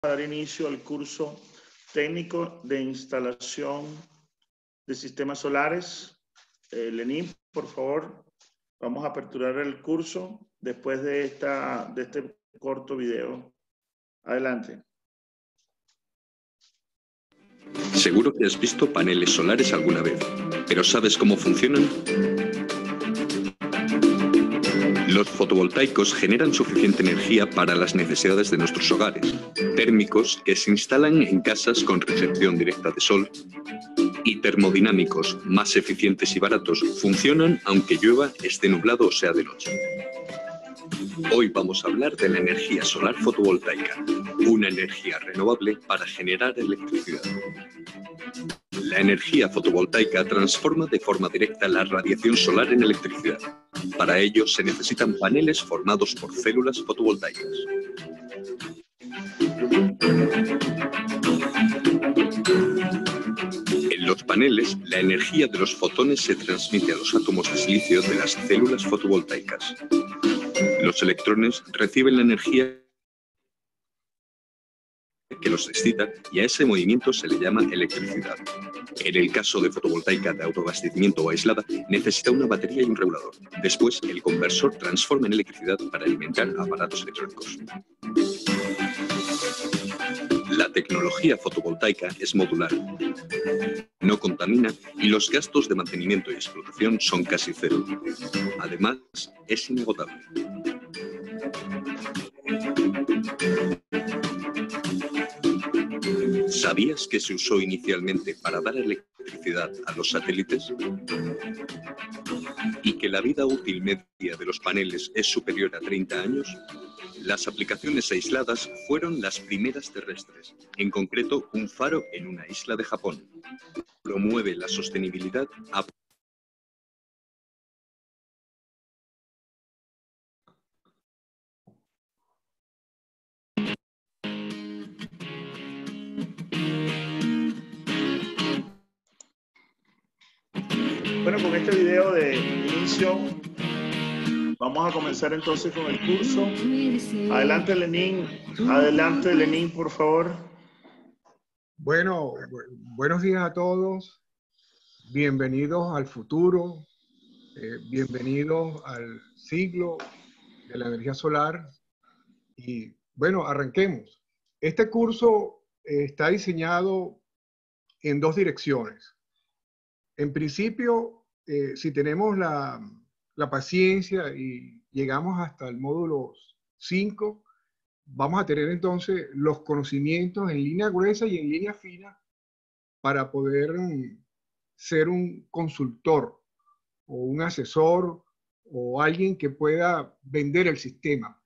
a dar inicio al curso técnico de instalación de sistemas solares. Lenín, por favor, vamos a aperturar el curso después de este corto video. Adelante. Seguro que has visto paneles solares alguna vez, pero ¿sabes cómo funcionan? Los fotovoltaicos generan suficiente energía para las necesidades de nuestros hogares, térmicos que se instalan en casas con recepción directa de sol, y termodinámicos, más eficientes y baratos, funcionan aunque llueva, esté nublado o sea de noche. Hoy vamos a hablar de la energía solar fotovoltaica, una energía renovable para generar electricidad. La energía fotovoltaica transforma de forma directa la radiación solar en electricidad. Para ello se necesitan paneles formados por células fotovoltaicas. En los paneles, la energía de los fotones se transmite a los átomos de silicio de las células fotovoltaicas. Los electrones reciben la energía que los excita y a ese movimiento se le llama electricidad. En el caso de fotovoltaica de autoabastecimiento o aislada, necesita una batería y un regulador. Después, el conversor transforma en electricidad para alimentar aparatos electrónicos. La tecnología fotovoltaica es modular, no contamina y los gastos de mantenimiento y explotación son casi cero. Además, es inagotable. ¿Sabías que se usó inicialmente para dar electricidad a los satélites? ¿Y que la vida útil media de los paneles es superior a 30 años? Las aplicaciones aisladas fueron las primeras terrestres, en concreto un faro en una isla de Japón. Promueve la sostenibilidad a Bueno, con este video de inicio vamos a comenzar entonces con el curso. Adelante, Lenín, por favor. Bueno, buenos días a todos. Bienvenidos al futuro. Bienvenidos al siglo de la energía solar. Y bueno, arranquemos. Este curso está diseñado en dos direcciones. En principio, si tenemos la paciencia y llegamos hasta el módulo 5, vamos a tener entonces los conocimientos en línea gruesa y en línea fina para poder ser un consultor o un asesor o alguien que pueda vender el sistema.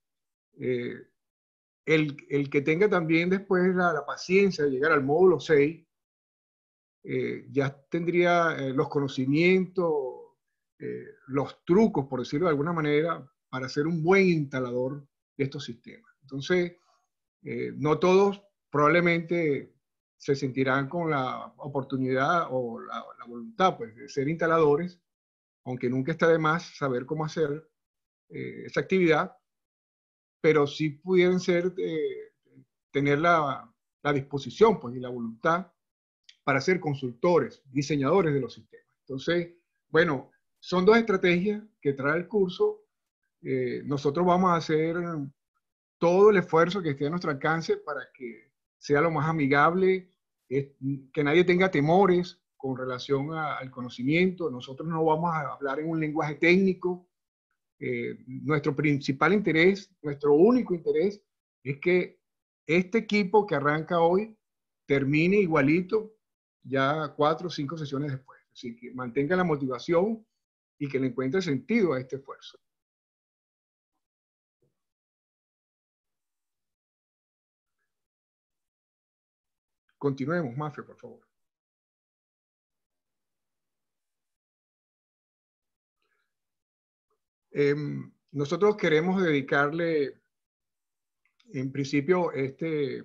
El que tenga también después la paciencia de llegar al módulo 6, ya tendría los conocimientos, los trucos, por decirlo de alguna manera, para ser un buen instalador de estos sistemas. Entonces, no todos probablemente se sentirán con la oportunidad o la voluntad pues, de ser instaladores, aunque nunca está de más saber cómo hacer esa actividad, pero sí pudieran ser, tener la disposición pues, y la voluntad para ser consultores, diseñadores de los sistemas. Entonces, bueno, son dos estrategias que trae el curso. Nosotros vamos a hacer todo el esfuerzo que esté a nuestro alcance para que sea lo más amigable, que nadie tenga temores con relación al conocimiento. Nosotros no vamos a hablar en un lenguaje técnico. Nuestro principal interés, nuestro único interés, es que este equipo que arranca hoy termine igualito ya 4 o 5 sesiones después. Así que mantenga la motivación y que le encuentre sentido a este esfuerzo. Continuemos, Mafia, por favor. Nosotros queremos dedicarle, en principio, este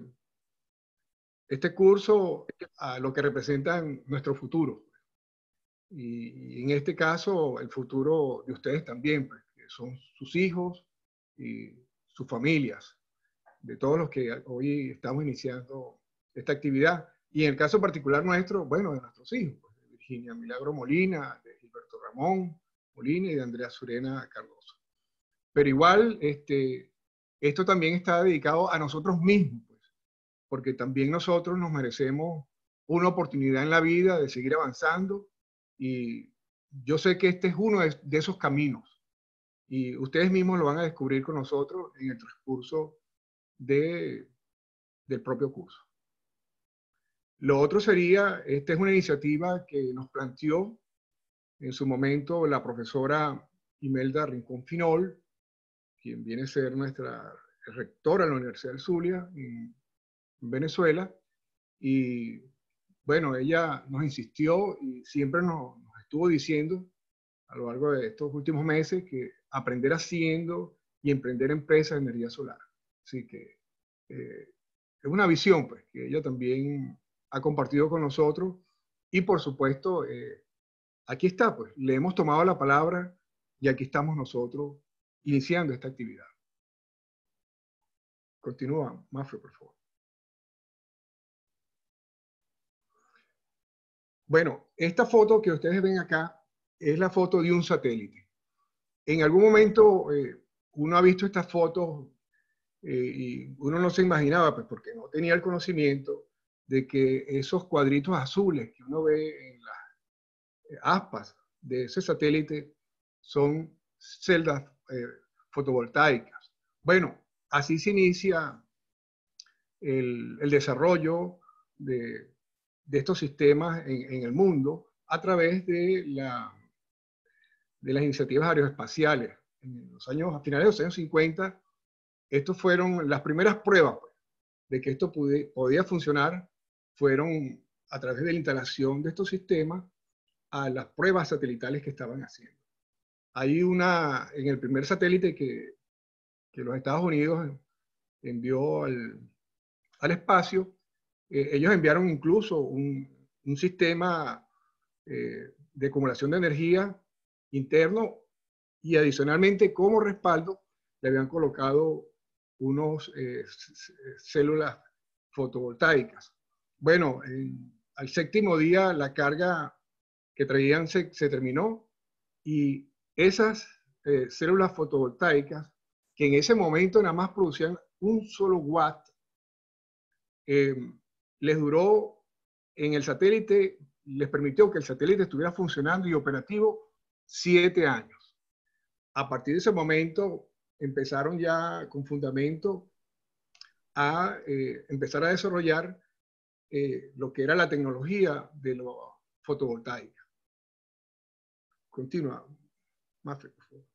curso a lo que representa nuestro futuro. Y en este caso, el futuro de ustedes también, pues, que son sus hijos y sus familias. de todos los que hoy estamos iniciando esta actividad. Y en el caso particular nuestro, bueno, de nuestros hijos, pues, de Virginia Milagro Molina, de Gilberto Ramón Molina y de Andrea Surena Cardoso. Pero igual, esto también está dedicado a nosotros mismos, pues, porque también nosotros nos merecemos una oportunidad en la vida de seguir avanzando, y yo sé que este es uno de esos caminos, y ustedes mismos lo van a descubrir con nosotros en el transcurso del propio curso. Lo otro sería, esta es una iniciativa que nos planteó en su momento la profesora Imelda Rincón Finol, quien viene a ser nuestra rectora de la Universidad del Zulia en Venezuela. Y bueno, ella nos insistió y siempre nos estuvo diciendo a lo largo de estos últimos meses que aprender haciendo y emprender empresas de energía solar. Así que es una visión, pues, que ella también ha compartido con nosotros, y por supuesto, aquí está, pues, le hemos tomado la palabra y aquí estamos nosotros iniciando esta actividad. Continúa, Mafre, por favor. Bueno, esta foto que ustedes ven acá es la foto de un satélite. En algún momento uno ha visto estas fotos y uno no se imaginaba, pues, porque no tenía el conocimiento de que esos cuadritos azules que uno ve en las aspas de ese satélite son celdas fotovoltaicas. Bueno, así se inicia el desarrollo de estos sistemas en el mundo a través de las iniciativas aeroespaciales. En los años, a finales de los años 50, estos fueron las primeras pruebas, pues, de que esto podía funcionar, fueron a través de la instalación de estos sistemas a las pruebas satelitales que estaban haciendo. Hay en el primer satélite que los Estados Unidos envió al espacio, ellos enviaron incluso un sistema de acumulación de energía interno, y adicionalmente como respaldo le habían colocado unos células fotovoltaicas. Bueno, al séptimo día la carga que traían se terminó, y esas células fotovoltaicas, que en ese momento nada más producían un solo watt, les duró en el satélite, les permitió que el satélite estuviera funcionando y operativo 7 años. A partir de ese momento empezaron ya con fundamento a empezar a desarrollar lo que era la tecnología de la fotovoltaica. Continúa, Mafre, por favor.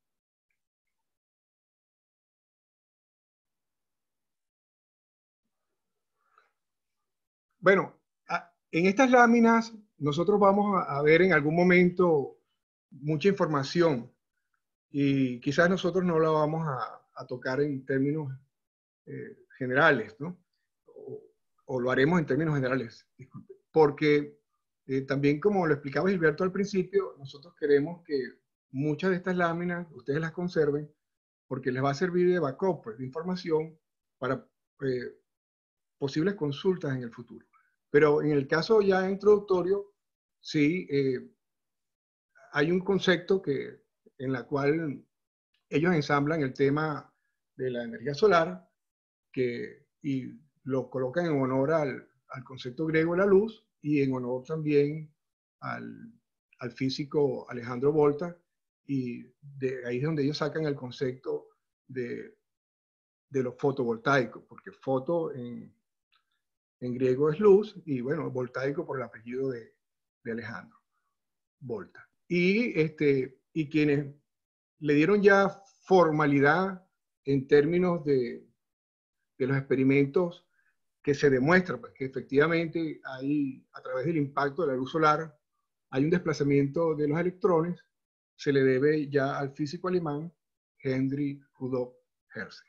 Bueno, en estas láminas nosotros vamos a ver en algún momento mucha información, y quizás nosotros no la vamos a tocar en términos generales, ¿no? O lo haremos en términos generales, disculpe, porque también, como lo explicaba Gilberto al principio, nosotros queremos que muchas de estas láminas ustedes las conserven, porque les va a servir de backup, pues, de información para posibles consultas en el futuro. Pero en el caso ya introductorio, sí, hay un concepto en la cual ellos ensamblan el tema de la energía solar, y lo colocan en honor al concepto griego de la luz, y en honor también al físico Alejandro Volta, y de ahí es donde ellos sacan el concepto de lo fotovoltaico, porque foto en griego es luz, y bueno, voltaico por el apellido de Alejandro Volta. Y quienes le dieron ya formalidad en términos de los experimentos que se demuestra, pues, que efectivamente hay, a través del impacto de la luz solar, hay un desplazamiento de los electrones, se le debe ya al físico alemán Henry Rudolf Hertz.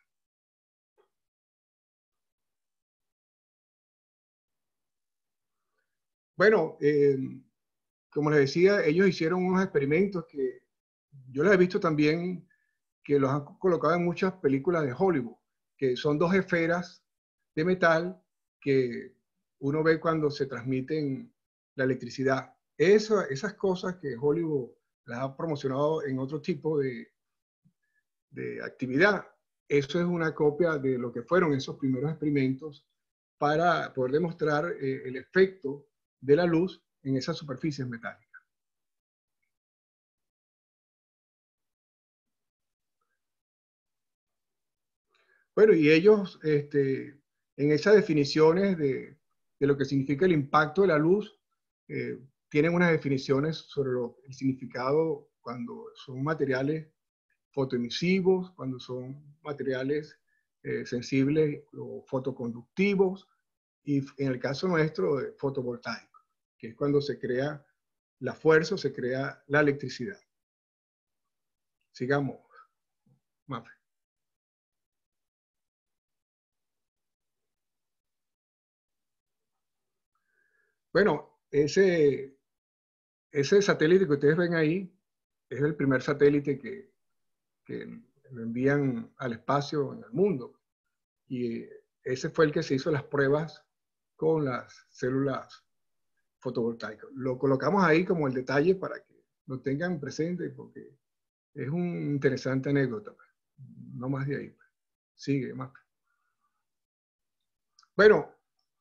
Bueno, como les decía, ellos hicieron unos experimentos que yo les he visto también, que los han colocado en muchas películas de Hollywood, que son dos esferas de metal que uno ve cuando se transmiten la electricidad. Esas cosas que Hollywood las ha promocionado en otro tipo de actividad, eso es una copia de lo que fueron esos primeros experimentos para poder demostrar el efecto de la luz en esas superficies metálicas. Bueno, y ellos, en esas definiciones de lo que significa el impacto de la luz, tienen unas definiciones sobre el significado cuando son materiales fotoemisivos, cuando son materiales sensibles o fotoconductivos, y en el caso nuestro, fotovoltaico, que es cuando se crea la fuerza o se crea la electricidad. Sigamos, Mafe. Bueno, ese satélite que ustedes ven ahí es el primer satélite que lo envían al espacio en el mundo. Y ese fue el que se hizo las pruebas con las células fotovoltaicas. Lo colocamos ahí como el detalle para que lo tengan presente, porque es una interesante anécdota. No más de ahí. Sigue, más. Bueno,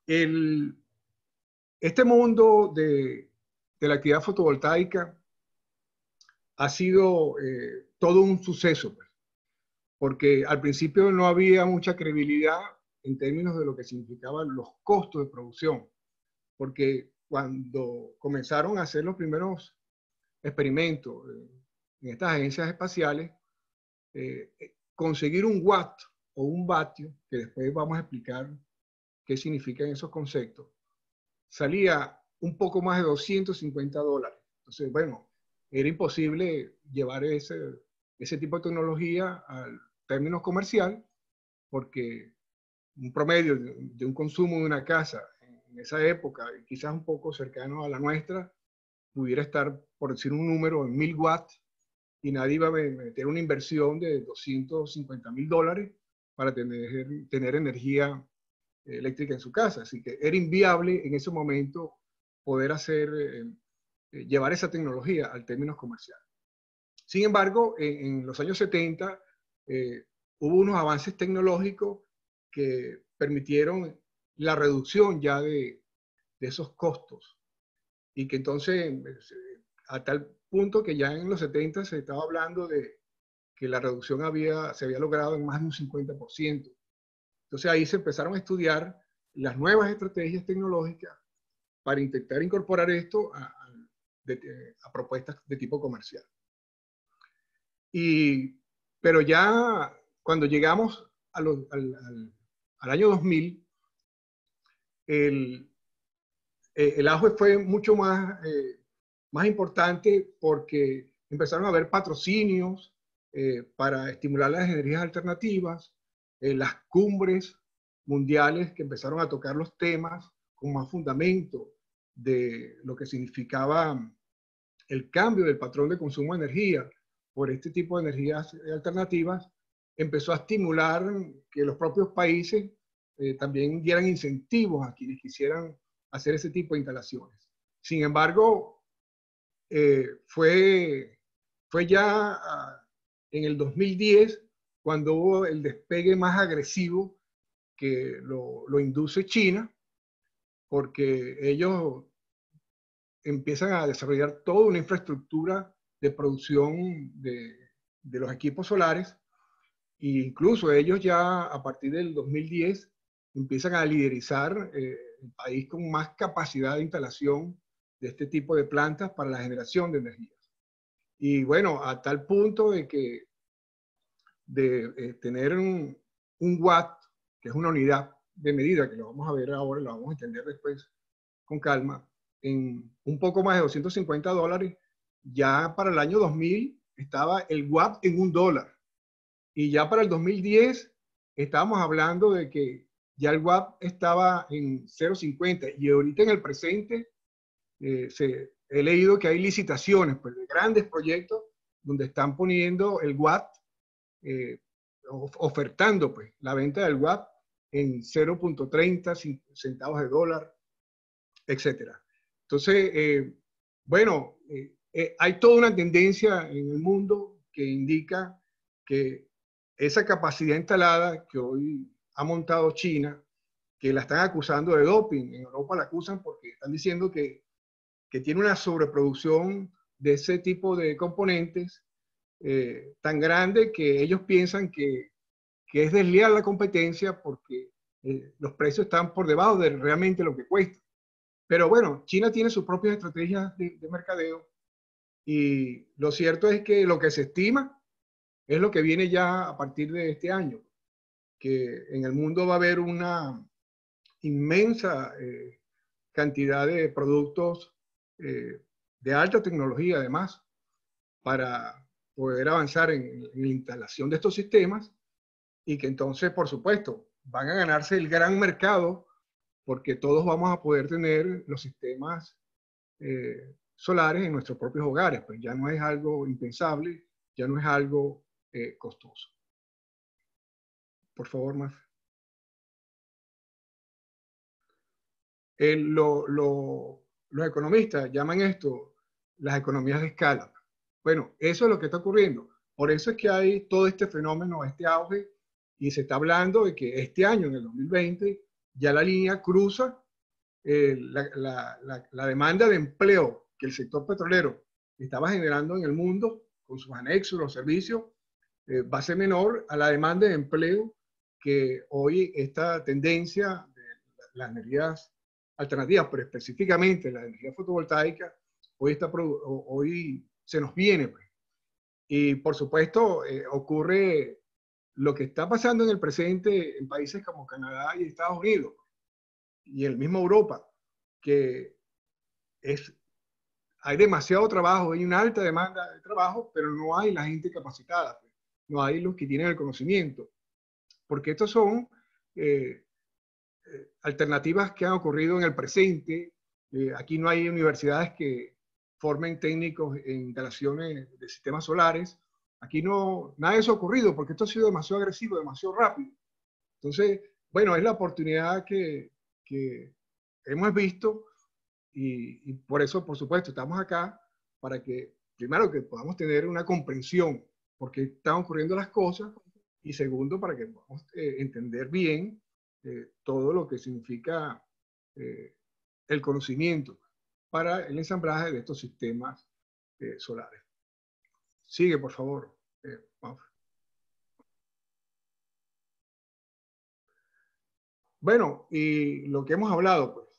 este mundo de la actividad fotovoltaica ha sido todo un suceso, pues, porque al principio no había mucha credibilidad en términos de lo que significaban los costos de producción, porque cuando comenzaron a hacer los primeros experimentos en estas agencias espaciales, conseguir un watt o un vatio, que después vamos a explicar qué significan esos conceptos, salía un poco más de $250. Entonces, bueno, era imposible llevar ese tipo de tecnología al término comercial, porque un promedio de un consumo de una casa en esa época, quizás un poco cercano a la nuestra, pudiera estar, por decir un número, en 1000 watts, y nadie iba a meter una inversión de $250,000 para tener energía eléctrica en su casa. Así que era inviable en ese momento poder llevar esa tecnología al término comercial. Sin embargo, en los años 70 hubo unos avances tecnológicos que permitieron la reducción ya de esos costos, y que entonces, a tal punto que ya en los 70 se estaba hablando de que la reducción se había logrado en más de un 50%. Entonces ahí se empezaron a estudiar las nuevas estrategias tecnológicas para intentar incorporar esto a propuestas de tipo comercial. Pero ya cuando llegamos al año 2000, el auge fue mucho más importante, porque empezaron a haber patrocinios para estimular las energías alternativas, las cumbres mundiales que empezaron a tocar los temas con más fundamento de lo que significaba el cambio del patrón de consumo de energía por este tipo de energías alternativas, empezó a estimular que los propios países también dieran incentivos a quienes quisieran hacer ese tipo de instalaciones. Sin embargo, fue ya en el 2010 cuando hubo el despegue más agresivo, que lo induce China, porque ellos empiezan a desarrollar toda una infraestructura de producción de los equipos solares, e incluso ellos ya a partir del 2010 empiezan a liderizar el país con más capacidad de instalación de este tipo de plantas para la generación de energía. Y bueno, a tal punto de que tener un watt, que es una unidad de medida, que lo vamos a ver ahora, lo vamos a entender después con calma, en un poco más de $250, ya para el año 2000 estaba el watt en $1. Y ya para el 2010 estábamos hablando de que ya el watt estaba en 0,50. Y ahorita en el presente he leído que hay licitaciones, pues, de grandes proyectos donde están poniendo el watt ofertando pues, la venta del WAP en 0.30 centavos de dólar, etc. Entonces, bueno, hay toda una tendencia en el mundo que indica que esa capacidad instalada que hoy ha montado China, que la están acusando de doping, en Europa la acusan porque están diciendo que tiene una sobreproducción de ese tipo de componentes tan grande que ellos piensan que es desleal la competencia porque los precios están por debajo de realmente lo que cuesta. Pero bueno, China tiene sus propias estrategias de mercadeo y lo cierto es que lo que se estima es lo que viene ya a partir de este año, que en el mundo va a haber una inmensa cantidad de productos de alta tecnología además para poder avanzar en la instalación de estos sistemas y que entonces, por supuesto, van a ganarse el gran mercado porque todos vamos a poder tener los sistemas solares en nuestros propios hogares. Pues ya no es algo impensable, ya no es algo costoso. Por favor, más. Los economistas llaman esto las economías de escala. Bueno, eso es lo que está ocurriendo. Por eso es que hay todo este fenómeno, este auge, y se está hablando de que este año, en el 2020, ya la línea cruza la demanda de empleo que el sector petrolero estaba generando en el mundo, con sus anexos, los servicios, va a ser menor a la demanda de empleo que hoy esta tendencia de las energías alternativas, pero específicamente la energía fotovoltaica, hoy se nos viene. Pues. Y por supuesto, ocurre lo que está pasando en el presente en países como Canadá y Estados Unidos y el mismo Europa, que hay demasiado trabajo, hay una alta demanda de trabajo, pero no hay la gente capacitada, pues. No hay los que tienen el conocimiento, porque estos son alternativas que han ocurrido en el presente. Aquí no hay universidades que formen técnicos en instalaciones de sistemas solares. Aquí nada de eso ha ocurrido porque esto ha sido demasiado agresivo, demasiado rápido. Entonces, bueno, es la oportunidad que hemos visto y por eso, por supuesto, estamos acá para que, primero, que podamos tener una comprensión por qué están ocurriendo las cosas y segundo, para que podamos entender bien todo lo que significa el conocimiento para el ensamblaje de estos sistemas solares. Sigue, por favor. Bueno, y lo que hemos hablado, pues,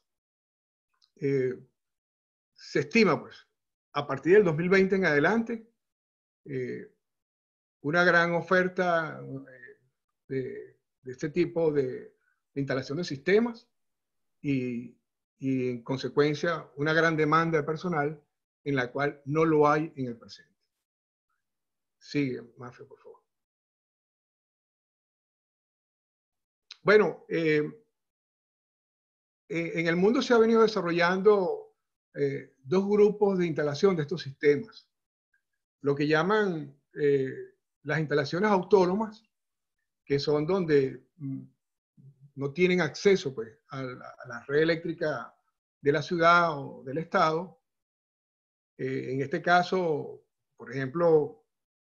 se estima, pues, a partir del 2020 en adelante, una gran oferta de este tipo de instalación de sistemas y en consecuencia una gran demanda de personal en la cual no lo hay en el presente. Sigue, Mafe, por favor. Bueno, en el mundo se ha venido desarrollando dos grupos de instalación de estos sistemas. Lo que llaman las instalaciones autónomas, que son donde no tienen acceso pues, a la red eléctrica de la ciudad o del estado. En este caso, por ejemplo,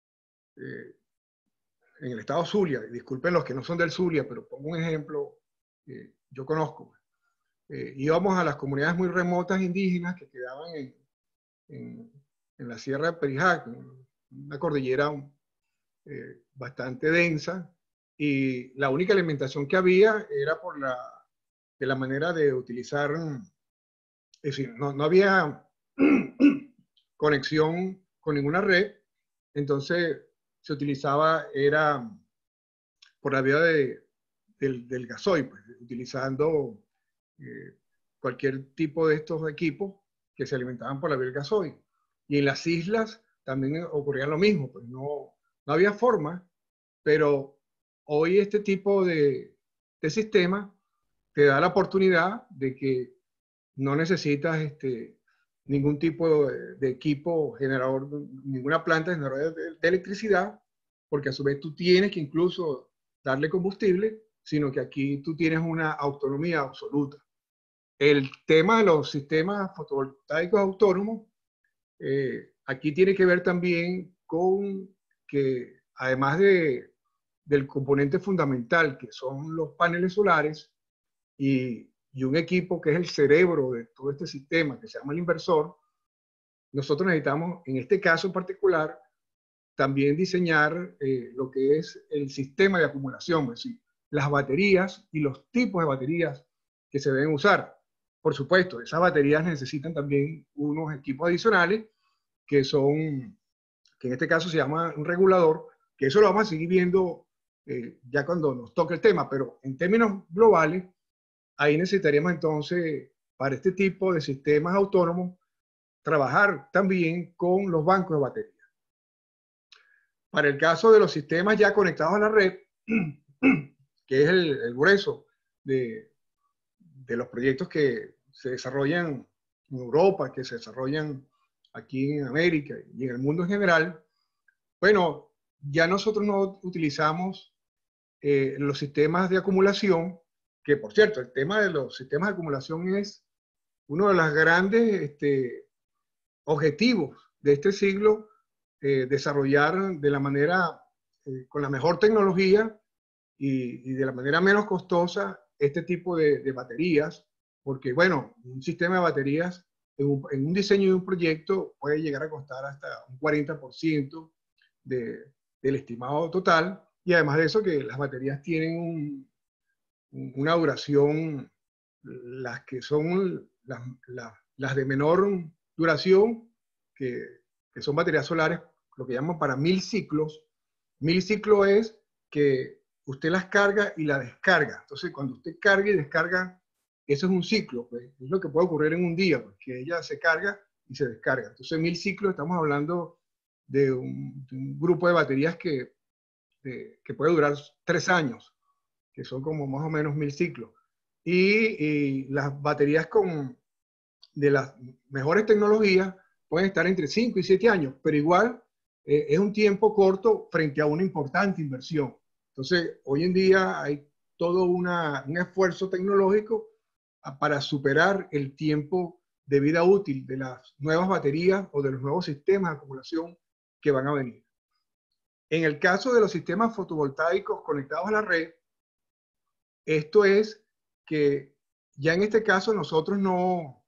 en el estado Zulia, disculpen los que no son del Zulia, pero pongo un ejemplo, yo conozco. Íbamos a las comunidades muy remotas indígenas que quedaban en la Sierra de Perijá, una cordillera bastante densa, y la única alimentación que había era de la manera de utilizar, es decir, no había conexión con ninguna red, entonces se utilizaba, era por la vía del gasoil, pues, utilizando cualquier tipo de estos equipos que se alimentaban por la vía del gasoil. Y en las islas también ocurría lo mismo, pues no había forma, pero hoy este tipo de sistema te da la oportunidad de que no necesitas ningún tipo de equipo generador, ninguna planta generadora de electricidad, porque a su vez tú tienes que incluso darle combustible, sino que aquí tú tienes una autonomía absoluta. El tema de los sistemas fotovoltaicos autónomos, aquí tiene que ver también con que, además del componente fundamental, que son los paneles solares, y un equipo que es el cerebro de todo este sistema, que se llama el inversor, nosotros necesitamos, en este caso en particular, también diseñar lo que es el sistema de acumulación, es decir, las baterías y los tipos de baterías que se deben usar. Por supuesto, esas baterías necesitan también unos equipos adicionales que son, que en este caso se llama un regulador, que eso lo vamos a seguir viendo ya cuando nos toque el tema, pero en términos globales, ahí necesitaríamos entonces, para este tipo de sistemas autónomos, trabajar también con los bancos de baterías. Para el caso de los sistemas ya conectados a la red, que es el grueso de los proyectos que se desarrollan en Europa, que se desarrollan aquí en América y en el mundo en general, bueno, ya nosotros no utilizamos los sistemas de acumulación, que por cierto, el tema de los sistemas de acumulación es uno de los grandes objetivos de este siglo, desarrollar de la manera, con la mejor tecnología y de la manera menos costosa este tipo de baterías, porque bueno, un sistema de baterías en un diseño de un proyecto puede llegar a costar hasta un 40% del estimado total, y además de eso que las baterías tienen una duración, las que son las de menor duración, que son baterías solares, lo que llaman para 1000 ciclos. 1000 ciclos es que usted las carga y la descarga. Entonces, cuando usted carga y descarga, eso es un ciclo, pues, es lo que puede ocurrir en un día, pues, que ella se carga y se descarga. Entonces, 1000 ciclos, estamos hablando de un grupo de baterías que puede durar 3 años, que son como más o menos 1000 ciclos. Y las baterías de las mejores tecnologías pueden estar entre 5 y 7 años, pero igual es un tiempo corto frente a una importante inversión. Entonces, hoy en día hay todo un esfuerzo tecnológico para superar el tiempo de vida útil de las nuevas baterías o de los nuevos sistemas de acumulación que van a venir. En el caso de los sistemas fotovoltaicos conectados a la red, esto es que ya en este caso nosotros no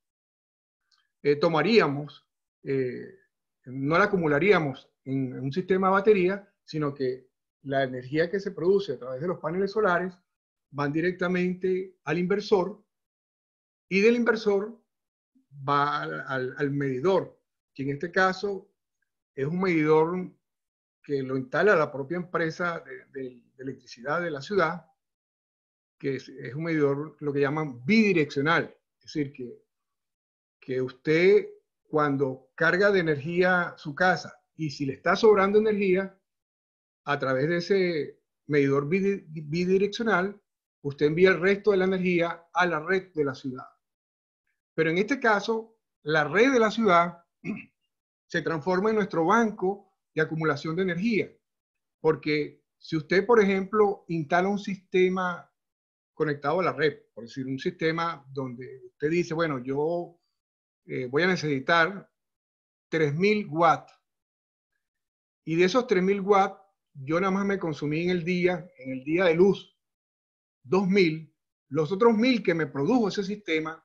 tomaríamos, no la acumularíamos en un sistema de batería, sino que la energía que se produce a través de los paneles solares van directamente al inversor, y del inversor va al medidor, que en este caso es un medidor que lo instala la propia empresa de electricidad de la ciudad, que es un medidor lo que llaman bidireccional, es decir, que usted cuando carga de energía su casa y si le está sobrando energía, a través de ese medidor bidireccional, usted envía el resto de la energía a la red de la ciudad. Pero en este caso, la red de la ciudad se transforma en nuestro banco de acumulación de energía, porque si usted, por ejemplo, instala un sistema conectado a la red, por decir, un sistema donde usted dice, bueno, yo voy a necesitar 3000 watts, y de esos 3000 watts, yo nada más me consumí en el día de luz, 2000, los otros 1000 que me produjo ese sistema,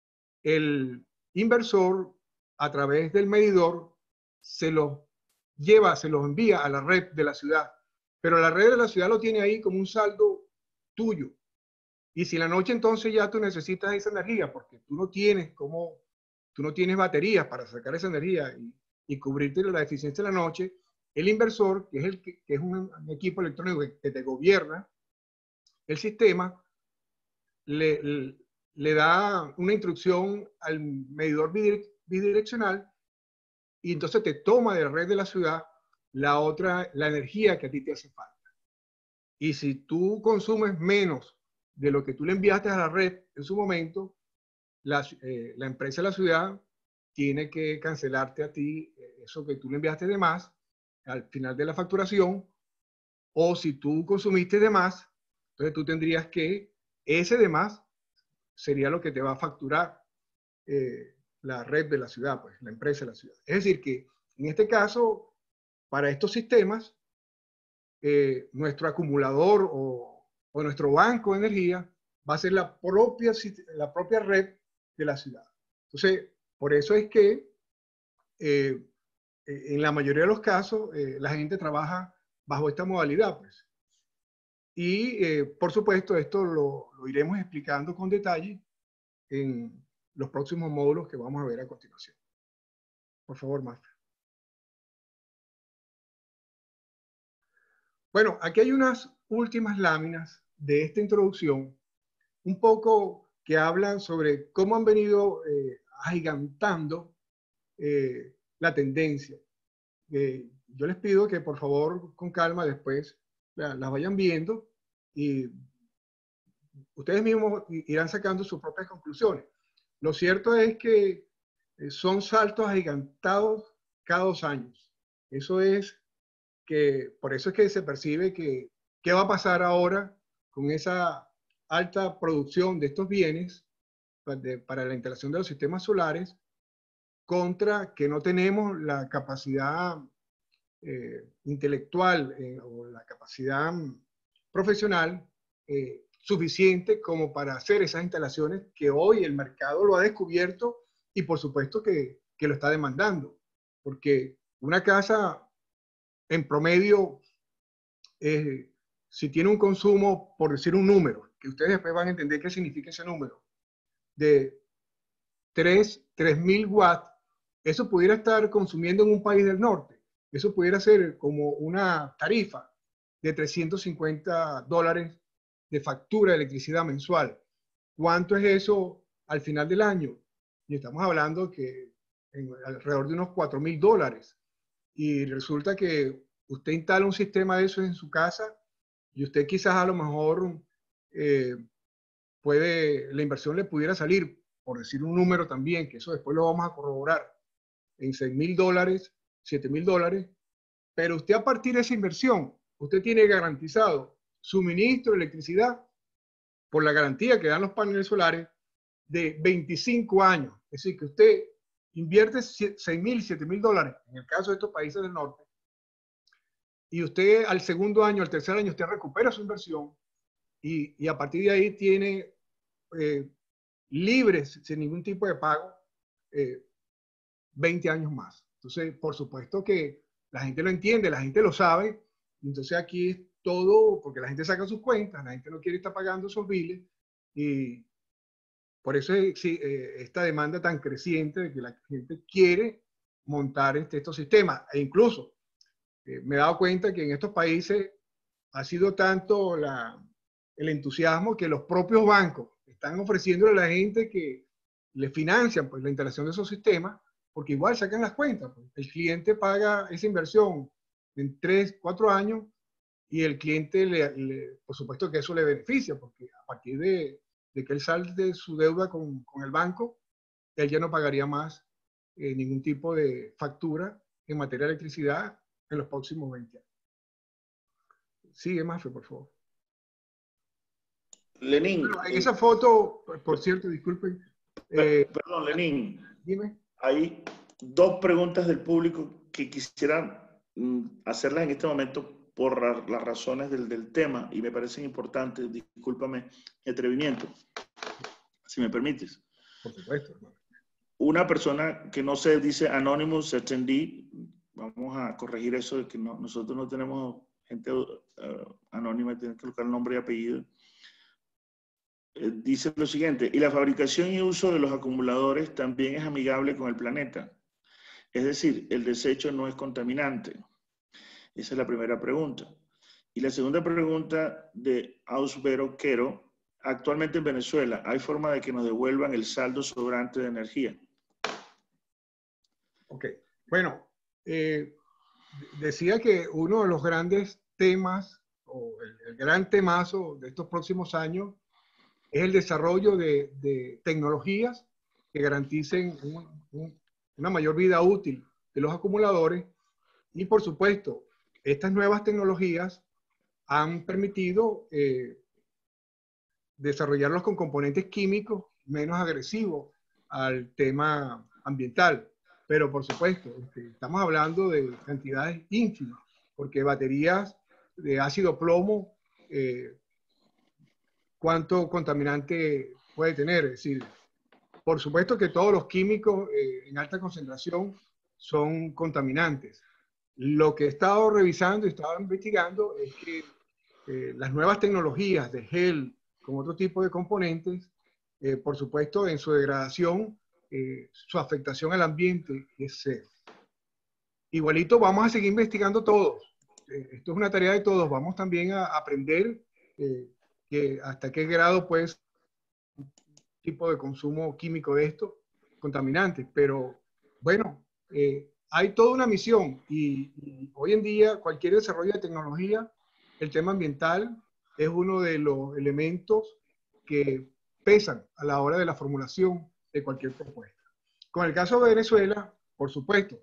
el inversor, a través del medidor, se los envía a la red de la ciudad. Pero la red de la ciudad lo tiene ahí como un saldo tuyo. Y si en la noche entonces ya tú necesitas esa energía, porque tú no tienes baterías para sacar esa energía y cubrirte la deficiencia de la noche, el inversor, que es un equipo electrónico que te gobierna el sistema, le da una instrucción al medidor bidireccional, y entonces te toma de la red de la ciudad la energía que a ti te hace falta. Y si tú consumes menos de lo que tú le enviaste a la red en su momento, la empresa de la ciudad tiene que cancelarte a ti eso que tú le enviaste de más al final de la facturación, o si tú consumiste de más, entonces tú tendrías que, ese de más sería lo que te va a facturar la red de la ciudad, pues, la empresa de la ciudad. Es decir, que en este caso, para estos sistemas, nuestro acumulador o nuestro banco de energía va a ser la propia red de la ciudad. Entonces, por eso es que en la mayoría de los casos la gente trabaja bajo esta modalidad, pues. Y por supuesto, esto lo iremos explicando con detalle en los próximos módulos que vamos a ver a continuación. Por favor, Marta. Bueno, aquí hay unas últimas láminas de esta introducción, un poco que hablan sobre cómo han venido agigantando la tendencia. Yo les pido que por favor con calma después las vayan viendo y ustedes mismos irán sacando sus propias conclusiones. Lo cierto es que son saltos agigantados cada 2 años. Eso es que, por eso es que se percibe que qué va a pasar ahora con esa alta producción de estos bienes para la instalación de los sistemas solares, contra que no tenemos la capacidad intelectual o la capacidad profesional suficiente como para hacer esas instalaciones que hoy el mercado lo ha descubierto y por supuesto que lo está demandando. Porque una casa en promedio, si tiene un consumo, por decir un número, que ustedes después van a entender qué significa ese número, de 3.000 watts, eso pudiera estar consumiendo en un país del norte. Eso pudiera ser como una tarifa de $350 de factura de electricidad mensual. ¿Cuánto es eso al final del año? Y estamos hablando que alrededor de unos $4.000. Y resulta que usted instala un sistema de eso en su casa y usted quizás a lo mejor la inversión le pudiera salir, por decir un número también, que eso después lo vamos a corroborar, en $6.000, $7.000, pero usted a partir de esa inversión, usted tiene garantizado suministro de electricidad por la garantía que dan los paneles solares de 25 años. Es decir, que usted invierte $6.000, $7.000 en el caso de estos países del norte, y usted al segundo año, al tercer año, usted recupera su inversión y a partir de ahí tiene libres, sin ningún tipo de pago, 20 años más. Entonces, por supuesto que la gente lo entiende, la gente lo sabe. Entonces aquí es todo, porque la gente saca sus cuentas, la gente no quiere estar pagando esos biles y por eso es esta demanda tan creciente de que la gente quiere montar estos sistemas. E incluso me he dado cuenta que en estos países ha sido tanto el entusiasmo que los propios bancos están ofreciéndole a la gente que le financian pues, la instalación de esos sistemas, porque igual sacan las cuentas. Pues. El cliente paga esa inversión en 3, 4 años y el cliente, por supuesto que eso le beneficia, porque a partir de que él sale de su deuda con el banco, él ya no pagaría más ningún tipo de factura en materia de electricidad en los próximos 20 años. Sigue, Mafe, por favor. Lenín. Bueno, en esa foto, por cierto, disculpen. Perdón, Lenín. Dime. Hay 2 preguntas del público que quisiera hacerlas en este momento por las razones del tema y me parecen importantes. Discúlpame mi atrevimiento, si me permites. Por supuesto, hermano. Una persona que no se dice Anonymous Attendee, vamos a corregir eso de que nosotros no tenemos gente anónima, tiene que colocar el nombre y apellido. Dice lo siguiente: y la fabricación y uso de los acumuladores también es amigable con el planeta. Es decir, el desecho no es contaminante. Esa es la primera pregunta. Y la segunda pregunta de Ausbero Quero: actualmente en Venezuela, ¿hay forma de que nos devuelvan el saldo sobrante de energía? Ok, bueno, decía que uno de los grandes temas, o el gran temazo de estos próximos años, es el desarrollo de tecnologías que garanticen una mayor vida útil de los acumuladores y, por supuesto, estas nuevas tecnologías han permitido desarrollarlos con componentes químicos menos agresivos al tema ambiental. Pero por supuesto, estamos hablando de cantidades ínfimas, porque baterías de ácido plomo, ¿cuánto contaminante puede tener? Es decir, por supuesto que todos los químicos en alta concentración son contaminantes. Lo que he estado revisando y estado investigando es que las nuevas tecnologías de gel con otro tipo de componentes, por supuesto, en su degradación, su afectación al ambiente es cero. Igualito vamos a seguir investigando todos. Esto es una tarea de todos. Vamos también a aprender que hasta qué grado puede ser un tipo de consumo químico de estos contaminantes. Pero bueno, hay toda una misión y hoy en día cualquier desarrollo de tecnología, el tema ambiental es uno de los elementos que pesan a la hora de la formulación de cualquier propuesta. Con el caso de Venezuela, por supuesto,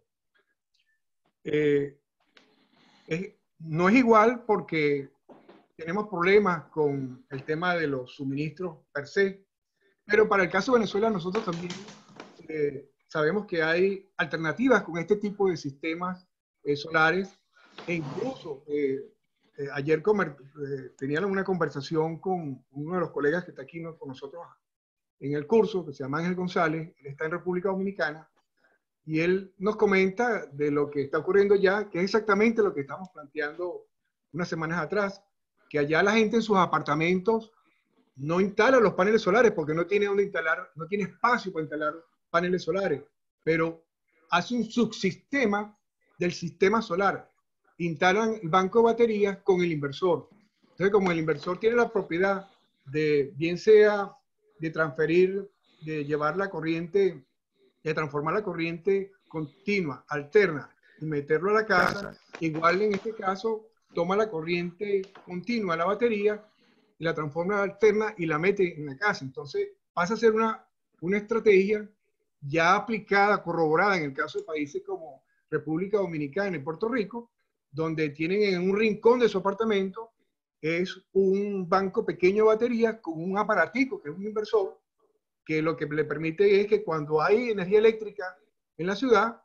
no es igual porque tenemos problemas con el tema de los suministros per se, pero para el caso de Venezuela nosotros también sabemos que hay alternativas con este tipo de sistemas solares e incluso ayer tenían una conversación con uno de los colegas que está aquí con nosotros en el curso, que se llama Ángel González, él está en República Dominicana, y él nos comenta de lo que está ocurriendo ya, que es exactamente lo que estamos planteando unas semanas atrás, que allá la gente en sus apartamentos no instala los paneles solares porque no tiene dónde instalar, no tiene espacio para instalar paneles solares, pero hace un subsistema del sistema solar. Instalan el banco de baterías con el inversor. Entonces, como el inversor tiene la propiedad de, bien sea de transferir, de llevar la corriente, de transformar la corriente continua, alterna, y meterlo a la casa, igual en este caso, toma la corriente continua, la batería, y la transforma alterna y la mete en la casa. Entonces, pasa a ser una estrategia ya aplicada, corroborada en el caso de países como República Dominicana y Puerto Rico, donde tienen en un rincón de su apartamento es un banco pequeño de baterías con un aparatico que es un inversor, que lo que le permite es que cuando hay energía eléctrica en la ciudad,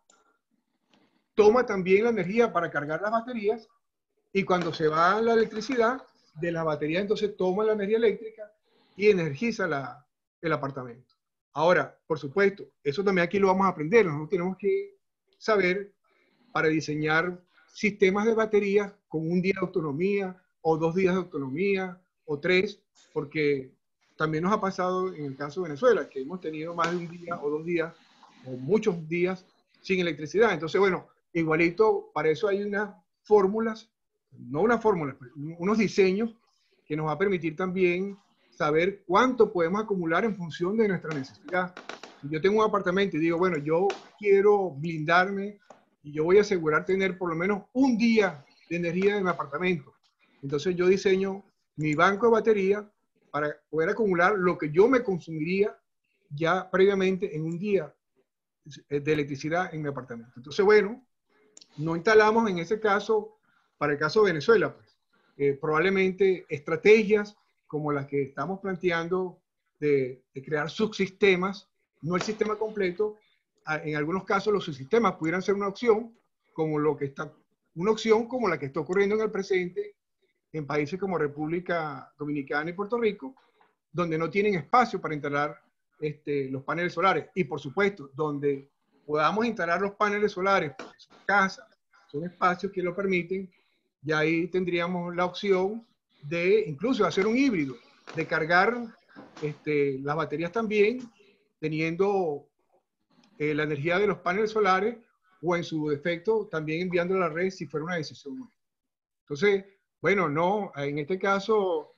toma también la energía para cargar las baterías, y cuando se va la electricidad de la batería, entonces toma la energía eléctrica y energiza el apartamento. Ahora, por supuesto, eso también aquí lo vamos a aprender. Nosotros tenemos que saber para diseñar sistemas de baterías con un día de autonomía, o 2 días de autonomía, o 3, porque también nos ha pasado en el caso de Venezuela, que hemos tenido más de un día o 2 días, o muchos días sin electricidad. Entonces, bueno, igualito, para eso hay unas fórmulas, no unas fórmulas, unos diseños que nos va a permitir también saber cuánto podemos acumular en función de nuestra necesidad. Si yo tengo un apartamento y digo, bueno, yo quiero blindarme y yo voy a asegurar tener por lo menos un día de energía en mi apartamento, entonces yo diseño mi banco de batería para poder acumular lo que yo me consumiría ya previamente en un día de electricidad en mi apartamento. Entonces, bueno, no instalamos en ese caso, para el caso de Venezuela, pues, probablemente estrategias como las que estamos planteando de crear subsistemas, no el sistema completo. En algunos casos los subsistemas pudieran ser una opción, como una opción como la que está ocurriendo en el presente en países como República Dominicana y Puerto Rico, donde no tienen espacio para instalar los paneles solares. Y por supuesto, donde podamos instalar los paneles solares, porque son casas, son espacios que lo permiten, y ahí tendríamos la opción de incluso hacer un híbrido, de cargar las baterías también, teniendo la energía de los paneles solares, o en su defecto también enviando a la red si fuera una decisión. Entonces, bueno, no, en este caso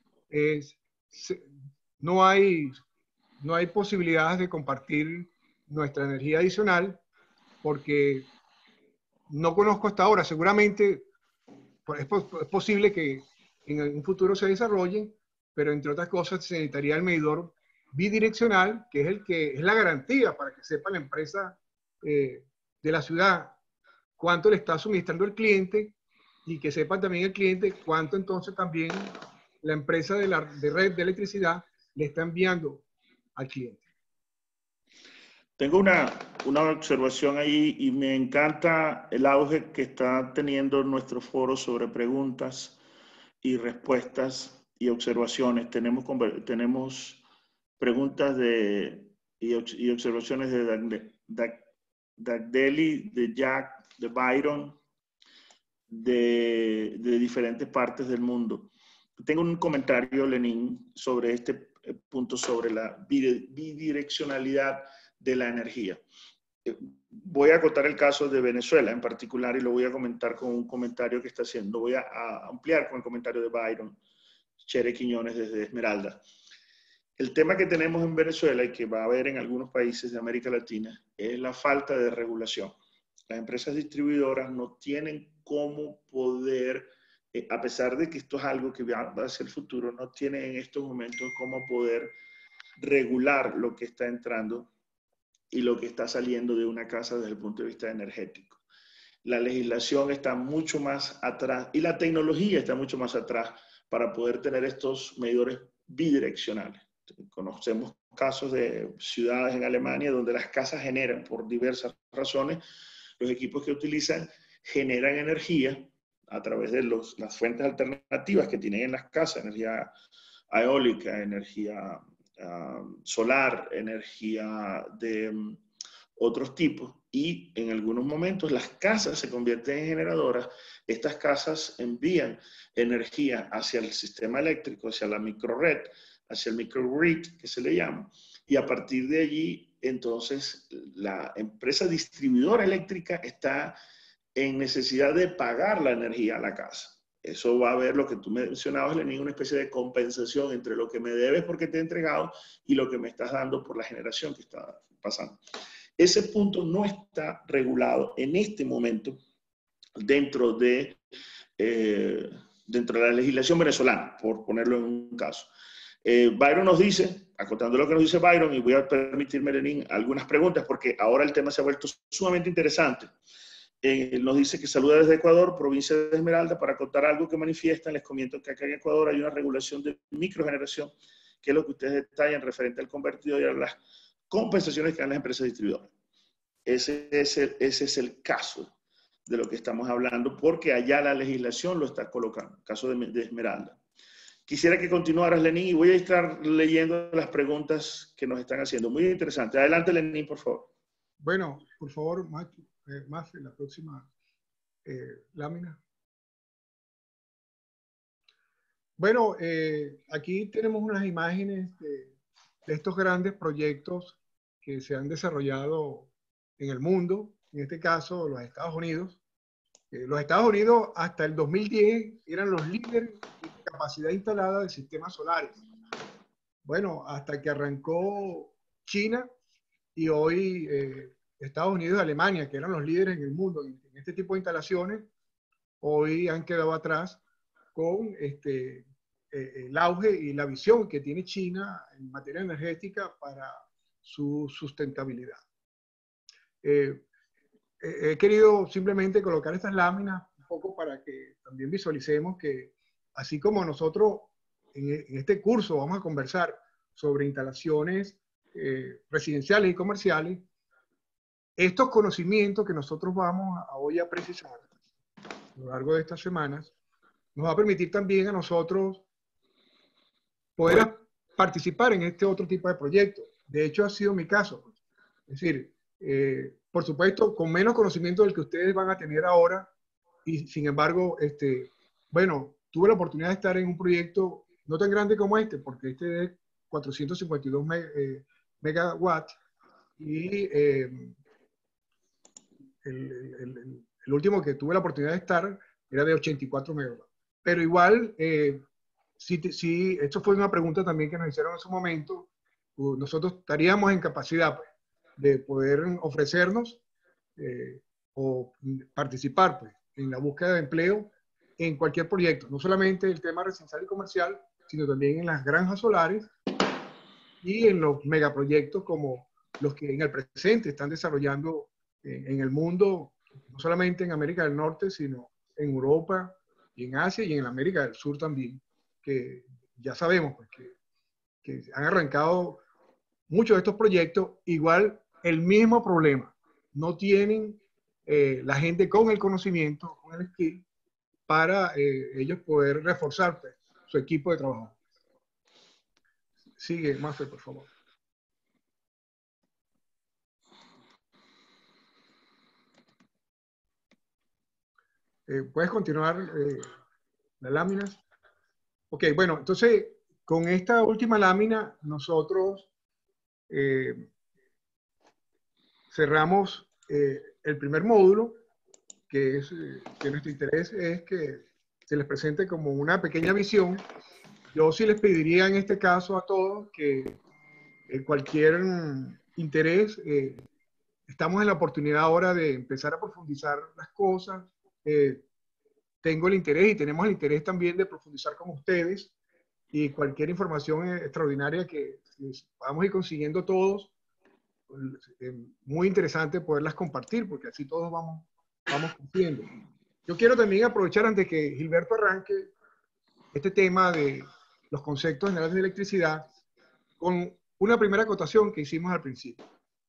no hay posibilidades de compartir nuestra energía adicional, porque no conozco hasta ahora. Seguramente es posible que en un futuro se desarrollen, pero entre otras cosas se necesitaría el medidor bidireccional, que es la garantía para que sepa la empresa de la ciudad cuánto le está suministrando el cliente y que sepa también el cliente cuánto entonces también la empresa de red de electricidad le está enviando al cliente. Tengo una observación ahí y me encanta el auge que está teniendo nuestro foro sobre preguntas y respuestas y observaciones. Tenemos preguntas y observaciones de Dagdeli, de Jack, de Byron, de diferentes partes del mundo. Tengo un comentario, Lenín, sobre este punto, sobre la bidireccionalidad de la energía. Voy a acotar el caso de Venezuela en particular y lo voy a comentar con un comentario que está haciendo. Voy a ampliar con el comentario de Byron Chere Quiñones desde Esmeralda. El tema que tenemos en Venezuela y que va a haber en algunos países de América Latina es la falta de regulación. Las empresas distribuidoras no tienen cómo poder, a pesar de que esto es algo que va a ser el futuro, no tienen en estos momentos cómo poder regular lo que está entrando y lo que está saliendo de una casa desde el punto de vista energético. La legislación está mucho más atrás y la tecnología está mucho más atrás para poder tener estos medidores bidireccionales. Conocemos casos de ciudades en Alemania donde las casas generan, por diversas razones, los equipos que utilizan generan energía a través de las fuentes alternativas que tienen en las casas, energía eólica, energía solar, energía de otros tipos, y en algunos momentos las casas se convierten en generadoras. Estas casas envían energía hacia el sistema eléctrico, hacia la microred, hacia el microgrid, que se le llama, y a partir de allí, entonces, la empresa distribuidora eléctrica está en necesidad de pagar la energía a la casa. Eso va a haber lo que tú mencionabas, Lenín, una especie de compensación entre lo que me debes porque te he entregado y lo que me estás dando por la generación que está pasando. Ese punto no está regulado en este momento dentro de la legislación venezolana, por ponerlo en un caso. Byron nos dice, acotando lo que nos dice Byron, y voy a permitirme, Lenín, algunas preguntas porque ahora el tema se ha vuelto sumamente interesante. Nos dice que saluda desde Ecuador, provincia de Esmeralda, para contar algo que manifiestan. Les comento que acá en Ecuador hay una regulación de microgeneración, que es lo que ustedes detallan referente al convertidor y a las compensaciones que dan las empresas distribuidoras. Ese es el caso de lo que estamos hablando, porque allá la legislación lo está colocando, caso de Esmeralda. Quisiera que continuaras, Lenín, y voy a estar leyendo las preguntas que nos están haciendo. Muy interesante. Adelante, Lenín, por favor. Bueno, por favor, más en la próxima lámina. Bueno, aquí tenemos unas imágenes de estos grandes proyectos que se han desarrollado en el mundo, en este caso los Estados Unidos. Los Estados Unidos hasta el 2010 eran los líderes en capacidad instalada de sistemas solares. Bueno, hasta que arrancó China y hoy Estados Unidos y Alemania, que eran los líderes en el mundo en este tipo de instalaciones, hoy han quedado atrás con el auge y la visión que tiene China en materia energética para su sustentabilidad. He querido simplemente colocar estas láminas un poco para que también visualicemos que así como nosotros en este curso vamos a conversar sobre instalaciones residenciales y comerciales, estos conocimientos que nosotros vamos hoy a precisar a lo largo de estas semanas nos va a permitir también a nosotros poder participar en este otro tipo de proyectos. De hecho, ha sido mi caso. Es decir, por supuesto, con menos conocimiento del que ustedes van a tener ahora, y sin embargo, bueno, tuve la oportunidad de estar en un proyecto no tan grande como este, porque este es de 452 megawatts, y el último que tuve la oportunidad de estar era de 84 megawatts. Pero igual, sí, esto fue una pregunta también que nos hicieron en su momento, nosotros estaríamos en capacidad, pues, de poder ofrecernos o participar, pues, en la búsqueda de empleo en cualquier proyecto, no solamente el tema residencial y comercial, sino también en las granjas solares y en los megaproyectos como los que en el presente están desarrollando en el mundo, no solamente en América del Norte, sino en Europa y en Asia y en América del Sur también, que ya sabemos pues, que han arrancado muchos de estos proyectos, igual el mismo problema. No tienen la gente con el conocimiento, con el skill, para ellos poder reforzar pues, su equipo de trabajo. Sigue, Mafer, por favor. ¿Puedes continuar las láminas? Ok, bueno, entonces con esta última lámina nosotros cerramos el primer módulo, que es que nuestro interés es que se les presente como una pequeña visión. Yo sí les pediría en este caso a todos que cualquier interés, estamos en la oportunidad ahora de empezar a profundizar las cosas. Tengo el interés y tenemos el interés también de profundizar con ustedes, y cualquier información extraordinaria que podamos ir consiguiendo todos, muy interesante poderlas compartir, porque así todos vamos creciendo. Yo quiero también aprovechar, antes que Gilberto arranque, este tema de los conceptos generales de electricidad, con una primera acotación que hicimos al principio.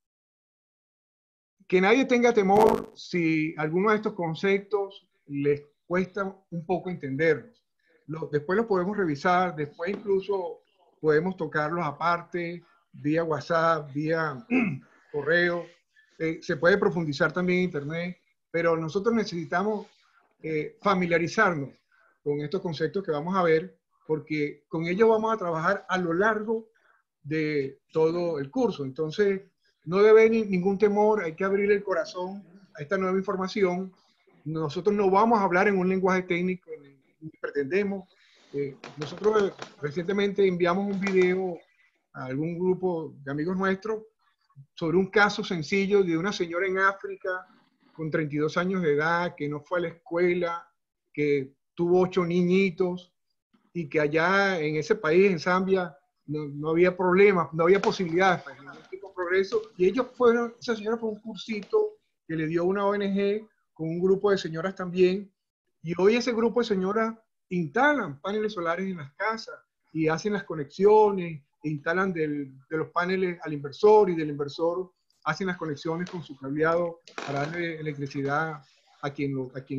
Que nadie tenga temor si alguno de estos conceptos les cuesta un poco entenderlos. Después los podemos revisar, después incluso podemos tocarlos aparte, vía WhatsApp, vía correo. Se puede profundizar también en Internet, pero nosotros necesitamos familiarizarnos con estos conceptos que vamos a ver, porque con ellos vamos a trabajar a lo largo de todo el curso. Entonces, no debe haber ningún temor, hay que abrir el corazón a esta nueva información. Nosotros no vamos a hablar en un lenguaje técnico, ni pretendemos. Nosotros recientemente enviamos un video a algún grupo de amigos nuestros sobre un caso sencillo de una señora en África con 32 años de edad, que no fue a la escuela, que tuvo 8 niñitos, y que allá en ese país, en Zambia, no había problemas, no había posibilidades para ningún tipo de progreso. Y esa señora fue un cursito que le dio una ONG con un grupo de señoras también. Y hoy ese grupo de señoras instalan paneles solares en las casas y hacen las conexiones, e instalan de los paneles al inversor, y del inversor hacen las conexiones con su cableado para darle electricidad a quien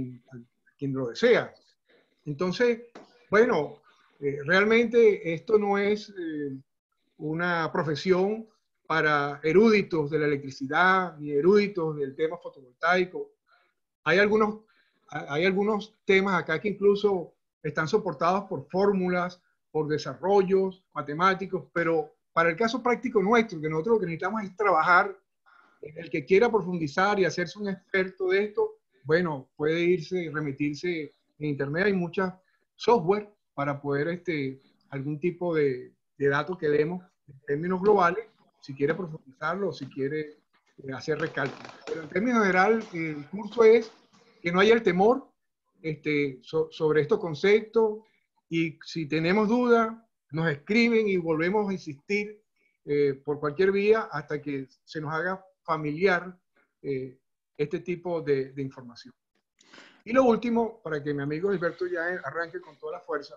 lo desea. Entonces, bueno, realmente esto no es una profesión para eruditos de la electricidad ni eruditos del tema fotovoltaico. Hay algunos temas acá que incluso están soportados por fórmulas, por desarrollos matemáticos, pero para el caso práctico nuestro, que nosotros lo que necesitamos es trabajar, el que quiera profundizar y hacerse un experto de esto, bueno, puede irse y remitirse en Internet. Hay muchas software para poder algún tipo de datos que demos en términos globales, si quiere profundizarlo o si quiere hacer recálculos. Pero en términos general, el curso es que no haya el temor sobre estos conceptos, y si tenemos dudas, nos escriben y volvemos a insistir por cualquier vía hasta que se nos haga familiar este tipo de información. Y lo último, para que mi amigo Gilberto ya arranque con toda la fuerza,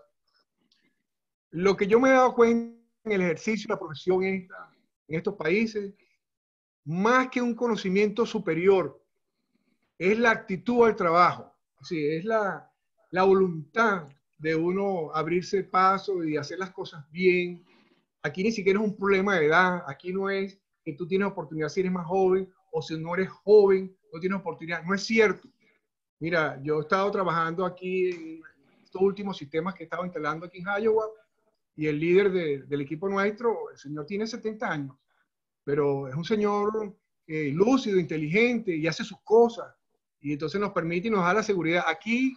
lo que yo me he dado cuenta en el ejercicio de la profesión en estos países, más que un conocimiento superior, es la actitud al trabajo. Sí, es la voluntad de uno abrirse paso y hacer las cosas bien. Aquí ni siquiera es un problema de edad, aquí no es que tú tienes oportunidad si eres más joven, o si no eres joven, no tienes oportunidad. No es cierto. Mira, yo he estado trabajando aquí en estos últimos sistemas que he estado instalando aquí en Iowa, y el líder del equipo nuestro, el señor tiene 70 años, pero es un señor lúcido, inteligente, y hace sus cosas, y entonces nos permite y nos da la seguridad. Aquí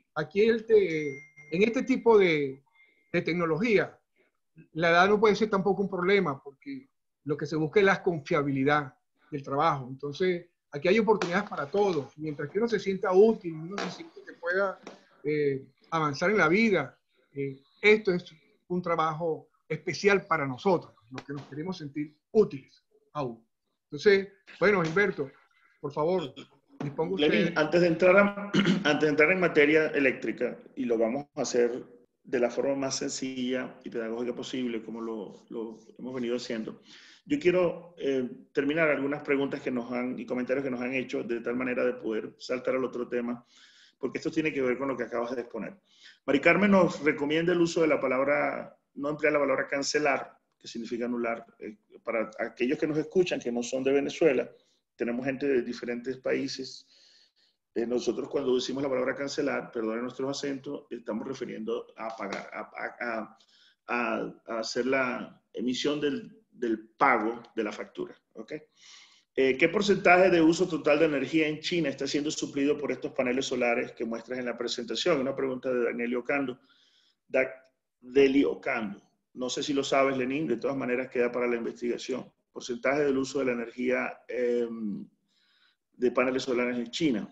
en este tipo de tecnología, la edad no puede ser tampoco un problema, porque lo que se busca es la confiabilidad del trabajo. Entonces, aquí hay oportunidades para todos. Mientras que uno se sienta útil, uno se sienta que pueda avanzar en la vida, esto es un trabajo especial para nosotros, los que nos queremos sentir útiles aún. Entonces, bueno, Gilberto, por favor. disponga Lenín, usted. antes de entrar en materia eléctrica, y lo vamos a hacer de la forma más sencilla y pedagógica posible, como lo hemos venido haciendo, yo quiero terminar algunas preguntas que nos han, y comentarios que nos han hecho, de tal manera de poder saltar al otro tema, porque esto tiene que ver con lo que acabas de exponer. Mari Carmen nos recomienda el uso de la palabra, no emplear la palabra cancelar, que significa anular. Para aquellos que nos escuchan, que no son de Venezuela, tenemos gente de diferentes países. Nosotros cuando decimos la palabra cancelar, perdonen nuestros acentos, estamos refiriendo a pagar, a hacer la emisión del pago de la factura. ¿Okay? ¿Qué porcentaje de uso total de energía en China está siendo suplido por estos paneles solares que muestras en la presentación? Una pregunta de Daniel Ocando. Deli Ocando. No sé si lo sabes, Lenín, de todas maneras queda para la investigación. Porcentaje del uso de la energía de paneles solares en China.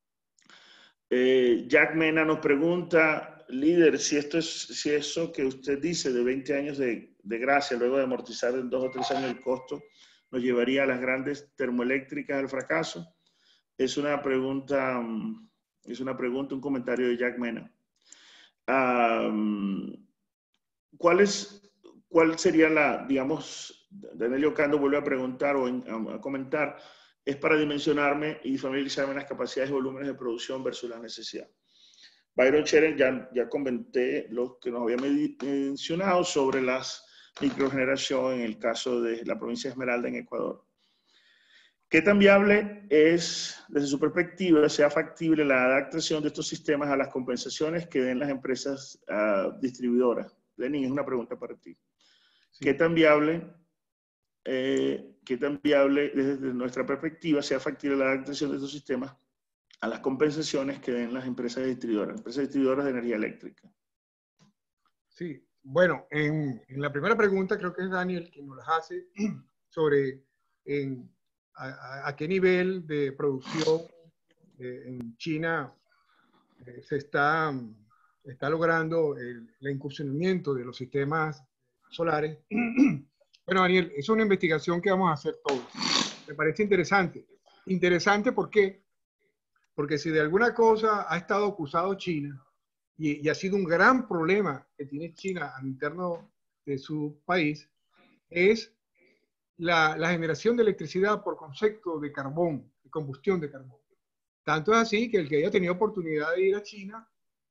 Jack Mena nos pregunta, líder, si eso que usted dice de 20 años de gracia, luego de amortizar en 2 o 3 años el costo, nos llevaría a las grandes termoeléctricas al fracaso. Es una pregunta, un comentario de Jack Mena. ¿Cuál sería la, digamos, Daniel Ocando vuelve a preguntar o a comentar, es para dimensionarme y familiarizarme en las capacidades y volúmenes de producción versus la necesidad? Byron Cheren ya comenté lo que nos había mencionado sobre las microgeneración en el caso de la provincia de Esmeralda en Ecuador. ¿Qué tan viable es, desde su perspectiva, sea factible la adaptación de estos sistemas a las compensaciones que den las empresas distribuidoras? Lenín, es una pregunta para ti. Sí. ¿Qué tan viable, desde nuestra perspectiva, sea factible la adaptación de estos sistemas a las compensaciones que den las empresas distribuidoras de energía eléctrica? Sí, bueno, en la primera pregunta creo que es Daniel quien nos las hace sobre a qué nivel de producción en China se está logrando el incursionamiento de los sistemas solares. Bueno, Daniel, es una investigación que vamos a hacer todos. Me parece interesante. Interesante, ¿por qué? Porque si de alguna cosa ha estado acusado China, y ha sido un gran problema que tiene China al interno de su país, es la generación de electricidad por concepto de carbón, de combustión de carbón. Tanto es así que el que haya tenido oportunidad de ir a China,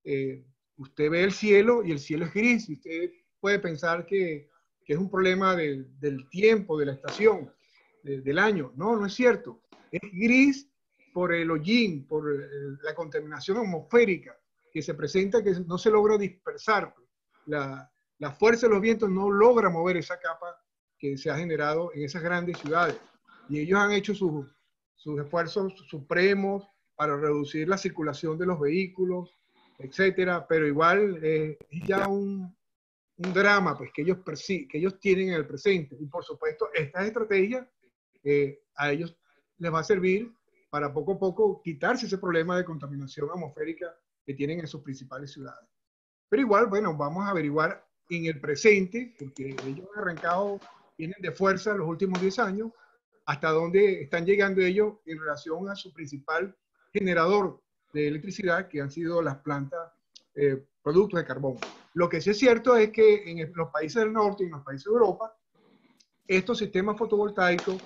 usted ve el cielo y el cielo es gris, y usted puede pensar que es un problema del tiempo, de la estación, del año. No, no es cierto. Es gris por el hollín, por la contaminación atmosférica que se presenta, que no se logra dispersar. La fuerza de los vientos no logra mover esa capa que se ha generado en esas grandes ciudades. Y ellos han hecho sus esfuerzos supremos para reducir la circulación de los vehículos, etcétera, pero igual es ya un drama pues, que ellos tienen en el presente. Y por supuesto, esta estrategia a ellos les va a servir para poco a poco quitarse ese problema de contaminación atmosférica que tienen en sus principales ciudades. Pero igual, bueno, vamos a averiguar en el presente, porque ellos han arrancado, vienen de fuerza los últimos 10 años, hasta dónde están llegando ellos en relación a su principal generador de electricidad, que han sido las plantas productos de carbón. Lo que sí es cierto es que en los países del norte y en los países de Europa, estos sistemas fotovoltaicos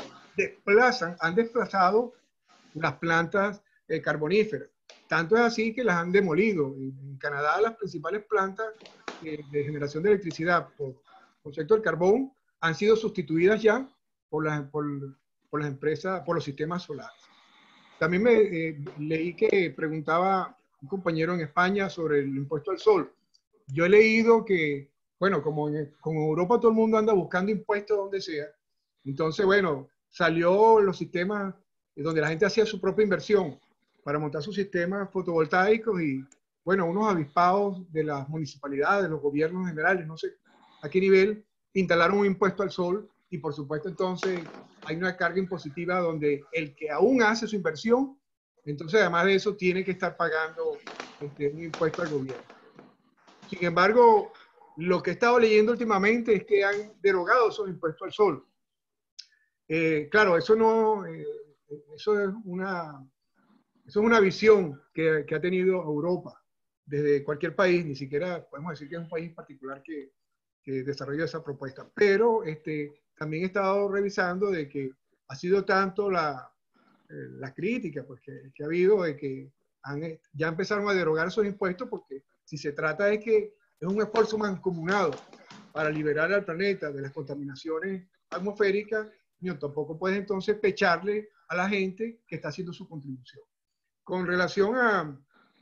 han desplazado las plantas carboníferas. Tanto es así que las han demolido. En Canadá, las principales plantas de generación de electricidad por concepto del carbón han sido sustituidas ya por las empresas, por los sistemas solares. También leí que preguntaba un compañero en España sobre el impuesto al sol. Yo he leído que, bueno, como en Europa todo el mundo anda buscando impuestos donde sea, entonces, bueno, salió los sistemas donde la gente hacía su propia inversión para montar sus sistemas fotovoltaicos y, bueno, unos avispados de las municipalidades, de los gobiernos generales, no sé a qué nivel, instalaron un impuesto al sol y, por supuesto, entonces hay una carga impositiva donde el que aún hace su inversión, entonces, además de eso, tiene que estar pagando un impuesto al gobierno. Sin embargo, lo que he estado leyendo últimamente es que han derogado esos impuestos al sol. Claro, eso es Eso es una visión que ha tenido Europa desde cualquier país, ni siquiera podemos decir que es un país particular que desarrolló esa propuesta. Pero también he estado revisando de que ha sido tanto la crítica pues, que ha habido de que ya empezaron a derogar esos impuestos porque si se trata de que es un esfuerzo mancomunado para liberar al planeta de las contaminaciones atmosféricas, tampoco puedes entonces pecharle a la gente que está haciendo su contribución. Con relación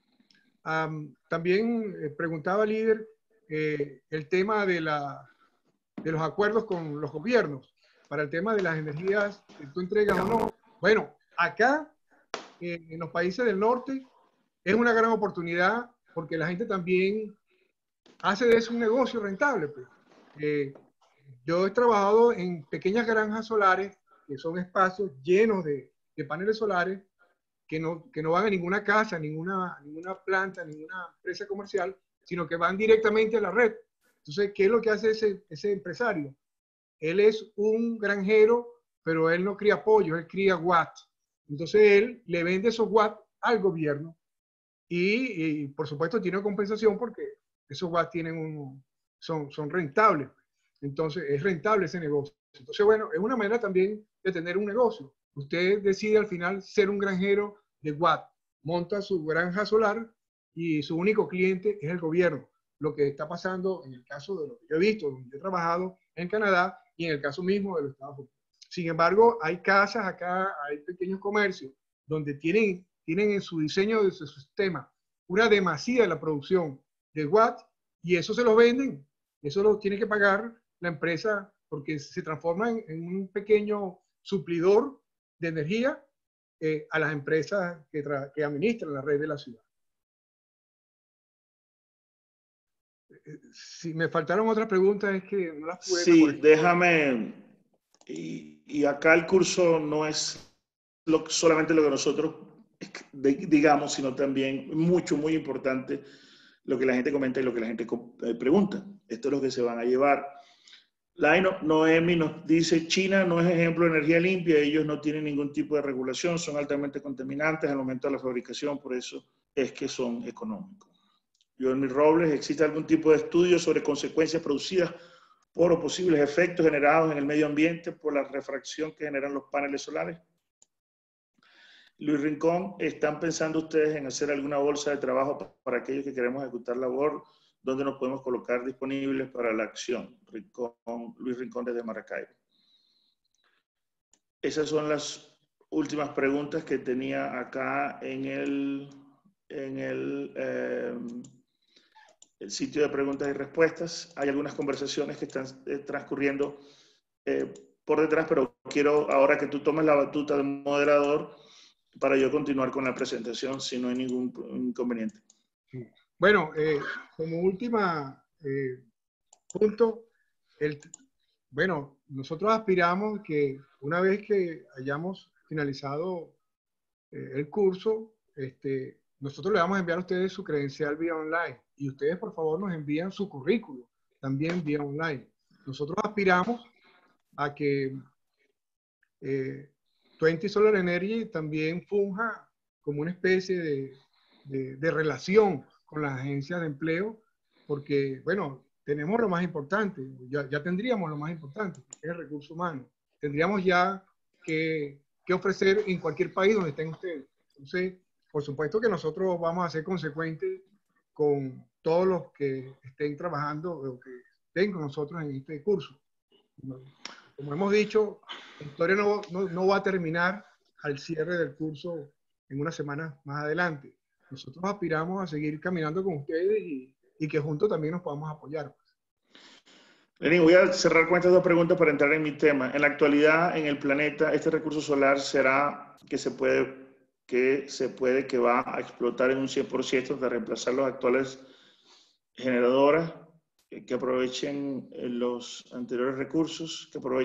también preguntaba líder el tema de los acuerdos con los gobiernos para el tema de las energías que tú entregas o no. Bueno, acá en los países del norte es una gran oportunidad porque la gente también hace de eso un negocio rentable. Pues. Yo he trabajado en pequeñas granjas solares que son espacios llenos de paneles solares que no van a ninguna casa, ninguna planta, ninguna empresa comercial, sino que van directamente a la red. Entonces, ¿qué es lo que hace ese empresario? Él es un granjero, pero él no cría pollo, él cría watts. Entonces, él le vende esos watts al gobierno y por supuesto, tiene compensación porque esos watts son rentables. Entonces, es rentable ese negocio. Entonces, bueno, es una manera también de tener un negocio. Usted decide al final ser un granjero de watt, monta su granja solar y su único cliente es el gobierno. Lo que está pasando en el caso de lo que yo he visto, donde he trabajado en Canadá y en el caso mismo de los Estados Unidos. Sin embargo, hay casas acá, hay pequeños comercios donde tienen en su diseño de su sistema una demasía de la producción de watt y eso se lo venden. Eso lo tiene que pagar la empresa porque se transforma en un pequeño suplidor de energía a las empresas que administran la red de la ciudad. Si me faltaron otras preguntas es que no las pude Sí, déjame, y acá el curso no es solamente lo que nosotros digamos, sino también muy importante lo que la gente comenta y lo que la gente pregunta. Esto es lo que se van a llevar. Noemi nos dice, China no es ejemplo de energía limpia, ellos no tienen ningún tipo de regulación, son altamente contaminantes al momento de la fabricación, por eso es que son económicos. Johnny Robles, ¿existe algún tipo de estudio sobre consecuencias producidas por o posibles efectos generados en el medio ambiente por la refracción que generan los paneles solares? Luis Rincón, ¿están pensando ustedes en hacer alguna bolsa de trabajo para aquellos que queremos ejecutar labor? ¿Dónde nos podemos colocar disponibles para la acción? Luis Rincón desde Maracaibo. Esas son las últimas preguntas que tenía acá en el sitio de preguntas y respuestas. Hay algunas conversaciones que están transcurriendo por detrás, pero quiero ahora que tú tomes la batuta de moderador para yo continuar con la presentación, si no hay ningún inconveniente. Bueno, como última punto, bueno, nosotros aspiramos que una vez que hayamos finalizado el curso, nosotros le vamos a enviar a ustedes su credencial vía online y ustedes por favor nos envían su currículo también vía online. Nosotros aspiramos a que 20 Solar Energy también funja como una especie de relación con las agencias de empleo, porque, bueno, tenemos lo más importante, ya tendríamos lo más importante, que es el recurso humano. Tendríamos ya que ofrecer en cualquier país donde estén ustedes. Entonces, por supuesto que nosotros vamos a ser consecuentes con todos los que estén trabajando o que estén con nosotros en este curso. Como hemos dicho, la historia no va a terminar al cierre del curso en unas semanas más adelante. Nosotros aspiramos a seguir caminando con ustedes y que juntos también nos podamos apoyar. Lenín, voy a cerrar con estas dos preguntas para entrar en mi tema. En la actualidad, en el planeta, este recurso solar será que va a explotar en un 100% de reemplazar los actuales generadoras que aprovechen los anteriores recursos,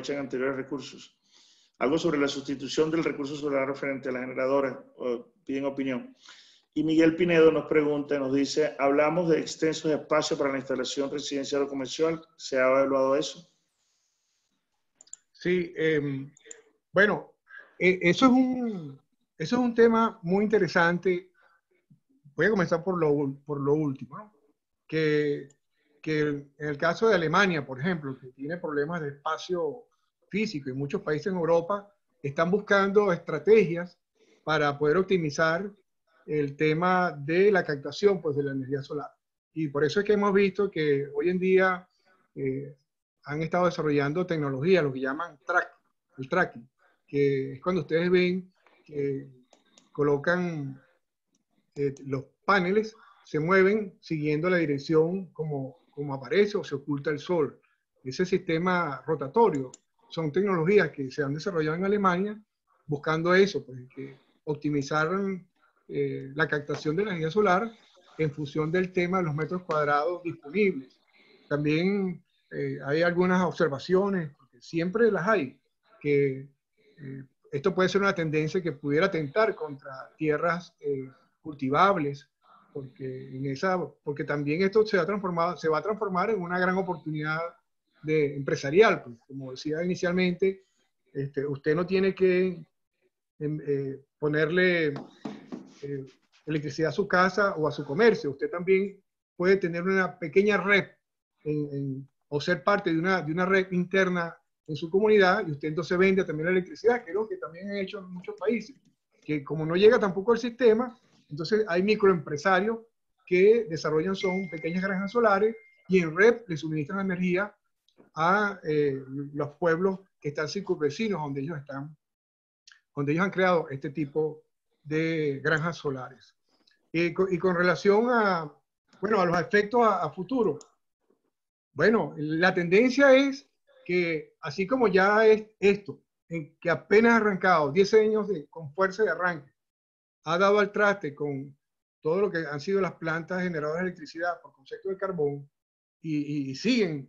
Algo sobre la sustitución del recurso solar frente a las generadoras, piden opinión. Y Miguel Pinedo nos pregunta, nos dice, hablamos de extensos espacios para la instalación residencial o comercial, ¿se ha evaluado eso? Sí, bueno, eso es eso es un tema muy interesante. Voy a comenzar por lo último, ¿no? Que en el caso de Alemania, por ejemplo, que tiene problemas de espacio físico y muchos países en Europa están buscando estrategias para poder optimizar el tema de la captación, pues, de la energía solar. Y por eso es que hemos visto que hoy en día han estado desarrollando tecnología, lo que llaman el tracking, que es cuando ustedes ven que colocan los paneles, se mueven siguiendo la dirección como aparece o se oculta el sol. Ese sistema rotatorio son tecnologías que se han desarrollado en Alemania buscando eso, pues, que optimizaron la captación de la energía solar en función del tema de los metros cuadrados disponibles. También hay algunas observaciones, porque siempre las hay, que esto puede ser una tendencia que pudiera atentar contra tierras cultivables, porque también esto se va a transformar en una gran oportunidad empresarial. Pues, como decía inicialmente, usted no tiene que ponerle electricidad a su casa o a su comercio. Usted también puede tener una pequeña red o ser parte de una red interna en su comunidad, y usted entonces vende también la electricidad, que es lo que también han hecho en muchos países, que como no llega tampoco al sistema, entonces hay microempresarios que desarrollan son pequeñas granjas solares y en red le suministran energía a los pueblos que están circunvecinos donde ellos han creado este tipo de granjas solares. Y con relación a los efectos a futuro, bueno, la tendencia es que así como ya es esto, en que apenas ha arrancado 10 años con fuerza de arranque, ha dado al traste con todo lo que han sido las plantas generadoras de electricidad por concepto de carbón y siguen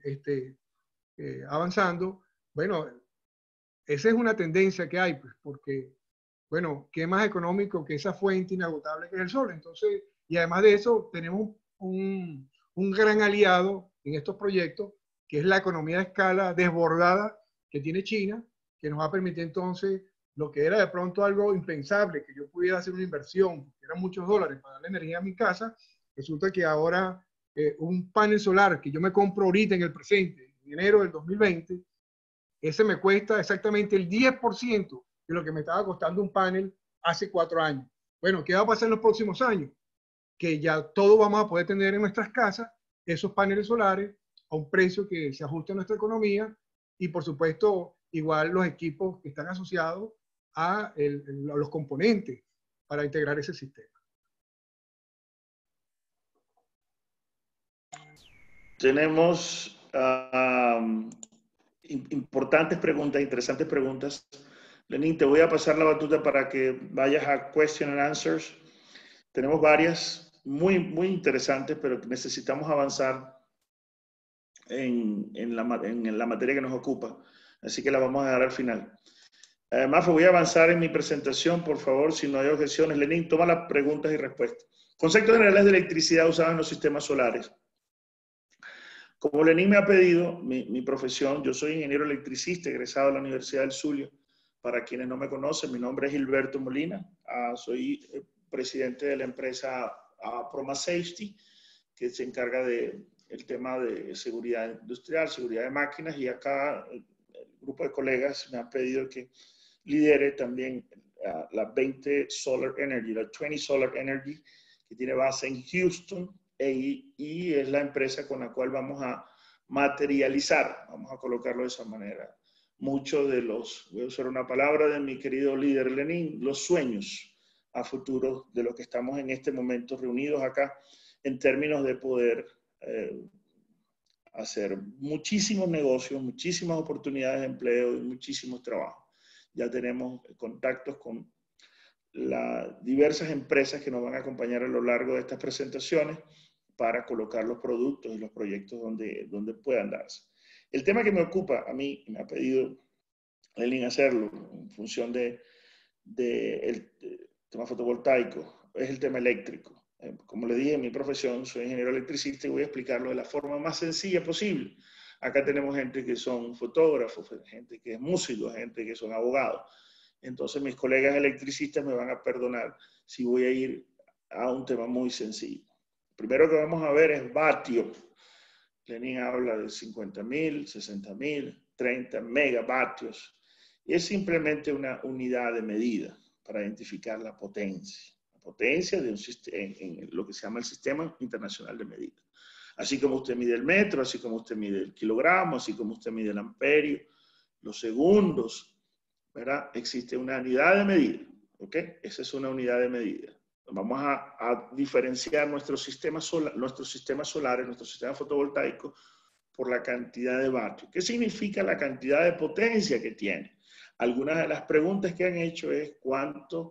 avanzando. Bueno, esa es una tendencia que hay, pues, porque, bueno, ¿qué más económico que esa fuente inagotable que es el sol? Entonces, y además de eso, tenemos un gran aliado en estos proyectos, que es la economía de escala desbordada que tiene China, que nos va a permitir entonces lo que era de pronto algo impensable, que yo pudiera hacer una inversión, que eran muchos dólares para darle energía a mi casa, resulta que ahora un panel solar que yo me compro ahorita en el presente, en enero del 2020, ese me cuesta exactamente el 10% de lo que me estaba costando un panel hace 4 años. Bueno, ¿qué va a pasar en los próximos años? Que ya todos vamos a poder tener en nuestras casas esos paneles solares a un precio que se ajuste a nuestra economía y, por supuesto, igual los equipos que están asociados a los componentes para integrar ese sistema. Tenemos importantes preguntas, interesantes preguntas. Lenín, te voy a pasar la batuta para que vayas a question and answers. Tenemos varias muy, muy interesantes, pero necesitamos avanzar en la materia que nos ocupa. Así que la vamos a dejar al final. Además, voy a avanzar en mi presentación, por favor, si no hay objeciones. Lenín, toma las preguntas y respuestas. Conceptos generales de electricidad usados en los sistemas solares. Como Lenín me ha pedido, mi profesión, yo soy ingeniero electricista, egresado de la Universidad del Zulia. Para quienes no me conocen, mi nombre es Gilberto Molina. Soy presidente de la empresa Proma Safety, que se encarga del tema de seguridad industrial, seguridad de máquinas, y acá el grupo de colegas me han pedido que lidere también la 20 Solar Energy, la 20 Solar Energy, que tiene base en Houston, y es la empresa con la cual vamos a materializar, vamos a colocarlo de esa manera, muchos de los, voy a usar una palabra de mi querido líder Lenín, los sueños a futuro de los que estamos en este momento reunidos acá, en términos de poder hacer muchísimos negocios, muchísimas oportunidades de empleo y muchísimos trabajos. Ya tenemos contactos con las diversas empresas que nos van a acompañar a lo largo de estas presentaciones para colocar los productos y los proyectos donde puedan darse. El tema que me ocupa a mí, me ha pedido Lenín hacerlo en función del tema fotovoltaico, es el tema eléctrico. Como le dije, en mi profesión soy ingeniero electricista y voy a explicarlo de la forma más sencilla posible. Acá tenemos gente que son fotógrafos, gente que es músico, gente que son abogados. Entonces mis colegas electricistas me van a perdonar si voy a ir a un tema muy sencillo. Primero que vamos a ver es vatio. Lenin habla de 50.000, 60.000, 30 megavatios. Y es simplemente una unidad de medida para identificar la potencia. La potencia de un sistema, en lo que se llama el Sistema Internacional de Medida. Así como usted mide el metro, así como usted mide el kilogramo, así como usted mide el amperio, los segundos, ¿verdad? Existe una unidad de medida, ¿ok? Esa es una unidad de medida. Vamos a diferenciar nuestros sistemas solares, nuestro sistema fotovoltaico, por la cantidad de vatios. ¿Qué significa la cantidad de potencia que tiene? Algunas de las preguntas que han hecho es cuántos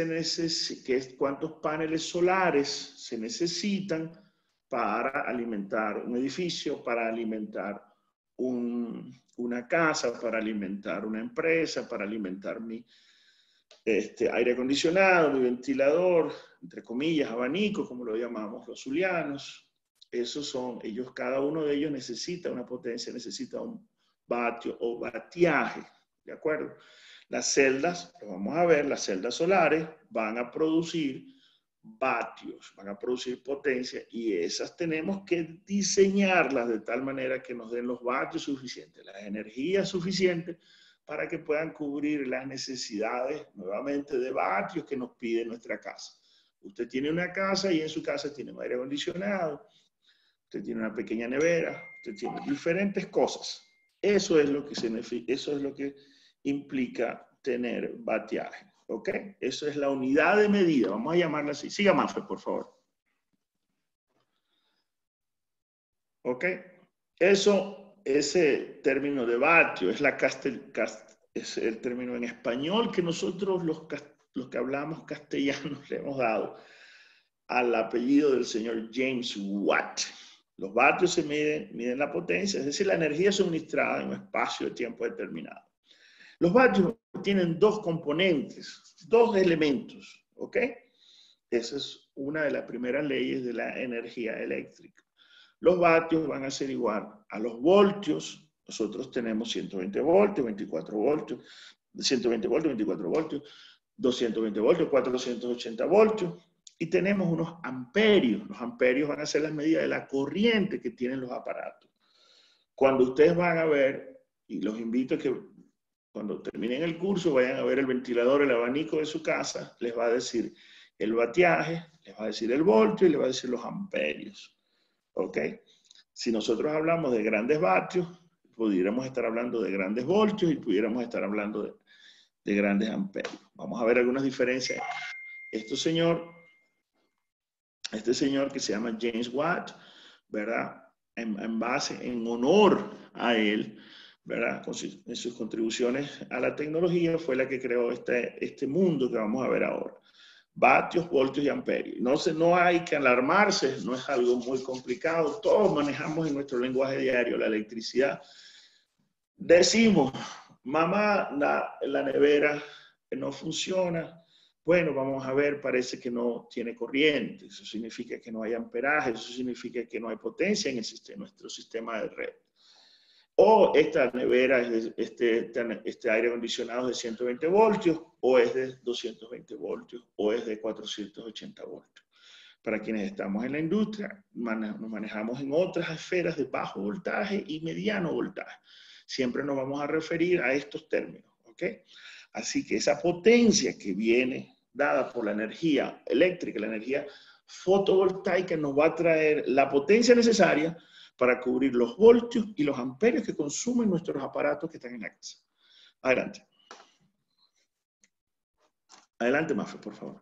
paneles solares se necesitan para alimentar un edificio, para alimentar una casa, para alimentar una empresa, para alimentar mi aire acondicionado, mi ventilador, entre comillas, abanico, como lo llamamos los zulianos. Esos son, cada uno de ellos necesita una potencia, necesita un vatio o vatiaje, ¿de acuerdo? Las celdas, lo vamos a ver, las celdas solares van a producir vatios, van a producir potencia y esas tenemos que diseñarlas de tal manera que nos den los vatios suficientes, las energías suficientes para que puedan cubrir las necesidades, nuevamente, de vatios que nos pide nuestra casa. Usted tiene una casa y en su casa tiene un aire acondicionado, usted tiene una pequeña nevera, usted tiene diferentes cosas. Eso es lo que implica tener vatiaje, ¿ok? Eso es la unidad de medida, vamos a llamarla así. Siga, Mafe, por favor. ¿Ok? Ese término de vatio es es el término en español que nosotros los que hablamos castellano le hemos dado al apellido del señor James Watt. Los vatios se miden la potencia, es decir, la energía suministrada en un espacio de tiempo determinado. Los vatios tienen dos componentes, dos elementos, ¿ok? Esa es una de las primeras leyes de la energía eléctrica. Los vatios van a ser igual a los voltios. Nosotros tenemos 120 voltios, 24 voltios, 120 voltios, 24 voltios, 220 voltios, 480 voltios. Y tenemos unos amperios. Los amperios van a ser las medidas de la corriente que tienen los aparatos. Cuando ustedes van a ver, y los invito a que cuando terminen el curso vayan a ver el ventilador, el abanico de su casa, les va a decir el vatiaje, les va a decir el voltio y les va a decir los amperios. ¿Ok? Si nosotros hablamos de grandes vatios, pudiéramos estar hablando de grandes voltios y pudiéramos estar hablando de grandes amperios. Vamos a ver algunas diferencias. Este señor que se llama James Watt, ¿verdad? En honor a él, ¿verdad? En sus contribuciones a la tecnología fue la que creó este mundo que vamos a ver ahora. Vatios, voltios y amperios. No hay que alarmarse, no es algo muy complicado. Todos manejamos en nuestro lenguaje diario la electricidad. Decimos, mamá, la nevera no funciona. Bueno, vamos a ver, parece que no tiene corriente. Eso significa que no hay amperaje, eso significa que no hay potencia en nuestro sistema de red. O esta nevera, este aire acondicionado es de 120 voltios, o es de 220 voltios, o es de 480 voltios. Para quienes estamos en la industria, nos manejamos en otras esferas de bajo voltaje y mediano voltaje. Siempre nos vamos a referir a estos términos, ¿ok? Así que esa potencia que viene dada por la energía eléctrica, la energía fotovoltaica, nos va a traer la potencia necesaria para cubrir los voltios y los amperios que consumen nuestros aparatos que están en la casa. Adelante. Adelante, Mafe, por favor.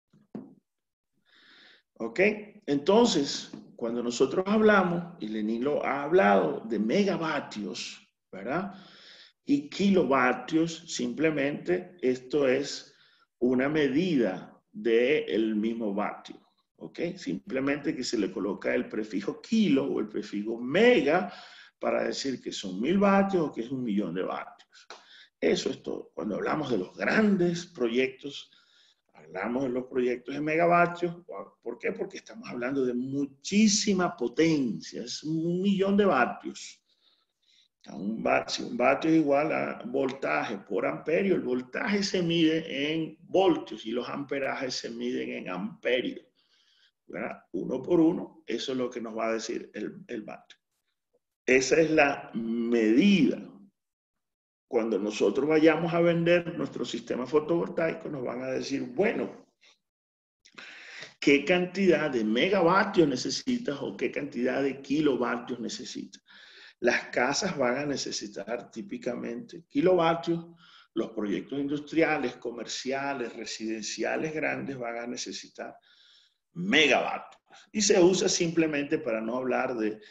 ¿Ok? Entonces, cuando nosotros hablamos, y Lenin lo ha hablado, de megavatios, ¿verdad? Y kilovatios, simplemente esto es una medida del mismo vatio. ¿Ok? Simplemente que se le coloca el prefijo kilo o el prefijo mega para decir que son 1000 vatios o que es 1.000.000 de vatios. Eso es todo. Cuando hablamos de los grandes proyectos, hablamos de los proyectos en megavatios. ¿Por qué? Porque estamos hablando de muchísima potencia. Es 1.000.000 de vatios. Si un vatio es igual a voltaje por amperio, el voltaje se mide en voltios y los amperajes se miden en amperios. ¿Verdad? 1 por 1, eso es lo que nos va a decir el vatio. Esa es la medida. Cuando nosotros vayamos a vender nuestro sistema fotovoltaico, nos van a decir, bueno, ¿qué cantidad de megavatios necesitas o qué cantidad de kilovatios necesitas? Las casas van a necesitar típicamente kilovatios, los proyectos industriales, comerciales, residenciales grandes van a necesitar megavatios. Y se usa simplemente para no hablar de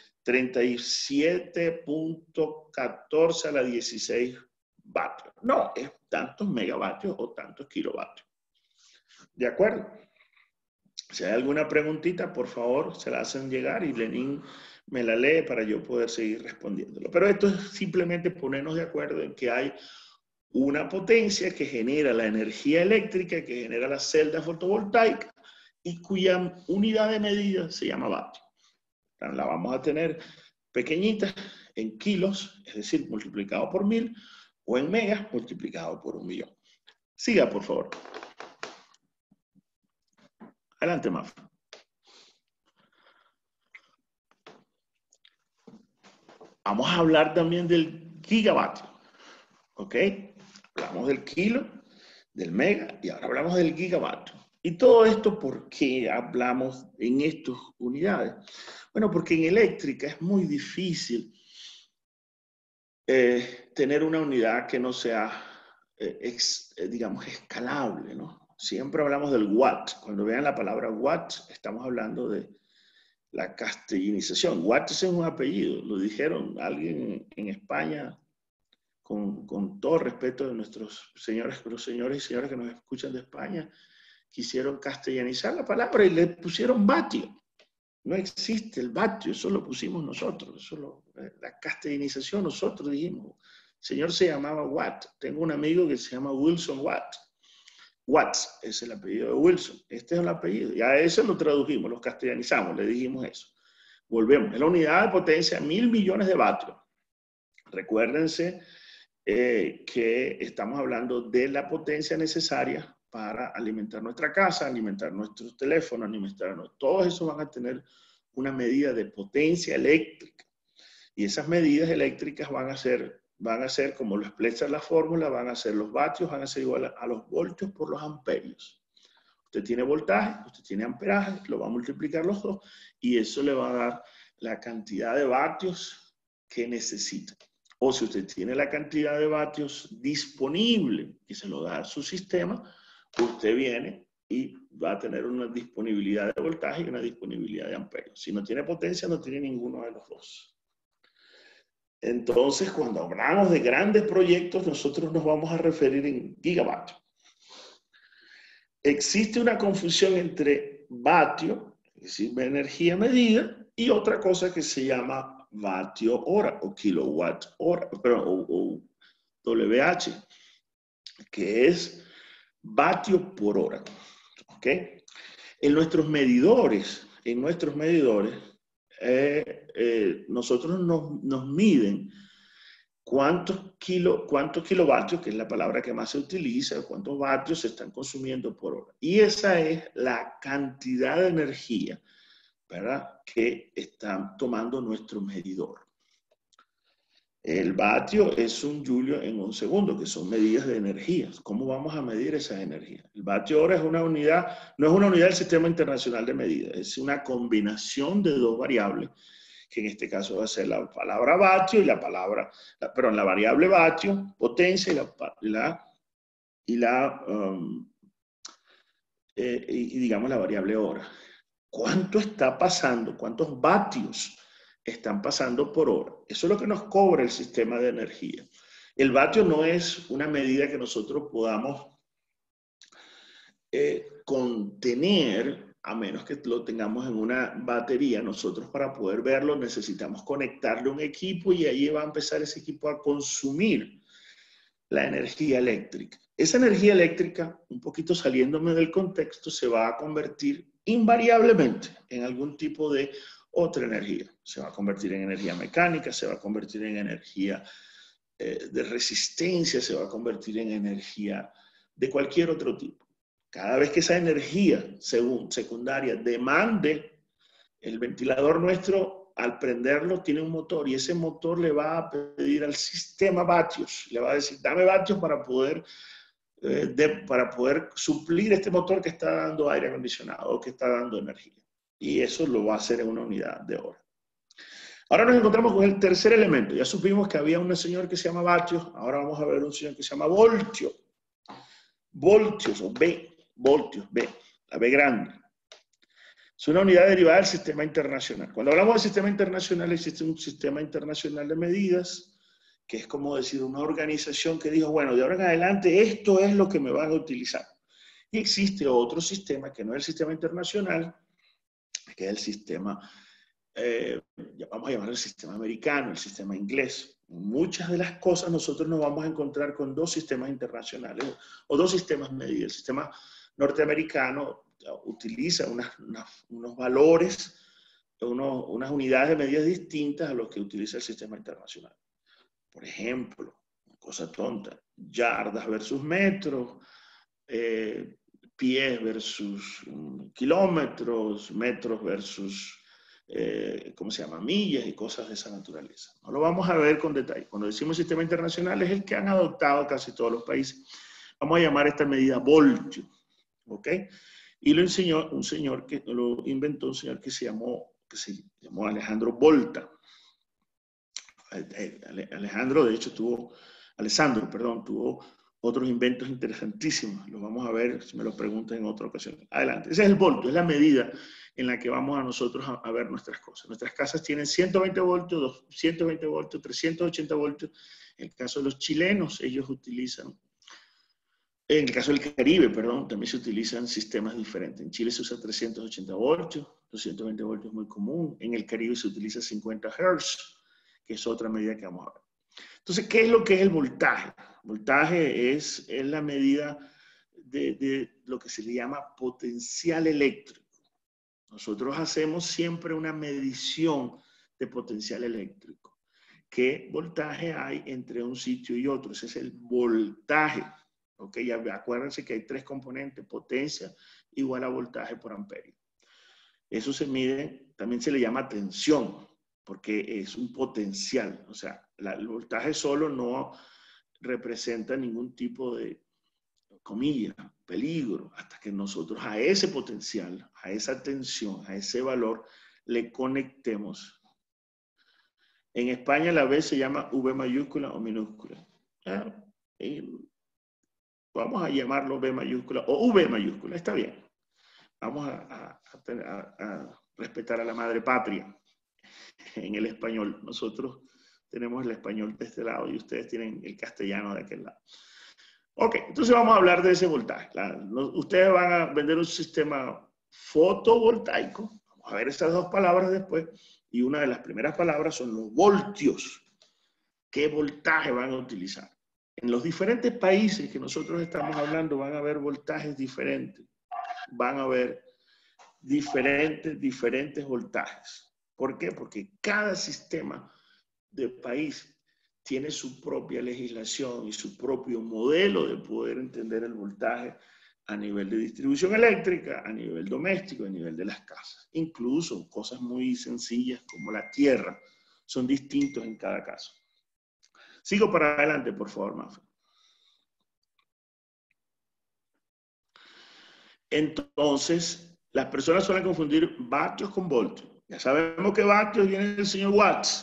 37.14 a la 16 vatios. No, es tantos megavatios o tantos kilovatios. ¿De acuerdo? Si hay alguna preguntita, por favor, se la hacen llegar y Lenín me la lee para yo poder seguir respondiéndolo. Pero esto es simplemente ponernos de acuerdo en que hay una potencia que genera la energía eléctrica, que genera la celda fotovoltaica y cuya unidad de medida se llama vatio. La vamos a tener pequeñita en kilos, es decir, multiplicado por 1000, o en megas multiplicado por 1.000.000. Siga, por favor. Adelante, Mafra. Vamos a hablar también del gigavatio. ¿Ok? Hablamos del kilo, del mega y ahora hablamos del gigavatio. ¿Y todo esto por qué hablamos en estas unidades? Bueno, porque en eléctrica es muy difícil tener una unidad que no sea, digamos, escalable, ¿no? Siempre hablamos del watt. Cuando vean la palabra watt, estamos hablando de la castellanización. Watt es un apellido, lo dijeron alguien en España con todo respeto de nuestros señores, los señores y señoras que nos escuchan de España, quisieron castellanizar la palabra y le pusieron vatio. No existe el vatio, eso lo pusimos nosotros, la castellanización nosotros dijimos. El señor se llamaba Watt. Tengo un amigo que se llama Wilson Watt. Watts es el apellido de Wilson. Este es el apellido. Y a ese lo tradujimos, lo castellanizamos, le dijimos eso. Volvemos. Es la unidad de potencia, 1.000 millones de vatios. Recuérdense que estamos hablando de la potencia necesaria para alimentar nuestra casa, alimentar nuestros teléfonos, todos esos van a tener una medida de potencia eléctrica. Y esas medidas eléctricas van a ser, como lo expresa la fórmula, van a ser los vatios, van a ser igual a los voltios por los amperios. Usted tiene voltaje, usted tiene amperaje, lo va a multiplicar los dos y eso le va a dar la cantidad de vatios que necesita. O si usted tiene la cantidad de vatios disponible que se lo da a su sistema, usted viene y va a tener una disponibilidad de voltaje y una disponibilidad de amperios. Si no tiene potencia, no tiene ninguno de los dos. Entonces, cuando hablamos de grandes proyectos, nosotros nos vamos a referir en gigavatios. Existe una confusión entre vatio, es decir, energía medida, y otra cosa que se llama vatio hora o kilowatt hora, o WH, que es vatio por hora. ¿Ok? En nuestros medidores, nosotros nos miden cuántos kilovatios, que es la palabra que más se utiliza, cuántos vatios se están consumiendo por hora. Y esa es la cantidad de energía, ¿verdad?, que está tomando nuestro medidor. El vatio es un joule en un segundo, que son medidas de energías. ¿Cómo vamos a medir esas energías? El vatio hora es una unidad, no es una unidad del Sistema Internacional de Medidas, es una combinación de dos variables, que en este caso va a ser la palabra vatio y la variable vatio, potencia y digamos la variable hora. ¿Cuánto está pasando? ¿Cuántos vatios están pasando por hora? Eso es lo que nos cobra el sistema de energía. El vatio no es una medida que nosotros podamos contener, a menos que lo tengamos en una batería. Nosotros, para poder verlo, necesitamos conectarle un equipo y ahí va a empezar ese equipo a consumir la energía eléctrica. Esa energía eléctrica, un poquito saliéndome del contexto, se va a convertir invariablemente en algún tipo de otra energía. Se va a convertir en energía mecánica, se va a convertir en energía de resistencia, se va a convertir en energía de cualquier otro tipo. Cada vez que esa energía secundaria demande, el ventilador nuestro, al prenderlo, tiene un motor y ese motor le va a pedir al sistema vatios, le va a decir, dame vatios para poder suplir este motor que está dando aire acondicionado o que está dando energía. Y eso lo va a hacer en una unidad de hora. Ahora nos encontramos con el tercer elemento. Ya supimos que había un señor que se llama vatios. Ahora vamos a ver un señor que se llama voltio. Voltios o B. Voltios, B. La B grande. Es una unidad derivada del sistema internacional. Cuando hablamos del sistema internacional, existe un sistema internacional de medidas, que es como decir una organización que dijo, bueno, de ahora en adelante esto es lo que me van a utilizar. Y existe otro sistema que no es el sistema internacional, que es el sistema, vamos a llamarlo el sistema americano, el sistema inglés. Muchas de las cosas nosotros nos vamos a encontrar con dos sistemas internacionales o dos sistemas medidos. El sistema norteamericano utiliza unos valores, unas unidades de medidas distintas a los que utiliza el sistema internacional. Por ejemplo, cosa tonta, yardas versus metros, pies versus kilómetros, metros versus, ¿cómo se llama? Millas y cosas de esa naturaleza. No lo vamos a ver con detalle. Cuando decimos sistema internacional es el que han adoptado casi todos los países. Vamos a llamar esta medida voltio, ¿ok? Y lo enseñó un señor que lo inventó, un señor que se llamó Alessandro Volta. Alessandro, de hecho, tuvo otros inventos interesantísimos. Los vamos a ver si me lo preguntan en otra ocasión. Adelante. Ese es el voltio, es la medida en la que vamos a nosotros a ver nuestras cosas. Nuestras casas tienen 120 voltios, 220 voltios, 380 voltios. En el caso de los chilenos, ellos utilizan, en el caso del Caribe, perdón, también se utilizan sistemas diferentes. En Chile se usa 380 voltios, 220 voltios es muy común. En el Caribe se utiliza 50 Hz, que es otra medida que vamos a ver. Entonces, ¿qué es lo que es el voltaje? Voltaje es la medida de lo que se le llama potencial eléctrico. Nosotros hacemos siempre una medición de potencial eléctrico. ¿Qué voltaje hay entre un sitio y otro? Ese es el voltaje. ¿Ok? Ya acuérdense que hay tres componentes: potencia igual a voltaje por amperio. Eso se mide, también se le llama tensión, porque es un potencial. O sea, el voltaje solo no representa ningún tipo de, comillas, peligro, hasta que nosotros a ese potencial, a esa tensión, a ese valor, le conectemos. En España la V se llama V mayúscula o minúscula. Vamos a llamarlo V mayúscula o V mayúscula, está bien. Vamos a respetar a la madre patria en el español. Nosotros tenemos el español de este lado y ustedes tienen el castellano de aquel lado. Ok, entonces vamos a hablar de ese voltaje. Ustedes van a vender un sistema fotovoltaico. Vamos a ver esas dos palabras después. Y una de las primeras palabras son los voltios. ¿Qué voltaje van a utilizar? En los diferentes países que nosotros estamos hablando van a haber voltajes diferentes. Van a haber diferentes voltajes. ¿Por qué? Porque cada sistema de país tiene su propia legislación y su propio modelo de poder entender el voltaje a nivel de distribución eléctrica, a nivel doméstico, a nivel de las casas. Incluso cosas muy sencillas como la tierra son distintos en cada caso. Sigo para adelante, por favor, Mafe. Entonces, las personas suelen confundir vatios con voltios. Ya sabemos que vatios viene del señor Watts.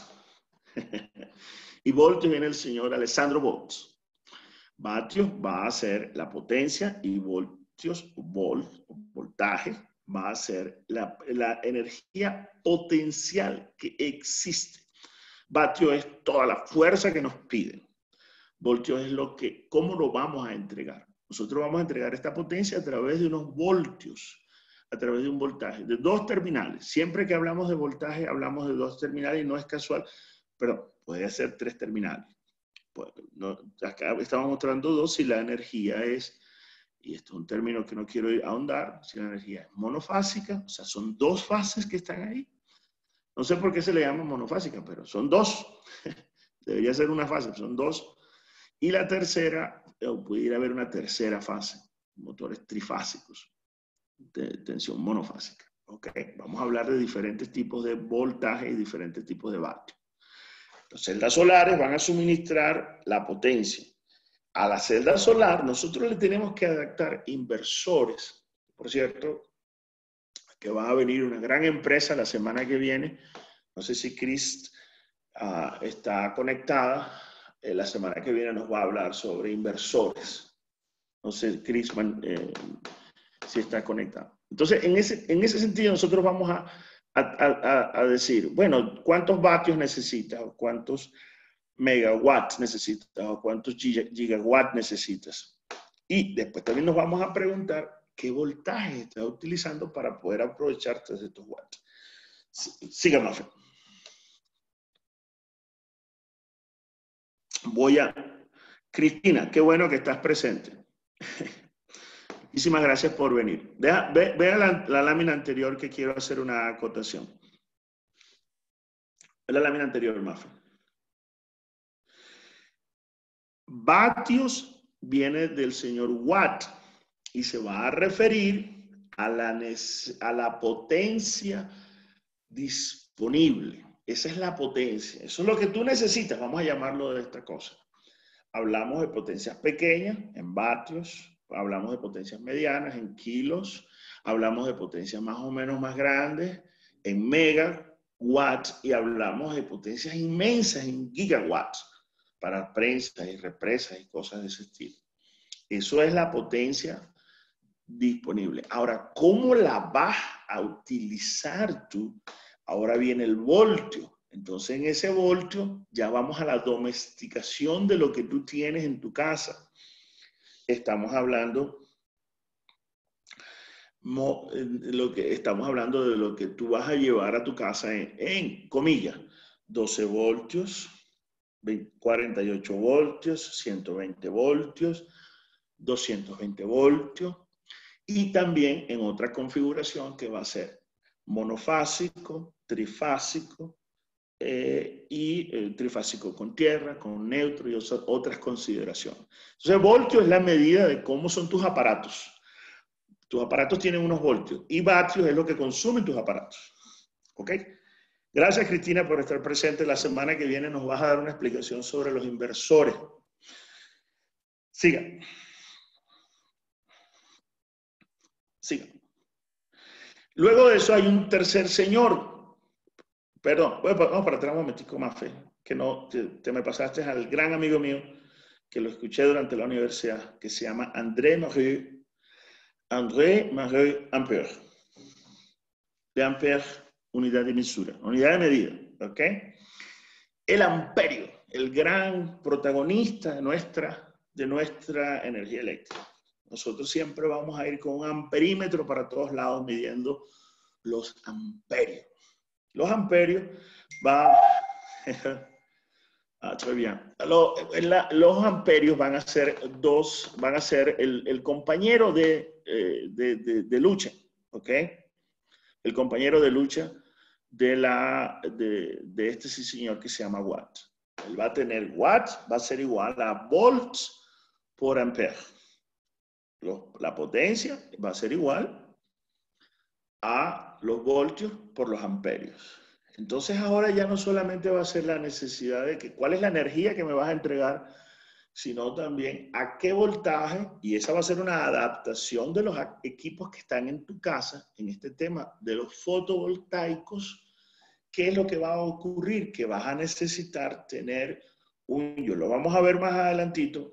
Y voltios viene del señor Alessandro Volts. Vatios va a ser la potencia y voltios, voltaje, va a ser la energía potencial que existe. Vatio es toda la fuerza que nos piden. Voltios es cómo lo vamos a entregar. Nosotros vamos a entregar esta potencia a través de unos voltios, a través de un voltaje, de dos terminales. Siempre que hablamos de voltaje, hablamos de dos terminales y no es casual. Perdón, puede ser tres terminales. Pues, no, acá estamos mostrando dos si la energía es, y esto es un término que no quiero ahondar, si la energía es monofásica, o sea, son dos fases que están ahí, No sé por qué se le llama monofásica, pero son dos. Debería ser una fase, son dos. Y la tercera, pudiera haber una tercera fase, motores trifásicos, de tensión monofásica. Ok, vamos a hablar de diferentes tipos de voltaje y diferentes tipos de vatios. Las celdas solares van a suministrar la potencia. A la celda solar nosotros le tenemos que adaptar inversores. Por cierto, que va a venir una gran empresa la semana que viene. No sé si Chris está conectada. La semana que viene nos va a hablar sobre inversores. No sé, Chris, si está conectado. Entonces, en ese sentido, nosotros vamos a decir, bueno, ¿cuántos vatios necesitas? ¿O cuántos megawatts necesitas? ¿O cuántos gigawatts necesitas? Y después también nos vamos a preguntar qué voltaje estás utilizando para poder aprovecharte de estos watts. Síganme. Cristina, qué bueno que estás presente. Muchísimas gracias por venir. Vea la lámina anterior, que quiero hacer una acotación. Ve la lámina anterior, Mafe. Vatios viene del señor Watt y se va a referir a la potencia disponible. Esa es la potencia. Eso es lo que tú necesitas. Vamos a llamarlo de esta cosa. Hablamos de potencias pequeñas en vatios. Hablamos de potencias medianas en kilos, hablamos de potencias más o menos más grandes en megawatts y hablamos de potencias inmensas en gigawatts para prensas y represas y cosas de ese estilo. Eso es la potencia disponible. Ahora, ¿cómo la vas a utilizar tú? Ahora viene el voltio. Entonces, en ese voltio ya vamos a la domesticación de lo que tú tienes en tu casa. Estamos hablando de lo que tú vas a llevar a tu casa en comillas, 12 voltios, 48 voltios, 120 voltios, 220 voltios y también en otra configuración que va a ser monofásico, trifásico trifásico con tierra, con neutro y otras consideraciones. Entonces, voltio es la medida de cómo son tus aparatos. Tus aparatos tienen unos voltios y vatios es lo que consumen tus aparatos. ¿Ok? Gracias, Cristina, por estar presente. La semana que viene nos vas a dar una explicación sobre los inversores. Siga. Siga. Luego de eso hay un tercer señor. Perdón, vamos para atrás un momentico más, Fe, que no, te me pasaste al gran amigo mío, que lo escuché durante la universidad, que se llama André-Marie Ampère. De Ampère, unidad de mesura, unidad de medida, ¿ok? El amperio, el gran protagonista de nuestra energía eléctrica. Nosotros siempre vamos a ir con un amperímetro para todos lados midiendo los amperios. Los amperios los amperios van a ser el compañero de lucha, ¿ok? El compañero de lucha de este sí señor que se llama watt. Él va a tener watt, va a ser igual a volts por ampere. La potencia va a ser igual a los voltios por los amperios. Entonces ahora ya no solamente va a ser la necesidad de cuál es la energía que me vas a entregar, sino también a qué voltaje, y esa va a ser una adaptación de los equipos que están en tu casa, en este tema de los fotovoltaicos. ¿Qué es lo que va a ocurrir? Que vas a necesitar tener lo vamos a ver más adelantito,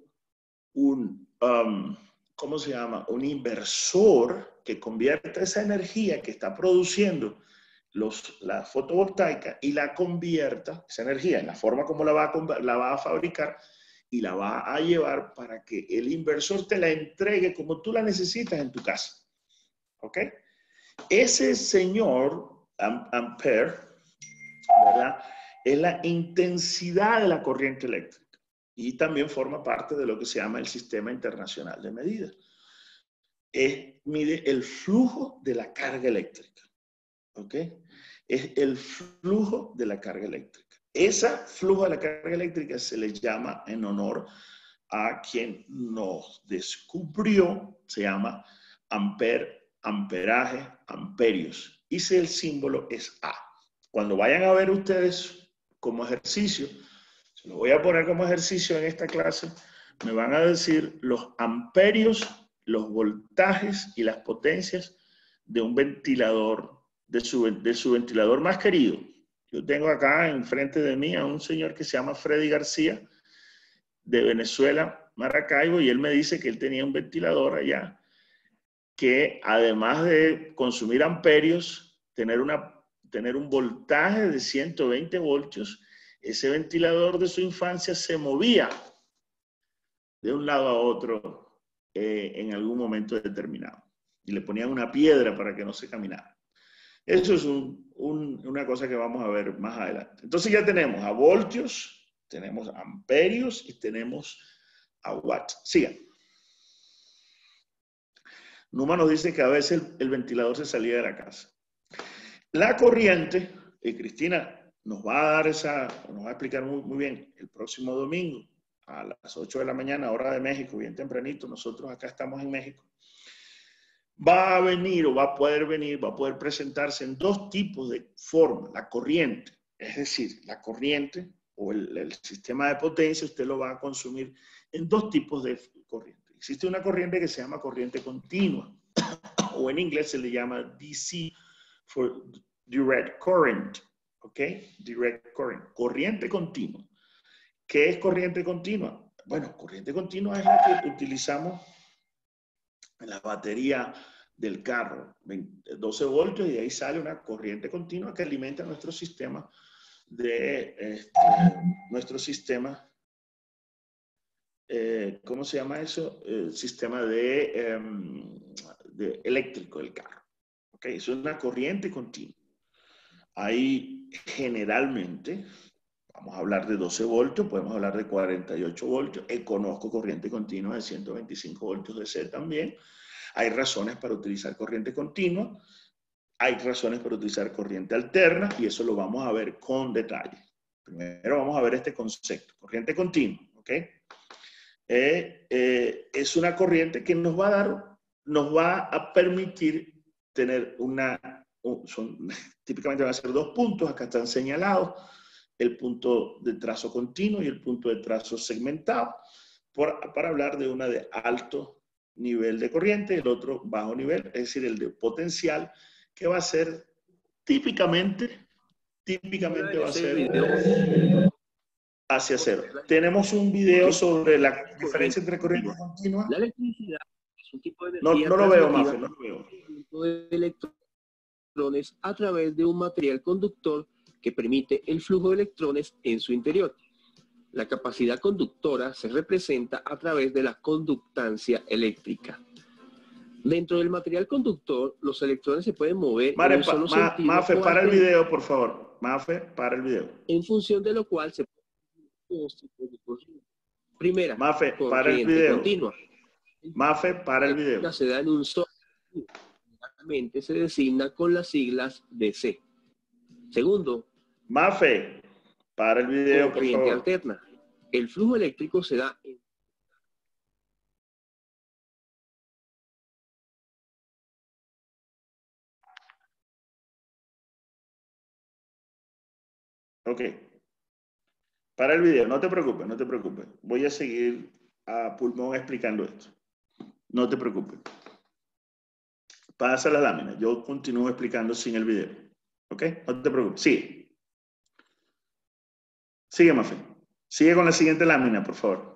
¿cómo se llama? Un inversor que convierta esa energía que está produciendo la fotovoltaica y la convierta, esa energía, en la forma como la va a fabricar y la va a llevar para que el inversor te la entregue como tú la necesitas en tu casa. ¿Ok? Ese señor, Ampere, ¿verdad? Es la intensidad de la corriente eléctrica y también forma parte de lo que se llama el Sistema Internacional de Medidas. Mide el flujo de la carga eléctrica. ¿Ok? es el flujo de la carga eléctrica. Ese flujo de la carga eléctrica se le llama en honor a quien nos descubrió, se llama amperaje, amperios. Y el símbolo es A. Cuando vayan a ver ustedes como ejercicio, se lo voy a poner como ejercicio en esta clase, me van a decir los amperios, los voltajes y las potencias de un ventilador, de su ventilador más querido. Yo tengo acá enfrente de mí a un señor que se llama Freddy García, de Venezuela, Maracaibo, y él me dice que él tenía un ventilador allá, que además de consumir amperios, tener un voltaje de 120 voltios, ese ventilador de su infancia se movía de un lado a otro en algún momento determinado. Y le ponían una piedra para que no se caminara. Eso es una cosa que vamos a ver más adelante. Entonces ya tenemos a voltios, tenemos a amperios y tenemos a watts. Sigan. Numa nos dice que a veces el ventilador se salía de la casa. La corriente, y Cristina nos va a dar nos va a explicar muy bien el próximo domingo a las 8 de la mañana, hora de México, bien tempranito, nosotros acá estamos en México, va a venir o va a poder presentarse en dos tipos de forma. La corriente, es decir, la corriente o el sistema de potencia, usted lo va a consumir en dos tipos de corriente. Existe una corriente que se llama corriente continua, o en inglés se le llama DC, for direct current, ¿ok? Direct current, corriente continua. ¿Qué es corriente continua? Bueno, corriente continua es la que utilizamos en la batería del carro, 12 voltios, y de ahí sale una corriente continua que alimenta nuestro sistema ¿cómo se llama eso? Sistema de eléctrico del carro. ¿Ok? Es una corriente continua. Ahí generalmente, vamos a hablar de 12 voltios, podemos hablar de 48 voltios. Conozco corriente continua de 125 voltios DC también. Hay razones para utilizar corriente continua. Hay razones para utilizar corriente alterna y eso lo vamos a ver con detalle. Primero vamos a ver este concepto, corriente continua, ¿ok? Es una corriente que nos va a permitir tener típicamente van a ser dos puntos, acá están señalados, el punto de trazo continuo y el punto de trazo segmentado, para hablar de una de alto nivel de corriente, el otro bajo nivel, es decir, el de potencial, que va a ser típicamente va a ser hacia cero. Tenemos un video sobre la diferencia entre corriente continua. La electricidad es un tipo de energía no lo veo, Mafe, no lo veo. De electrones a través de un material conductor que permite el flujo de electrones en su interior. La capacidad conductora se representa a través de la conductancia eléctrica. Dentro del material conductor, los electrones se pueden mover en un solo sentido. Mafe, para el video, por favor. Mafe, para el video. En función de lo cual se primera, Mafe, para el video. Continua. Mafe, para el video. Se da en un solo sentido. Generalmente se designa con las siglas DC. Segundo, Mafe, para el video, por corriente favor. alterna. El flujo eléctrico se da en Ok. Para el video, no te preocupes, no te preocupes. Voy a seguir a pulmón explicando esto. No te preocupes. Pasa la lámina. Yo continúo explicando sin el video. ¿Ok? No te preocupes. Sigue. Sigue, Mafe. Sigue con la siguiente lámina, por favor.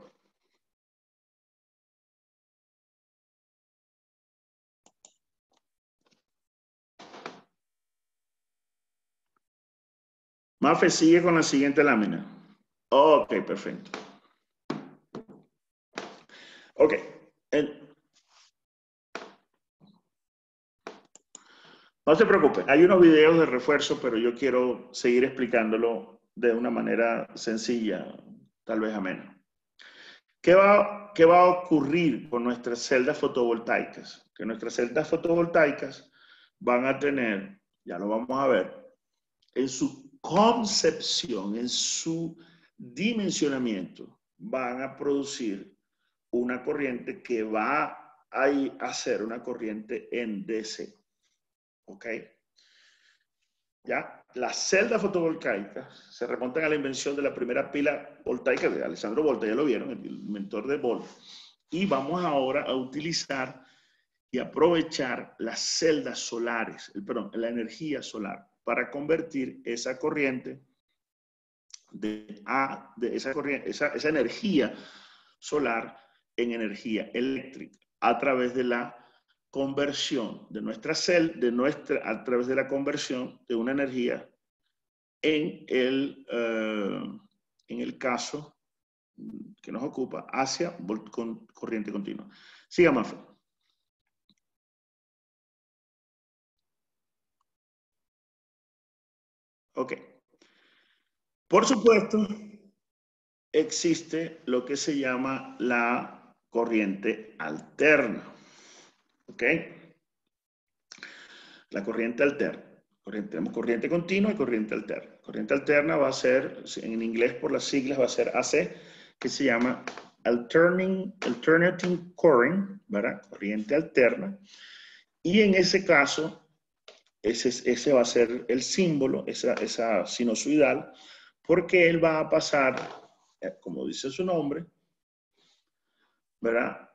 Mafe, sigue con la siguiente lámina. Ok, perfecto. Ok. No se preocupe, hay unos videos de refuerzo, pero yo quiero seguir explicándolo de una manera sencilla, tal vez amena. ¿Qué va a ocurrir con nuestras celdas fotovoltaicas? Que nuestras celdas fotovoltaicas van a tener, ya lo vamos a ver, en su concepción, en su dimensionamiento, van a producir una corriente que va a ser una corriente en DC. ¿Ok? ¿Ya? Las celdas fotovoltaicas se remontan a la invención de la primera pila voltaica de Alessandro Volta, ya lo vieron, el inventor de Volta. Y vamos ahora a utilizar y aprovechar las celdas solares, la energía solar, para convertir esa corriente esa energía solar en energía eléctrica a través de la conversión de nuestra a través de la conversión de una energía en el caso que nos ocupa hacia corriente continua. Siga, Mafe. Ok. Por supuesto, existe lo que se llama la corriente alterna. ¿Ok? La corriente alterna. Tenemos corriente continua y corriente alterna. Corriente alterna va a ser, en inglés por las siglas va a ser AC, que se llama Alternating Current, ¿verdad? Corriente alterna. Y en ese caso, ese va a ser el símbolo, esa sinusoidal, porque él va a pasar, como dice su nombre, ¿verdad?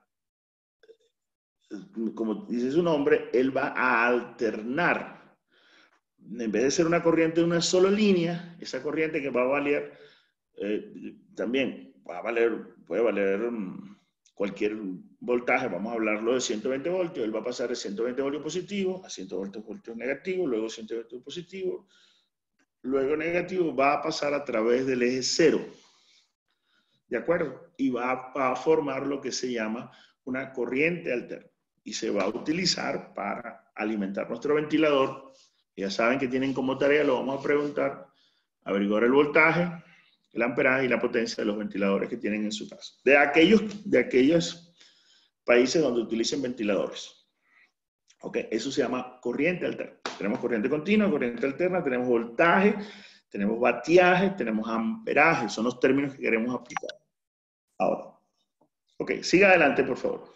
Como dice su nombre, él va a alternar. En vez de ser una corriente de una sola línea, esa corriente que va a valer, también puede valer cualquier voltaje, vamos a hablarlo de 120 voltios, él va a pasar de 120 voltios positivo a 120 voltios negativo, luego 120 positivo, luego negativo, va a pasar a través del eje cero, ¿de acuerdo? Y va a formar lo que se llama una corriente alterna y se va a utilizar para alimentar nuestro ventilador. Ya saben que tienen como tarea, lo vamos a preguntar, averiguar el voltaje, el amperaje y la potencia de los ventiladores que tienen en su casa. De aquellos países donde utilicen ventiladores. Ok, eso se llama corriente alterna. Tenemos corriente continua, corriente alterna, tenemos voltaje, tenemos vatiaje, tenemos amperaje. Son los términos que queremos aplicar. Ahora. Ok, siga adelante, por favor.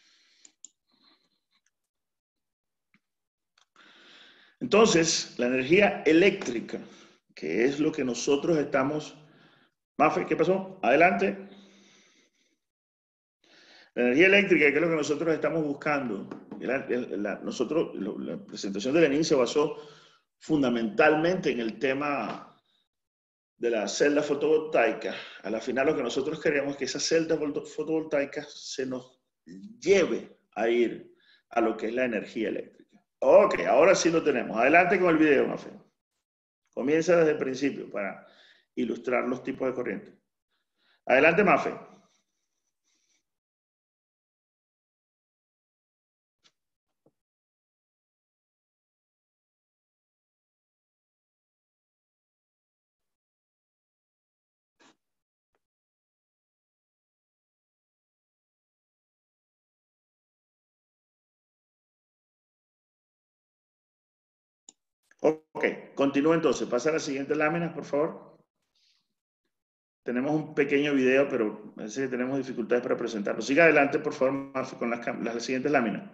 Entonces, la energía eléctrica, que es lo que nosotros estamos... Mafe, ¿qué pasó? Adelante. La energía eléctrica, que es lo que nosotros estamos buscando. La presentación de Lenin se basó fundamentalmente en el tema de la celda fotovoltaica. A la final lo que nosotros queremos es que esa celda fotovoltaica se nos lleve a ir a lo que es la energía eléctrica. Ok, ahora sí lo tenemos. Adelante con el video, Mafe. Comienza desde el principio para ilustrar los tipos de corriente. Adelante, Mafe. Ok, continúa entonces. Pasa a las siguientes láminas, por favor. Tenemos un pequeño video, pero parece que tenemos dificultades para presentarlo. Siga adelante, por favor, Mafe, con las siguientes láminas.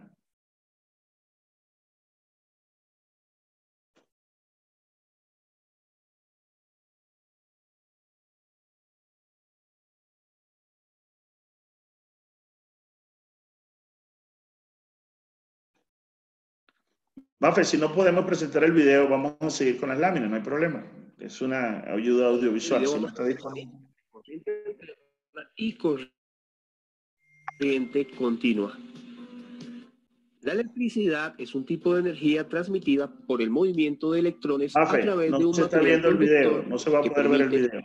Mafe, si no podemos presentar el video, vamos a seguir con las láminas, no hay problema. Es una ayuda audiovisual, si no está disponible. Y corriente continua. La electricidad es un tipo de energía transmitida por el movimiento de electrones a través de un material conductor. No se está viendo el video, no se va a poder ver el video.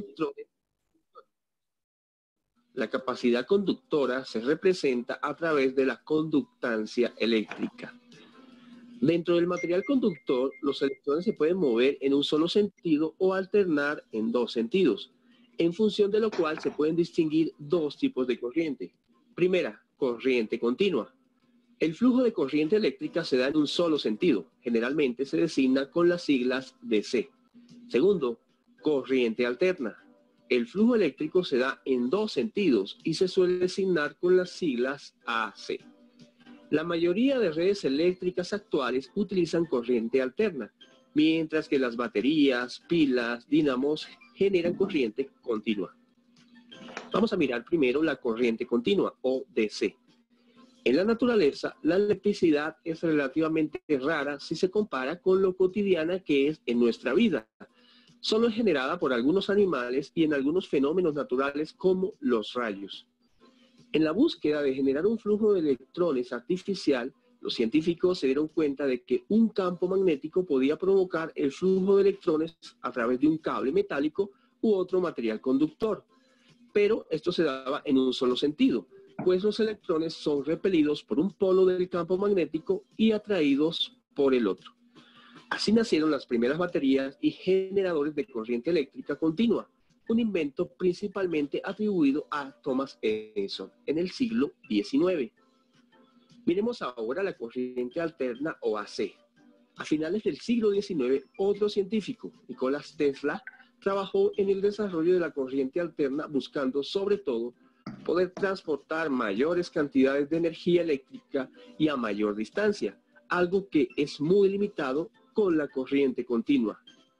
La capacidad conductora se representa a través de la conductancia eléctrica. Dentro del material conductor, los electrones se pueden mover en un solo sentido o alternar en dos sentidos, en función de lo cual se pueden distinguir dos tipos de corriente. Primera, corriente continua. El flujo de corriente eléctrica se da en un solo sentido. Generalmente se designa con las siglas DC. Segundo, corriente alterna. El flujo eléctrico se da en dos sentidos y se suele designar con las siglas AC. La mayoría de redes eléctricas actuales utilizan corriente alterna, mientras que las baterías, pilas, dínamos generan corriente continua. Vamos a mirar primero la corriente continua, o DC. En la naturaleza, la electricidad es relativamente rara si se compara con lo cotidiana que es en nuestra vida. Solo es generada por algunos animales y en algunos fenómenos naturales como los rayos. En la búsqueda de generar un flujo de electrones artificial, los científicos se dieron cuenta de que un campo magnético podía provocar el flujo de electrones a través de un cable metálico u otro material conductor. Pero esto se daba en un solo sentido, pues los electrones son repelidos por un polo del campo magnético y atraídos por el otro. Así nacieron las primeras baterías y generadores de corriente eléctrica continua, un invento principalmente atribuido a Thomas Edison en el siglo XIX. Miremos ahora la corriente alterna o AC. A finales del siglo XIX, otro científico, Nikola Tesla, trabajó en el desarrollo de la corriente alterna buscando sobre todo poder transportar mayores cantidades de energía eléctrica y a mayor distancia, algo que es muy limitado con la corriente continua.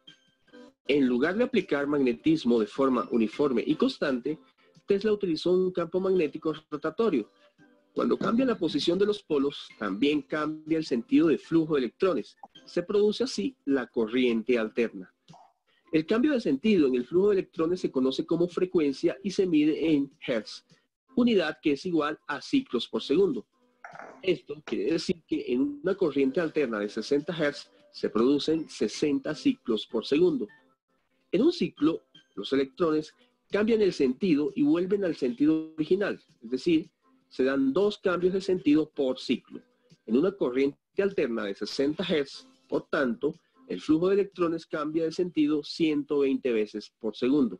En lugar de aplicar magnetismo de forma uniforme y constante, Tesla utilizó un campo magnético rotatorio. Cuando cambia la posición de los polos, también cambia el sentido de flujo de electrones. Se produce así la corriente alterna. El cambio de sentido en el flujo de electrones se conoce como frecuencia y se mide en Hertz, unidad que es igual a ciclos por segundo. Esto quiere decir que en una corriente alterna de 60 Hz se producen 60 ciclos por segundo. En un ciclo, los electrones cambian el sentido y vuelven al sentido original, es decir, se dan dos cambios de sentido por ciclo. En una corriente alterna de 60 Hz, por tanto, el flujo de electrones cambia de sentido 120 veces por segundo.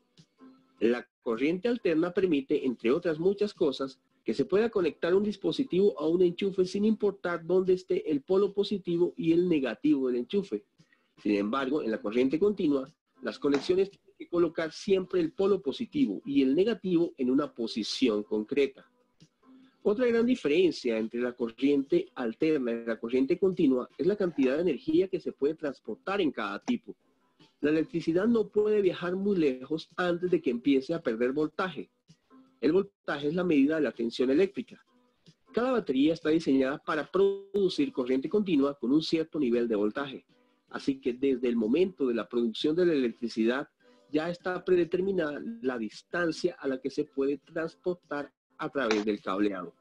La corriente alterna permite, entre otras muchas cosas, que se pueda conectar un dispositivo a un enchufe sin importar dónde esté el polo positivo y el negativo del enchufe. Sin embargo, en la corriente continua, las conexiones tienen que colocar siempre el polo positivo y el negativo en una posición concreta. Otra gran diferencia entre la corriente alterna y la corriente continua es la cantidad de energía que se puede transportar en cada tipo. La electricidad no puede viajar muy lejos antes de que empiece a perder voltaje. El voltaje es la medida de la tensión eléctrica. Cada batería está diseñada para producir corriente continua con un cierto nivel de voltaje. Así que desde el momento de la producción de la electricidad ya está predeterminada la distancia a la que se puede transportar a través del cableado.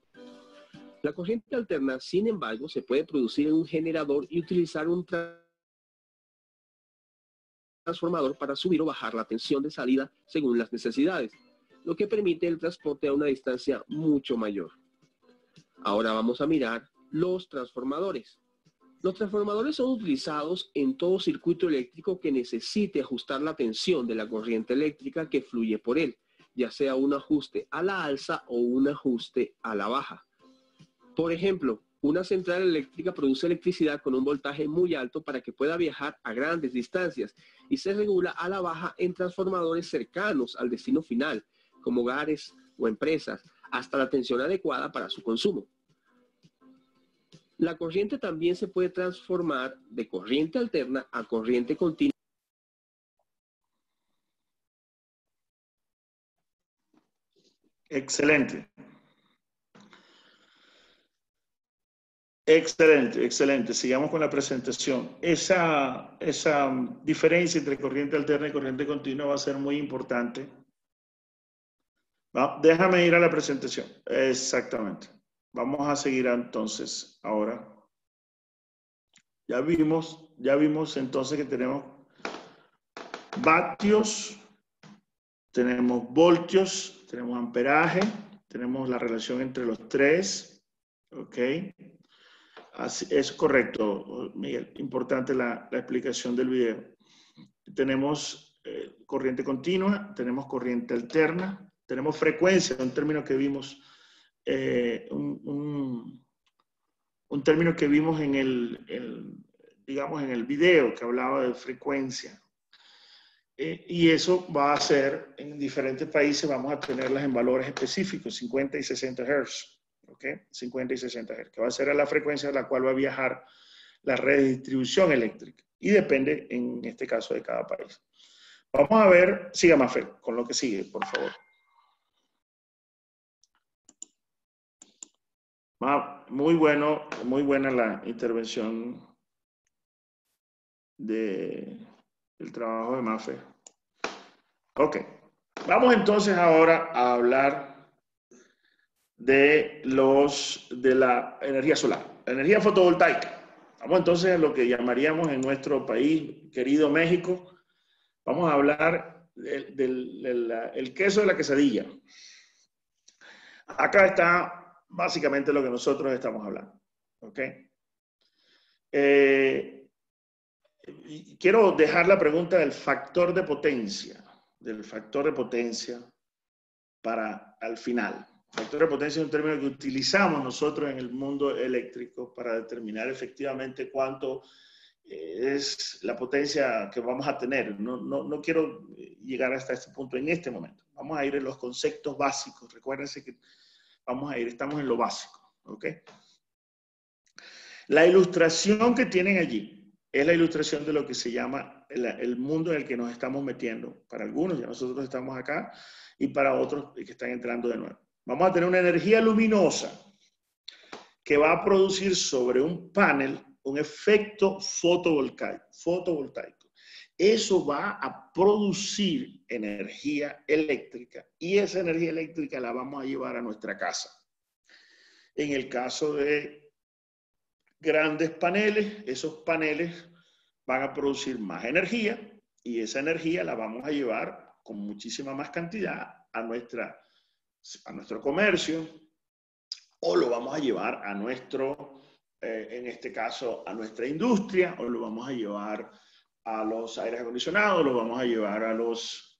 La corriente alterna, sin embargo, se puede producir en un generador y utilizar un transformador para subir o bajar la tensión de salida según las necesidades, lo que permite el transporte a una distancia mucho mayor. Ahora vamos a mirar los transformadores. Los transformadores son utilizados en todo circuito eléctrico que necesite ajustar la tensión de la corriente eléctrica que fluye por él, ya sea un ajuste a la alza o un ajuste a la baja. Por ejemplo, una central eléctrica produce electricidad con un voltaje muy alto para que pueda viajar a grandes distancias y se regula a la baja en transformadores cercanos al destino final, como hogares o empresas, hasta la tensión adecuada para su consumo. La corriente también se puede transformar de corriente alterna a corriente continua. Excelente. Excelente, excelente. Sigamos con la presentación. Esa diferencia entre corriente alterna y corriente continua va a ser muy importante. Déjame ir a la presentación. Exactamente. Vamos a seguir entonces ahora. Ya vimos entonces que tenemos vatios, tenemos voltios, tenemos amperaje, tenemos la relación entre los tres. ¿Ok? Así, es correcto, Miguel. Importante la explicación del video. Tenemos corriente continua, tenemos corriente alterna, tenemos frecuencia, un término que vimos, un término que vimos digamos, en el video que hablaba de frecuencia. Y eso va a ser, en diferentes países vamos a tenerlas en valores específicos, 50 y 60 Hz, ¿ok? 50 y 60 Hz, que va a ser a la frecuencia a la cual va a viajar la red de distribución eléctrica. Y depende, en este caso, de cada país. Vamos a ver, siga Mafe, con lo que sigue, por favor. Muy buena la intervención del trabajo de Mafe. Ok, vamos entonces ahora a hablar de la energía solar, la energía fotovoltaica. Vamos entonces a lo que llamaríamos en nuestro país, querido México, vamos a hablar del queso de la quesadilla. Acá está básicamente lo que nosotros estamos hablando. ¿Ok? Quiero dejar la pregunta del factor de potencia. Para al final. Factor de potencia es un término que utilizamos nosotros en el mundo eléctrico para determinar efectivamente cuánto es la potencia que vamos a tener. No quiero llegar hasta este punto en este momento. Vamos a ir en los conceptos básicos. Recuérdense que estamos en lo básico. ¿Ok? La ilustración que tienen allí es la ilustración de lo que se llama el mundo en el que nos estamos metiendo. Para algunos, ya nosotros estamos acá, y para otros que están entrando de nuevo. Vamos a tener una energía luminosa que va a producir sobre un panel un efecto fotovoltaico. Eso va a producir energía eléctrica y esa energía eléctrica la vamos a llevar a nuestra casa. En el caso de grandes paneles, esos paneles van a producir más energía y esa energía la vamos a llevar con muchísima más cantidad a nuestro comercio, o lo vamos a llevar a en este caso, a nuestra industria, o lo vamos a llevar a los aires acondicionados, lo vamos a llevar a los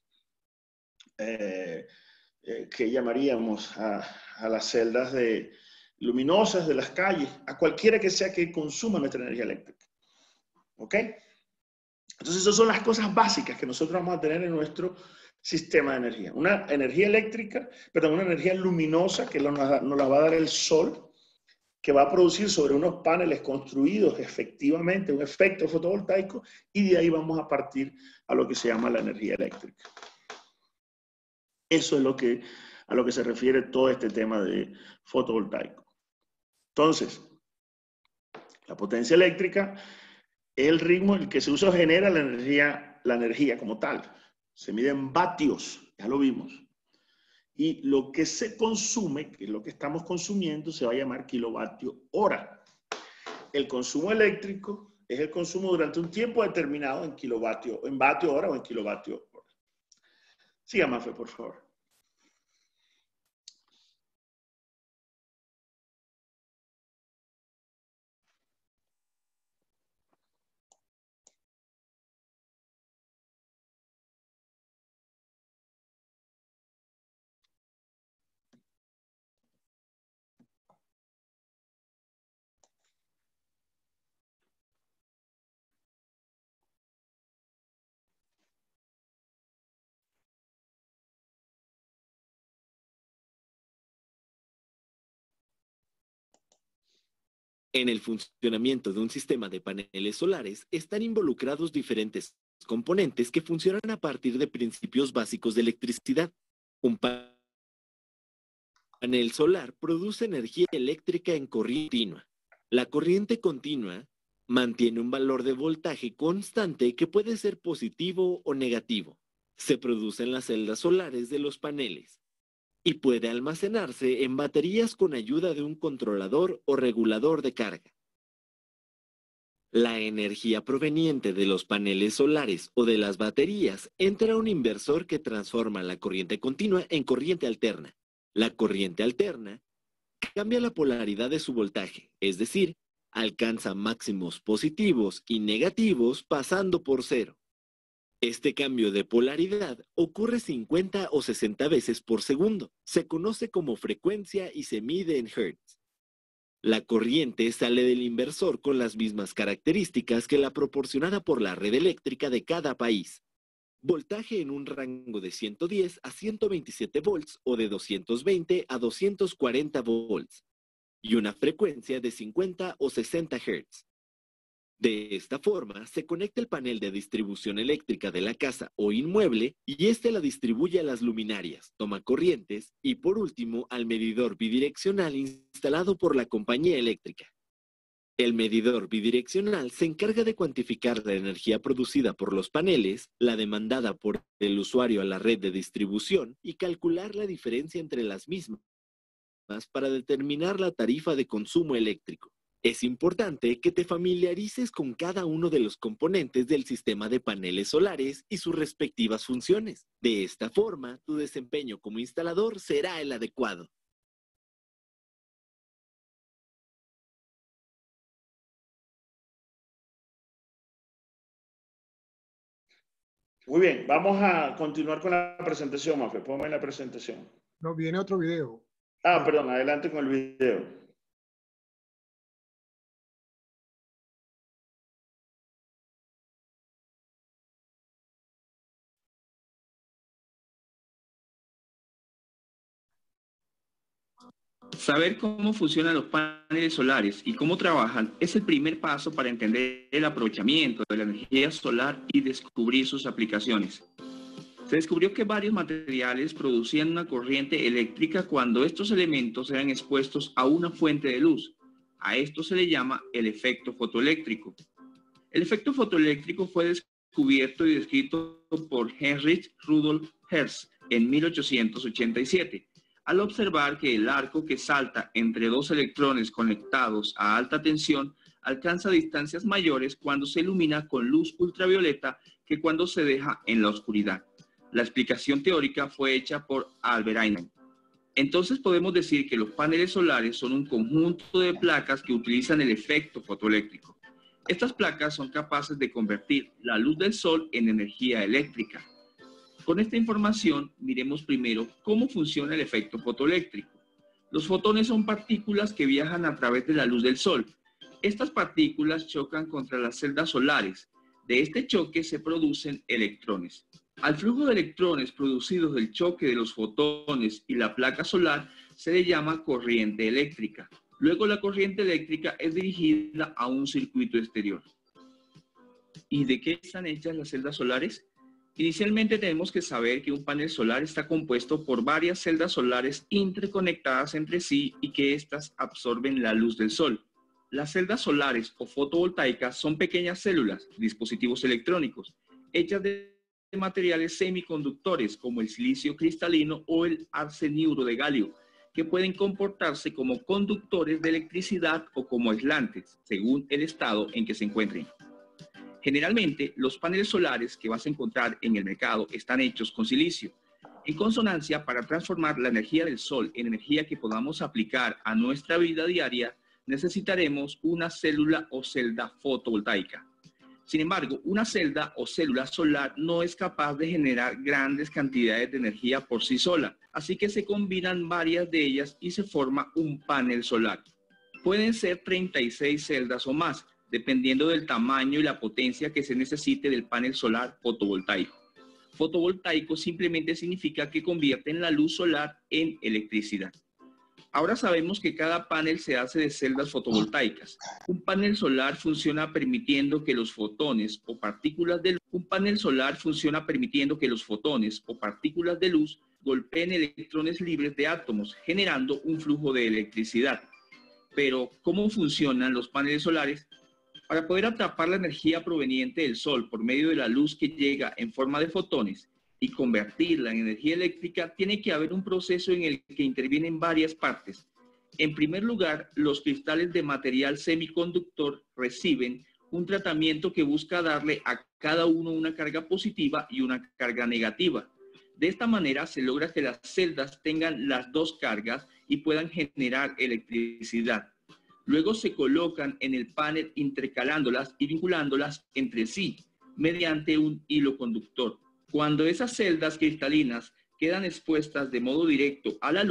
que llamaríamos a las celdas luminosas de las calles, a cualquiera que sea que consuma nuestra energía eléctrica. ¿Ok? Entonces, esas son las cosas básicas que nosotros vamos a tener en nuestro sistema de energía. Una energía una energía luminosa que nos la va a dar el sol, que va a producir sobre unos paneles construidos efectivamente un efecto fotovoltaico, y de ahí vamos a partir a lo que se llama la energía eléctrica. Eso es a lo que se refiere todo este tema de fotovoltaico. Entonces, la potencia eléctrica es el ritmo en el que se usa o genera la energía como tal. Se mide en vatios, ya lo vimos. Y lo que se consume, que es lo que estamos consumiendo, se va a llamar kilovatio hora. El consumo eléctrico es el consumo durante un tiempo determinado en vatio hora o en kilovatio hora. Siga, Mafe, por favor. En el funcionamiento de un sistema de paneles solares están involucrados diferentes componentes que funcionan a partir de principios básicos de electricidad. Un panel solar produce energía eléctrica en corriente continua. La corriente continua mantiene un valor de voltaje constante que puede ser positivo o negativo. Se produce en las celdas solares de los paneles y puede almacenarse en baterías con ayuda de un controlador o regulador de carga. La energía proveniente de los paneles solares o de las baterías entra a un inversor que transforma la corriente continua en corriente alterna. La corriente alterna cambia la polaridad de su voltaje, es decir, alcanza máximos positivos y negativos pasando por cero. Este cambio de polaridad ocurre 50 o 60 veces por segundo. Se conoce como frecuencia y se mide en hertz. La corriente sale del inversor con las mismas características que la proporcionada por la red eléctrica de cada país. Voltaje en un rango de 110 a 127 volts o de 220 a 240 volts. Y una frecuencia de 50 o 60 Hz. De esta forma, se conecta el panel de distribución eléctrica de la casa o inmueble y este la distribuye a las luminarias, toma corrientes y, por último, al medidor bidireccional instalado por la compañía eléctrica. El medidor bidireccional se encarga de cuantificar la energía producida por los paneles, la demandada por el usuario a la red de distribución y calcular la diferencia entre las mismas para determinar la tarifa de consumo eléctrico. Es importante que te familiarices con cada uno de los componentes del sistema de paneles solares y sus respectivas funciones. De esta forma, tu desempeño como instalador será el adecuado. Muy bien, vamos a continuar con la presentación, Mafe. Ponme la presentación. No, viene otro video. Ah, perdón, adelante con el video. Saber cómo funcionan los paneles solares y cómo trabajan es el primer paso para entender el aprovechamiento de la energía solar y descubrir sus aplicaciones. Se descubrió que varios materiales producían una corriente eléctrica cuando estos elementos eran expuestos a una fuente de luz. A esto se le llama el efecto fotoeléctrico. El efecto fotoeléctrico fue descubierto y descrito por Heinrich Rudolf Hertz en 1887. Al observar que el arco que salta entre dos electrones conectados a alta tensión alcanza distancias mayores cuando se ilumina con luz ultravioleta que cuando se deja en la oscuridad. La explicación teórica fue hecha por Albert Einstein. Entonces podemos decir que los paneles solares son un conjunto de placas que utilizan el efecto fotoeléctrico. Estas placas son capaces de convertir la luz del sol en energía eléctrica. Con esta información, miremos primero cómo funciona el efecto fotoeléctrico. Los fotones son partículas que viajan a través de la luz del sol. Estas partículas chocan contra las celdas solares. De este choque se producen electrones. Al flujo de electrones producidos del choque de los fotones y la placa solar se le llama corriente eléctrica. Luego la corriente eléctrica es dirigida a un circuito exterior. ¿Y de qué están hechas las celdas solares? Inicialmente tenemos que saber que un panel solar está compuesto por varias celdas solares interconectadas entre sí y que éstas absorben la luz del sol. Las celdas solares o fotovoltaicas son pequeñas células, dispositivos electrónicos, hechas de materiales semiconductores como el silicio cristalino o el arseniuro de galio, que pueden comportarse como conductores de electricidad o como aislantes, según el estado en que se encuentren. Generalmente, los paneles solares que vas a encontrar en el mercado están hechos con silicio. En consonancia, para transformar la energía del sol en energía que podamos aplicar a nuestra vida diaria, necesitaremos una célula o celda fotovoltaica. Sin embargo, una celda o célula solar no es capaz de generar grandes cantidades de energía por sí sola, así que se combinan varias de ellas y se forma un panel solar. Pueden ser 36 celdas o más, dependiendo del tamaño y la potencia que se necesite del panel solar fotovoltaico. Fotovoltaico simplemente significa que convierten la luz solar en electricidad. Ahora sabemos que cada panel se hace de celdas fotovoltaicas. Un panel solar funciona permitiendo que los fotones o partículas de luz golpeen electrones libres de átomos, generando un flujo de electricidad. Pero, ¿cómo funcionan los paneles solares? Para poder atrapar la energía proveniente del sol por medio de la luz que llega en forma de fotones y convertirla en energía eléctrica, tiene que haber un proceso en el que intervienen varias partes. En primer lugar, los cristales de material semiconductor reciben un tratamiento que busca darle a cada uno una carga positiva y una carga negativa. De esta manera se logra que las celdas tengan las dos cargas y puedan generar electricidad. Luego se colocan en el panel intercalándolas y vinculándolas entre sí mediante un hilo conductor. Cuando esas celdas cristalinas quedan expuestas de modo directo a la luz,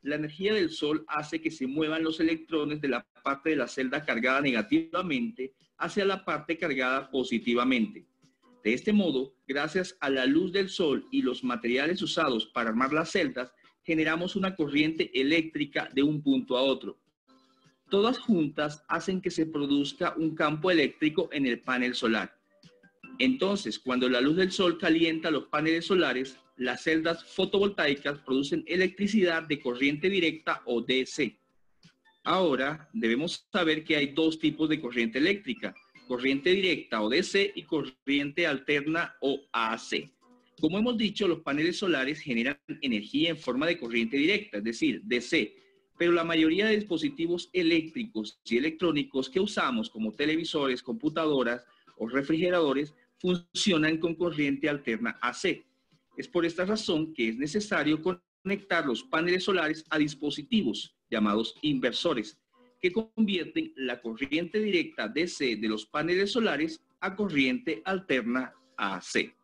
la energía del Sol hace que se muevan los electrones de la parte de la celda cargada negativamente hacia la parte cargada positivamente. De este modo, gracias a la luz del Sol y los materiales usados para armar las celdas, generamos una corriente eléctrica de un punto a otro. Todas juntas hacen que se produzca un campo eléctrico en el panel solar. Entonces, cuando la luz del Sol calienta los paneles solares, las celdas fotovoltaicas producen electricidad de corriente directa o DC. Ahora, debemos saber que hay dos tipos de corriente eléctrica: corriente directa o DC y corriente alterna o AC. Como hemos dicho, los paneles solares generan energía en forma de corriente directa, es decir, DC, pero la mayoría de dispositivos eléctricos y electrónicos que usamos, como televisores, computadoras o refrigeradores, funcionan con corriente alterna AC. Es por esta razón que es necesario conectar los paneles solares a dispositivos llamados inversores, que convierten la corriente directa DC de los paneles solares a corriente alterna AC.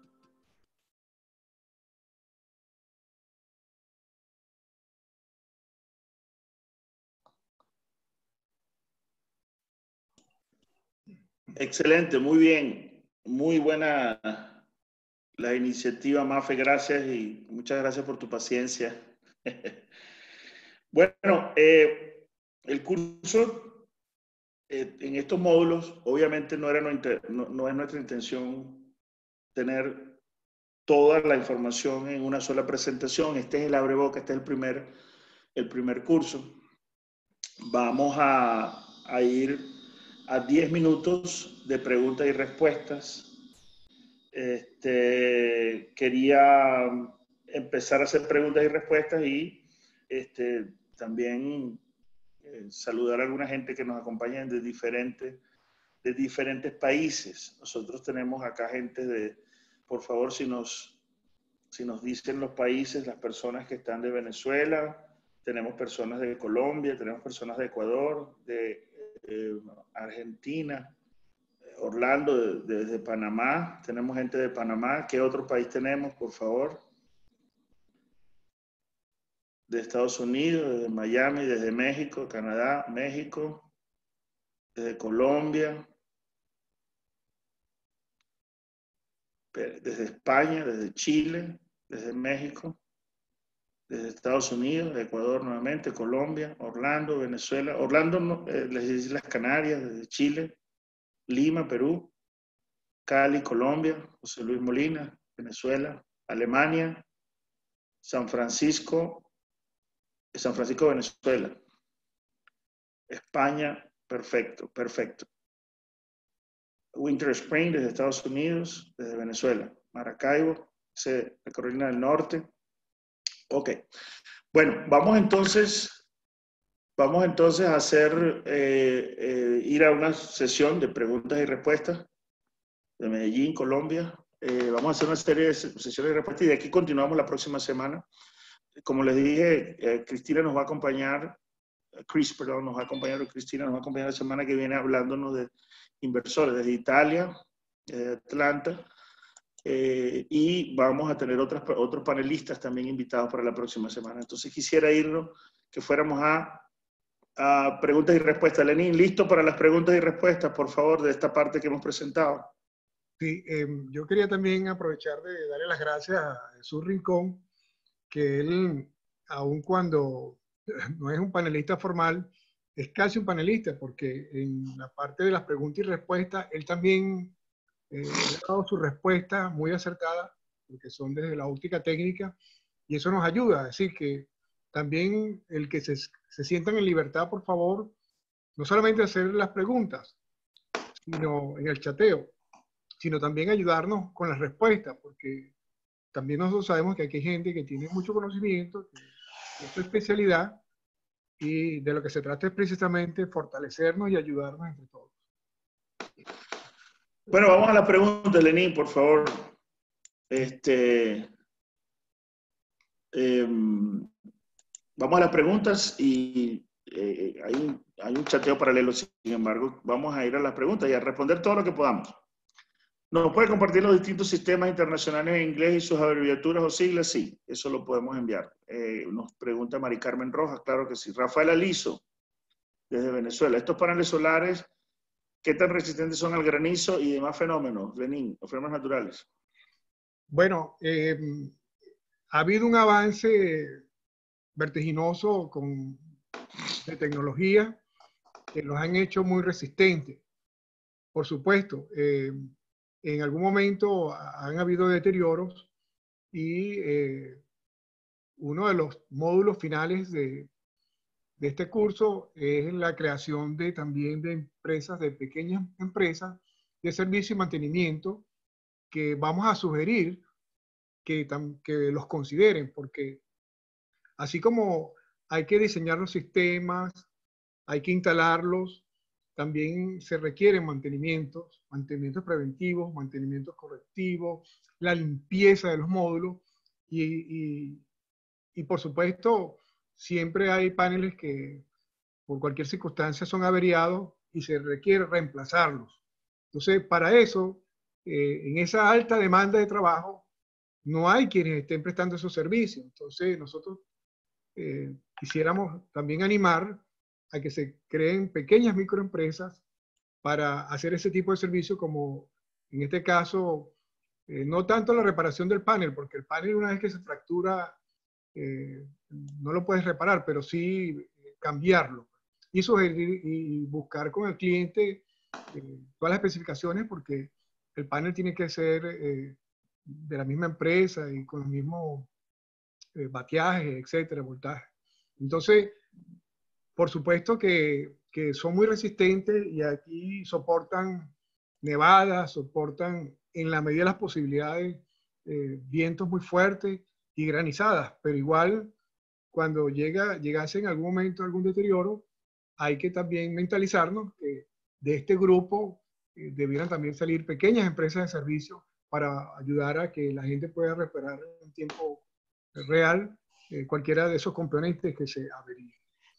Excelente, muy bien. Muy buena la iniciativa, Mafe, gracias y muchas gracias por tu paciencia. Bueno, el curso en estos módulos, obviamente no es nuestra intención tener toda la información en una sola presentación. Este es el abreboca, este es el primer curso. Vamos a ir a 10 minutos de preguntas y respuestas. Quería empezar a hacer preguntas y respuestas y también saludar a alguna gente que nos acompaña de diferentes países. Nosotros tenemos acá gente por favor, si nos dicen los países, las personas que están de Venezuela, tenemos personas de Colombia, tenemos personas de Ecuador, de Argentina, Orlando, desde Panamá, tenemos gente de Panamá. ¿Qué otro país tenemos, por favor? De Estados Unidos, desde Miami, desde México, Canadá, México, desde Colombia, desde España, desde Chile, desde México, desde Estados Unidos, de Ecuador nuevamente, Colombia, Orlando, Venezuela, Orlando, les dice las Canarias, desde Chile, Lima, Perú, Cali, Colombia, José Luis Molina, Venezuela, Alemania, San Francisco, Venezuela, España, perfecto. Winter Spring, desde Estados Unidos, desde Venezuela, Maracaibo, de Carolina del Norte. Ok. Bueno, vamos entonces a hacer, ir a una sesión de preguntas y respuestas de Medellín, Colombia. Vamos a hacer una serie de sesiones de respuestas y de aquí continuamos la próxima semana. Como les dije, Cristina nos va a acompañar, Cristina nos va a acompañar la semana que viene hablándonos de inversores desde Italia, Atlanta, y vamos a tener otros panelistas también invitados para la próxima semana. Entonces quisiera que fuéramos a preguntas y respuestas. Lenín, ¿listo para las preguntas y respuestas, por favor, de esta parte que hemos presentado? Sí, yo quería también aprovechar de darle las gracias a Jesús Rincón, que él, aun cuando no es un panelista formal, es casi un panelista, porque en la parte de las preguntas y respuestas, él también ha dado sus respuestas muy acertadas, porque son desde la óptica técnica, y eso nos ayuda. Es decir, que también el que se sientan en libertad, por favor, no solamente hacer las preguntas, sino en el chateo, sino también ayudarnos con las respuestas, porque también nosotros sabemos que aquí hay gente que tiene mucho conocimiento, que es su especialidad, y de lo que se trata es precisamente fortalecernos y ayudarnos entre todos. Bueno, vamos a las preguntas, Lenín, por favor. Vamos a las preguntas y hay un chateo paralelo, sin embargo, vamos a ir a las preguntas y a responder todo lo que podamos. ¿Nos puede compartir los distintos sistemas internacionales en inglés y sus abreviaturas o siglas? Sí, eso lo podemos enviar. Nos pregunta Mari Carmen Rojas, claro que sí. Rafael Aliso, desde Venezuela. Estos paneles solares, ¿qué tan resistentes son al granizo y demás fenómenos, Lenín, o fenómenos naturales? Bueno, ha habido un avance vertiginoso de tecnología que los han hecho muy resistentes. Por supuesto, en algún momento han habido deterioros y uno de los módulos finales de este curso es la creación también de empresas, de pequeñas empresas de servicio y mantenimiento que vamos a sugerir que los consideren, porque así como hay que diseñar los sistemas, hay que instalarlos, también se requieren mantenimientos preventivos, mantenimientos correctivos, la limpieza de los módulos y por supuesto, siempre hay paneles que por cualquier circunstancia son averiados y se requiere reemplazarlos. Entonces, para eso, en esa alta demanda de trabajo, no hay quienes estén prestando esos servicios. Entonces, nosotros quisiéramos también animar a que se creen pequeñas microempresas para hacer ese tipo de servicio, como en este caso, no tanto la reparación del panel, porque el panel una vez que se fractura no lo puedes reparar, pero sí cambiarlo y sugerir y buscar con el cliente todas las especificaciones, porque el panel tiene que ser de la misma empresa y con los mismos bateajes, etcétera, voltaje. Entonces, por supuesto que son muy resistentes y aquí soportan nevadas, soportan en la medida de las posibilidades vientos muy fuertes y granizadas, pero igual cuando llegase en algún momento algún deterioro, hay que también mentalizarnos que de este grupo debieran también salir pequeñas empresas de servicio para ayudar a que la gente pueda reparar en tiempo real cualquiera de esos componentes que se averíen.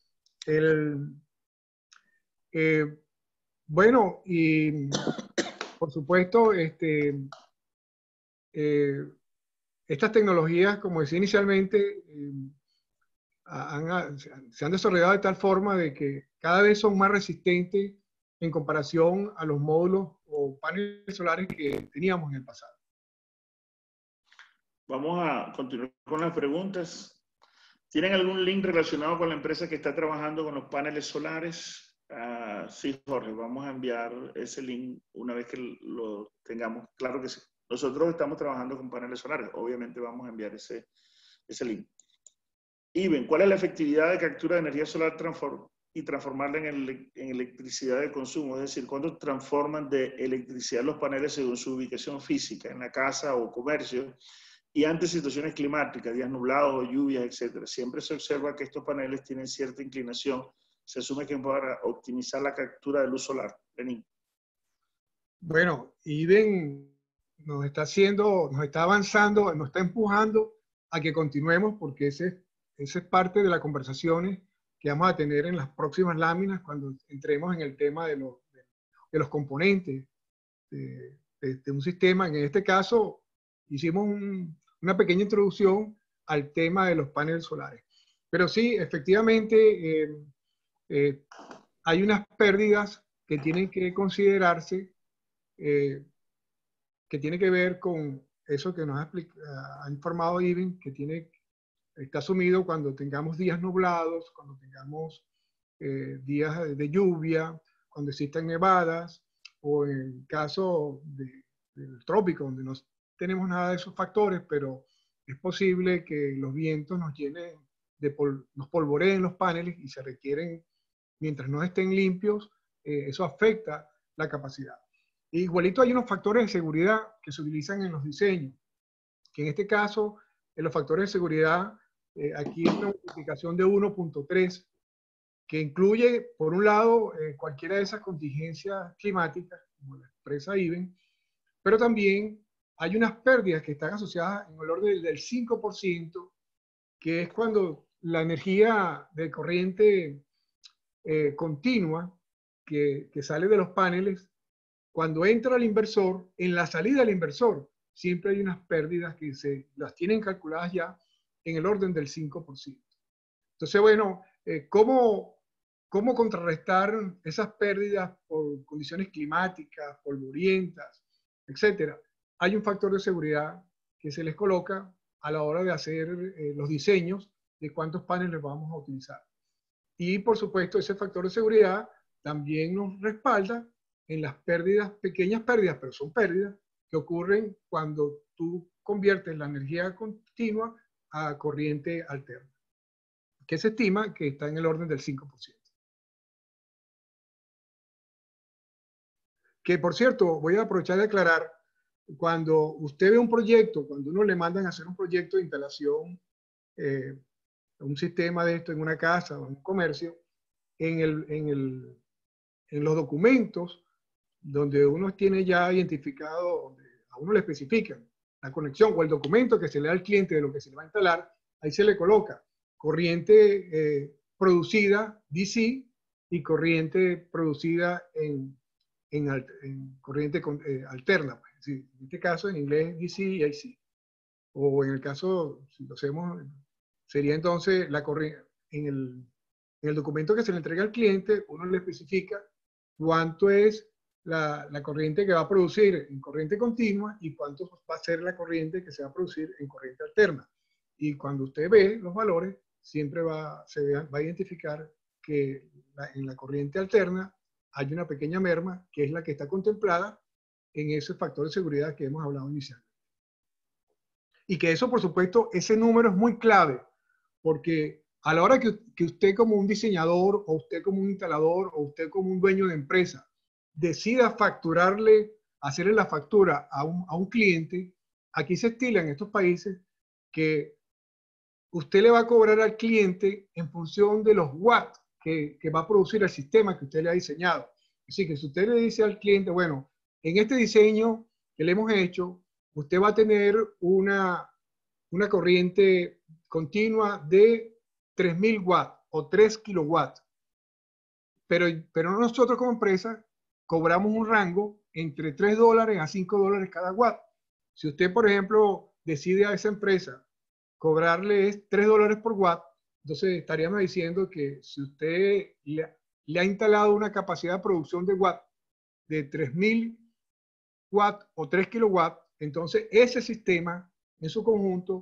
Bueno, y por supuesto, estas tecnologías, como decía inicialmente, se han desarrollado de tal forma de que cada vez son más resistentes en comparación a los módulos o paneles solares que teníamos en el pasado. Vamos a continuar con las preguntas. ¿Tienen algún link relacionado con la empresa que está trabajando con los paneles solares? Sí, Jorge, vamos a enviar ese link una vez que lo tengamos. Claro que sí. Nosotros estamos trabajando con paneles solares. Obviamente vamos a enviar ese link. Iben, ¿cuál es la efectividad de captura de energía solar y transformarla en electricidad de consumo? Es decir, ¿cuánto transforman de electricidad los paneles según su ubicación física, en la casa o comercio? Y ante situaciones climáticas, días nublados o lluvias, etc. Siempre se observa que estos paneles tienen cierta inclinación. Se asume que es para optimizar la captura de luz solar. Lenín. Bueno, IBEN nos está avanzando, nos está empujando a que continuemos, porque ese es parte de las conversaciones que vamos a tener en las próximas láminas cuando entremos en el tema de los componentes de un sistema. En este caso, hicimos una pequeña introducción al tema de los paneles solares. Pero sí, efectivamente, hay unas pérdidas que tienen que considerarse, que tiene que ver con eso que nos ha informado Iben, que está asumido cuando tengamos días nublados, cuando tengamos días de lluvia, cuando existan nevadas, o en el caso del trópico, donde no tenemos nada de esos factores, pero es posible que los vientos nos llenen, nos polvoreen los paneles y se requieren, mientras no estén limpios, eso afecta la capacidad. Igualito hay unos factores de seguridad que se utilizan en los diseños, que en este caso, en los factores de seguridad, aquí es una multiplicación de 1.3, que incluye, por un lado, cualquiera de esas contingencias climáticas, como la expresa IBEN, pero también hay unas pérdidas que están asociadas en el orden del 5%, que es cuando la energía de corriente continua que sale de los paneles cuando entra el inversor, en la salida del inversor, siempre hay unas pérdidas que las tienen calculadas ya en el orden del 5%. Entonces, bueno, ¿cómo contrarrestar esas pérdidas por condiciones climáticas, polvorientas, etcétera? Hay un factor de seguridad que se les coloca a la hora de hacer los diseños de cuántos paneles vamos a utilizar. Y, por supuesto, ese factor de seguridad también nos respalda en las pérdidas, pequeñas pérdidas, pero son pérdidas, que ocurren cuando tú conviertes la energía continua a corriente alterna, que se estima que está en el orden del 5%. Que, por cierto, voy a aprovechar de aclarar, cuando usted ve un proyecto, cuando uno le mandan a hacer un proyecto de instalación, un sistema de esto en una casa o en un comercio, en los documentos donde uno tiene ya identificado, a uno le especifican la conexión o el documento que se le da al cliente de lo que se le va a instalar, ahí se le coloca corriente producida DC y corriente producida en corriente alterna. En este caso, en inglés, DC y AC. O en el caso, si lo hacemos, sería entonces la corriente. En el documento que se le entrega al cliente, uno le especifica cuánto es la corriente que va a producir en corriente continua y cuánto va a ser la corriente que se va a producir en corriente alterna. Y cuando usted ve los valores, siempre se va a identificar que en la corriente alterna hay una pequeña merma, que es la que está contemplada en ese factor de seguridad que hemos hablado inicialmente. Y que eso, por supuesto, ese número es muy clave, porque a la hora que usted como un diseñador, o usted como un instalador, o usted como un dueño de empresa, decida facturarle, hacerle la factura a un cliente, aquí se estila en estos países que usted le va a cobrar al cliente en función de los watts que va a producir el sistema que usted le ha diseñado. Así que si usted le dice al cliente, bueno, en este diseño que le hemos hecho, usted va a tener una corriente continua de 3.000 watts o 3 kilowatts. Pero nosotros como empresa cobramos un rango entre $3 a $5 cada watt. Si usted, por ejemplo, decide a esa empresa cobrarle $3 por watt, entonces estaríamos diciendo que si usted le ha instalado una capacidad de producción de watt de 3.000 watts o 3 kilowatts, entonces ese sistema en su conjunto,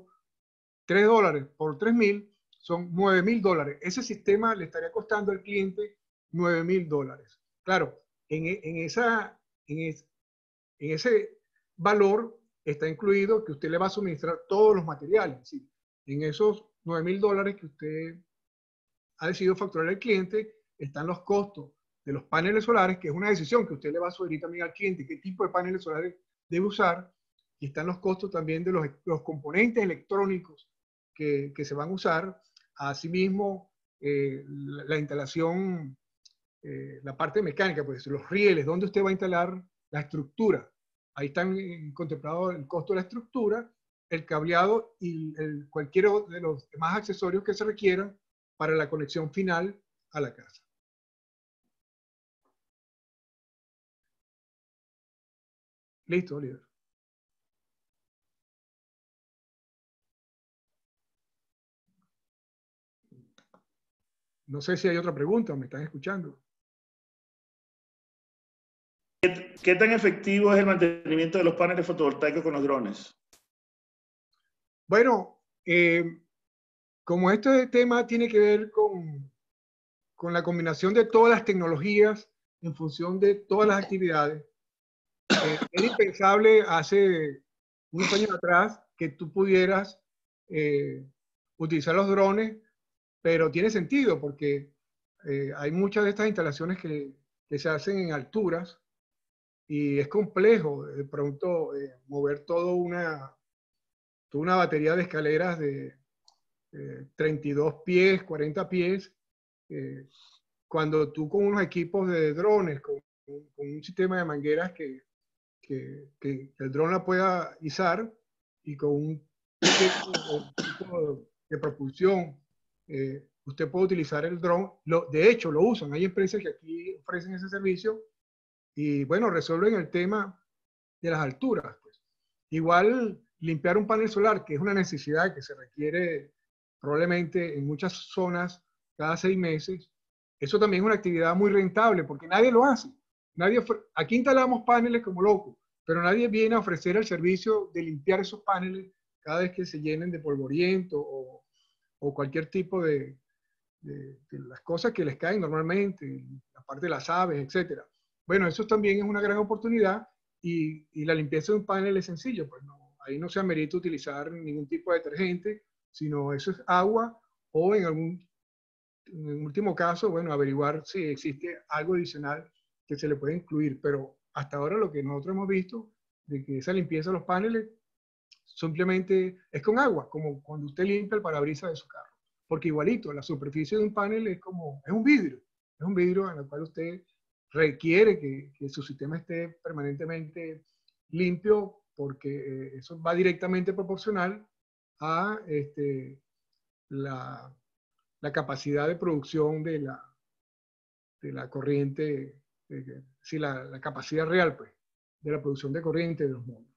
$3 por 3.000 son $9.000. Ese sistema le estaría costando al cliente $9.000. Claro, en ese valor está incluido que usted le va a suministrar todos los materiales. ¿Sí? En esos $9.000 que usted ha decidido facturar al cliente están los costos de los paneles solares, que es una decisión que usted le va a sugerir también al cliente, qué tipo de paneles solares debe usar, y están los costos también de los componentes electrónicos que se van a usar, asimismo la instalación, la parte mecánica, pues los rieles, donde usted va a instalar la estructura. Ahí están contemplados el costo de la estructura, el cableado y cualquiera de los demás accesorios que se requieran para la conexión final a la casa. Listo, Oliver. No sé si hay otra pregunta, ¿me están escuchando? ¿Qué tan efectivo es el mantenimiento de los paneles fotovoltaicos con los drones? Bueno, como este tema tiene que ver con la combinación de todas las tecnologías en función de todas las actividades, era impensable hace unos años atrás que tú pudieras utilizar los drones, pero tiene sentido porque hay muchas de estas instalaciones que se hacen en alturas y es complejo de pronto mover toda una batería de escaleras de 32 pies, 40 pies, cuando tú con unos equipos de drones, con un sistema de mangueras que el dron la pueda izar y con un tipo de propulsión, usted puede utilizar el dron. De hecho, lo usan. Hay empresas que aquí ofrecen ese servicio y bueno, resuelven el tema de las alturas. Pues. Igual limpiar un panel solar, que es una necesidad que se requiere probablemente en muchas zonas cada 6 meses, eso también es una actividad muy rentable porque nadie lo hace. Aquí instalamos paneles como locos, pero nadie viene a ofrecer el servicio de limpiar esos paneles cada vez que se llenen de polvoriento o cualquier tipo de las cosas que les caen normalmente, aparte de las aves, etc. Bueno, eso también es una gran oportunidad y la limpieza de un panel es sencillo, pues no, ahí no se amerita utilizar ningún tipo de detergente, sino eso es agua o en último caso, bueno, averiguar si existe algo adicional que se le puede incluir, pero hasta ahora lo que nosotros hemos visto de que esa limpieza de los paneles simplemente es con agua, como cuando usted limpia el parabrisas de su carro. Porque igualito, la superficie de un panel es un vidrio en el cual usted requiere que su sistema esté permanentemente limpio porque eso va directamente proporcional a la capacidad de producción de la corriente, sí, la capacidad real pues, de la producción de corriente de los módulos.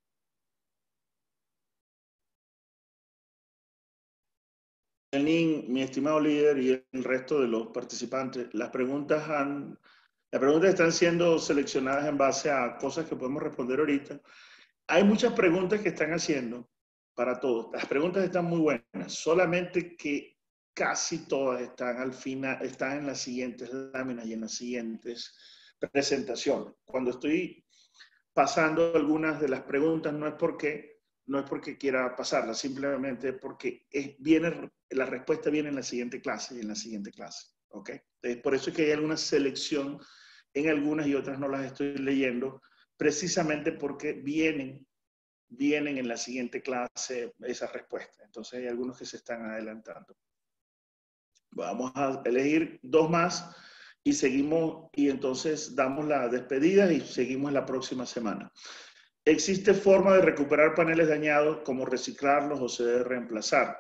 Mi estimado líder y el resto de los participantes, las preguntas están siendo seleccionadas en base a cosas que podemos responder ahorita. Hay muchas preguntas que están haciendo para todos. Las preguntas están muy buenas, solamente que casi todas están al final, están en las siguientes láminas y en las siguientes presentaciones. Cuando estoy pasando algunas de las preguntas no es porque quiera pasarlas, simplemente porque la respuesta viene en la siguiente clase y en la siguiente clase. ¿Ok? Entonces, por eso es que hay alguna selección en algunas y otras no las estoy leyendo, precisamente porque vienen en la siguiente clase esas respuestas. Entonces hay algunos que se están adelantando. Vamos a elegir 2 más y seguimos, y entonces damos la despedida y seguimos la próxima semana. ¿Existe forma de recuperar paneles dañados, como reciclarlos o se debe reemplazar?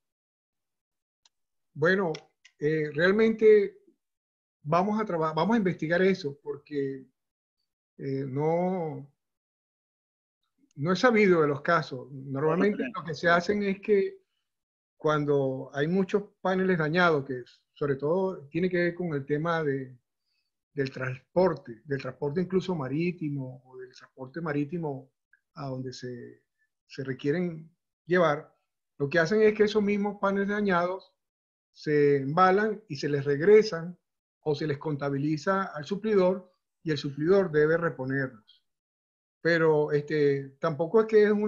Bueno, realmente vamos a investigar eso porque no es sabido de los casos. Normalmente lo que se hacen es que cuando hay muchos paneles dañados, que sobre todo tiene que ver con el tema del transporte incluso marítimo o del transporte marítimo a donde se requieren llevar, lo que hacen es que esos mismos paneles dañados se embalan y se les regresan o se les contabiliza al suplidor y el suplidor debe reponerlos. Pero tampoco es que es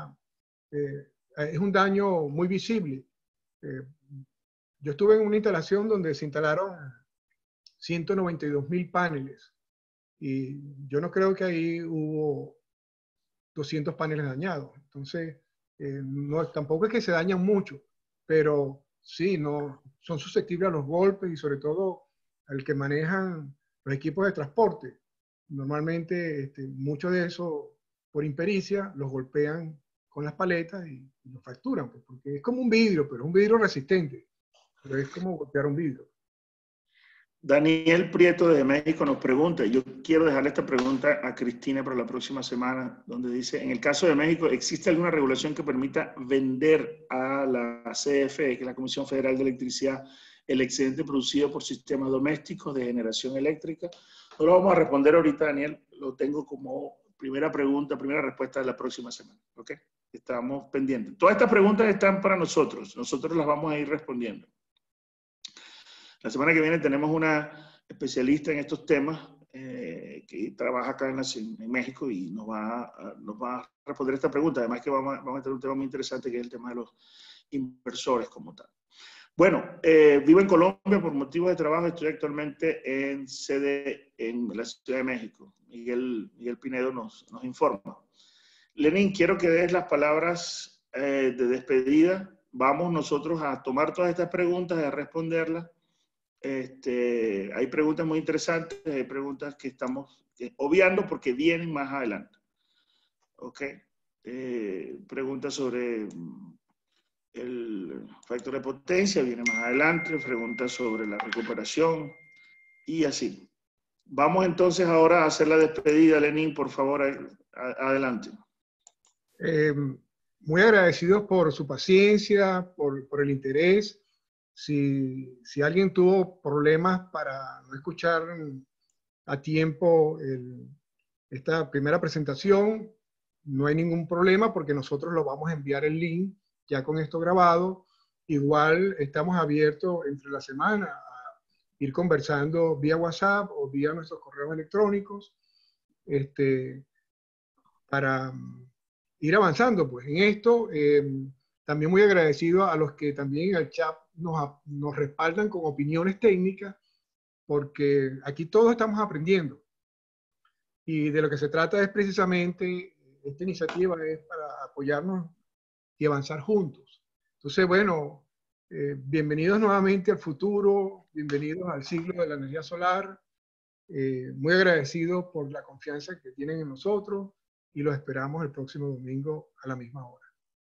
un daño muy visible. Yo estuve en una instalación donde se instalaron 192.000 paneles y yo no creo que ahí hubo 200 paneles dañados. Entonces, tampoco es que se dañan mucho, pero sí, no, son susceptibles a los golpes y sobre todo al que manejan los equipos de transporte. Normalmente muchos de esos, por impericia, los golpean con las paletas y los fracturan, pues, porque es como un vidrio, pero es un vidrio resistente. Pero es como golpear un vidrio. Daniel Prieto desde México nos pregunta, yo quiero dejarle esta pregunta a Cristina para la próxima semana, donde dice, en el caso de México, ¿existe alguna regulación que permita vender a la CFE, que es la Comisión Federal de Electricidad, el excedente producido por sistemas domésticos de generación eléctrica? No lo vamos a responder ahorita, Daniel, lo tengo como primera respuesta de la próxima semana, ¿ok? Estamos pendientes. Todas estas preguntas están para nosotros las vamos a ir respondiendo. La semana que viene tenemos una especialista en estos temas que trabaja acá en México y nos va a responder esta pregunta. Además que vamos a tener un tema muy interesante que es el tema de los inversores como tal. Bueno, vivo en Colombia por motivos de trabajo. Estoy actualmente en sede en la Ciudad de México. Miguel Pinedo nos informa. Lenín, quiero que des las palabras de despedida. Vamos nosotros a tomar todas estas preguntas y a responderlas. Hay preguntas muy interesantes, hay preguntas que estamos obviando porque vienen más adelante. ¿Ok? Preguntas sobre el factor de potencia, viene más adelante. Preguntas sobre la recuperación y así. Vamos entonces ahora a hacer la despedida. Lenín, por favor, adelante. Muy agradecidos por su paciencia, por el interés. Si alguien tuvo problemas para no escuchar a tiempo esta primera presentación, no hay ningún problema porque nosotros lo vamos a enviar el link ya con esto grabado. Igual estamos abiertos entre la semana a ir conversando vía WhatsApp o vía nuestros correos electrónicos para ir avanzando pues en esto. También muy agradecido a los que también en el chat nos respaldan con opiniones técnicas, porque aquí todos estamos aprendiendo. Y de lo que se trata es precisamente, esta iniciativa es para apoyarnos y avanzar juntos. Entonces, bueno, bienvenidos nuevamente al futuro, bienvenidos al siglo de la energía solar. Muy agradecidos por la confianza que tienen en nosotros y los esperamos el próximo domingo a la misma hora.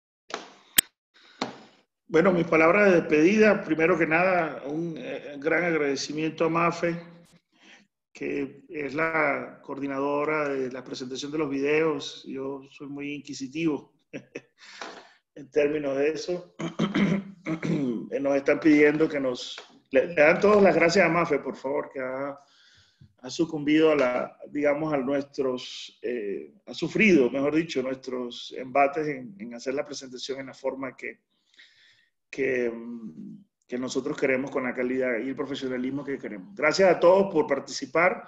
Bueno, mis palabras de despedida, primero que nada, un gran agradecimiento a Mafe, que es la coordinadora de la presentación de los videos. Yo soy muy inquisitivo en términos de eso. Nos están pidiendo que le dan todas las gracias a Mafe, por favor, que ha sucumbido a ha sufrido, mejor dicho, nuestros embates en hacer la presentación en la forma que nosotros queremos, con la calidad y el profesionalismo que queremos. Gracias a todos por participar.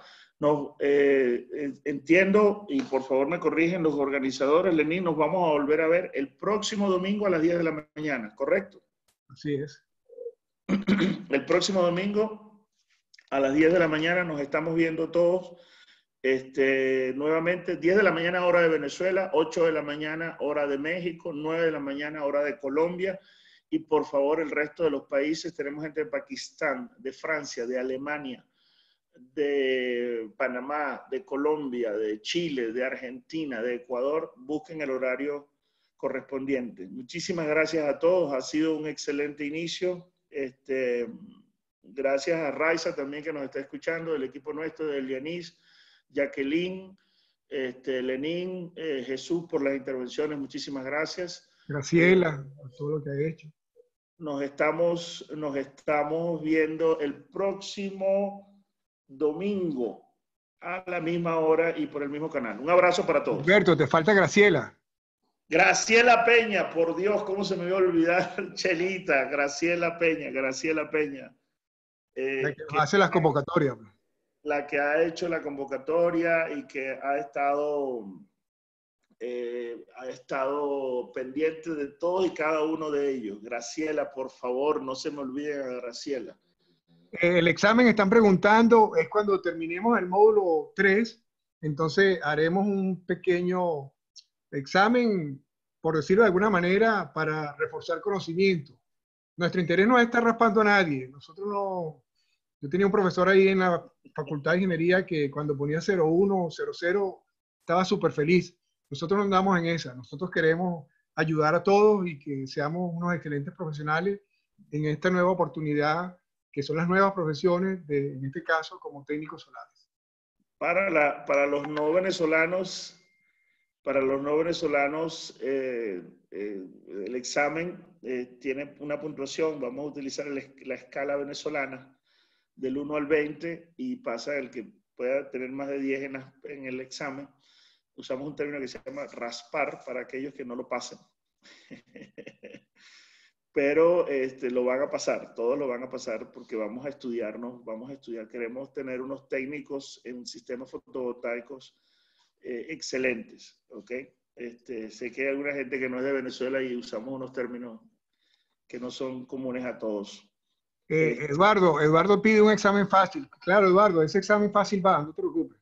Entiendo, y por favor me corrigen los organizadores, Lenín, nos vamos a volver a ver el próximo domingo a las 10 de la mañana, ¿correcto? Así es. El próximo domingo a las 10 de la mañana nos estamos viendo todos. Nuevamente, 10 de la mañana hora de Venezuela, 8 de la mañana hora de México, 9 de la mañana hora de Colombia. Y por favor, el resto de los países, tenemos gente de Pakistán, de Francia, de Alemania, de Panamá, de Colombia, de Chile, de Argentina, de Ecuador. Busquen el horario correspondiente. Muchísimas gracias a todos. Ha sido un excelente inicio. Gracias a Raiza también, que nos está escuchando, del equipo nuestro, de Elianis, Jacqueline, Lenín, Jesús, por las intervenciones. Muchísimas gracias. Graciela, por todo lo que ha hecho. Nos estamos viendo el próximo domingo a la misma hora y por el mismo canal. Un abrazo para todos. Alberto, te falta Graciela. Graciela Peña, por Dios, ¿cómo se me iba a olvidar? Chelita, Graciela Peña. La que nos hace las convocatorias. La que ha hecho la convocatoria y que ha estado pendiente de todos y cada uno de ellos. Graciela, por favor, no se me olviden a Graciela. El examen, están preguntando, es cuando terminemos el módulo 3, entonces haremos un pequeño examen, por decirlo de alguna manera, para reforzar conocimiento. Nuestro interés no es estar raspando a nadie. Nosotros no... Yo tenía un profesor ahí en la Facultad de Ingeniería que cuando ponía 01 o 00 estaba súper feliz. Nosotros no andamos en esa. Nosotros queremos ayudar a todos y que seamos unos excelentes profesionales en esta nueva oportunidad, que son las nuevas profesiones, en este caso, como técnicos solares. Para los no venezolanos, el examen tiene una puntuación. Vamos a utilizar la escala venezolana del 1 al 20 y pasa el que pueda tener más de 10 en el examen. Usamos un término que se llama raspar para aquellos que no lo pasen. Pero lo van a pasar, todos lo van a pasar, porque vamos a estudiar. Queremos tener unos técnicos en sistemas fotovoltaicos excelentes, ¿ok? Sé que hay alguna gente que no es de Venezuela y usamos unos términos que no son comunes a todos. Eduardo pide un examen fácil. Claro, Eduardo, ese examen fácil va, no te preocupes.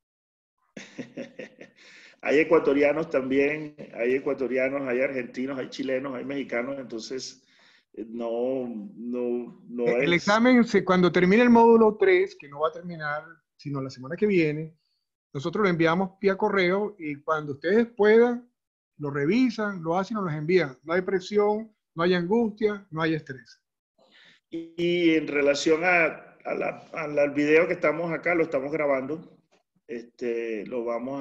Hay ecuatorianos también, hay argentinos, hay chilenos, hay mexicanos, entonces no el es... examen, cuando termine el módulo 3, que no va a terminar sino la semana que viene, nosotros lo enviamos vía correo y cuando ustedes puedan, lo revisan, lo hacen y nos los envían. No hay presión, no hay angustia, no hay estrés. Y en relación a al video que estamos acá, lo estamos grabando. Lo vamos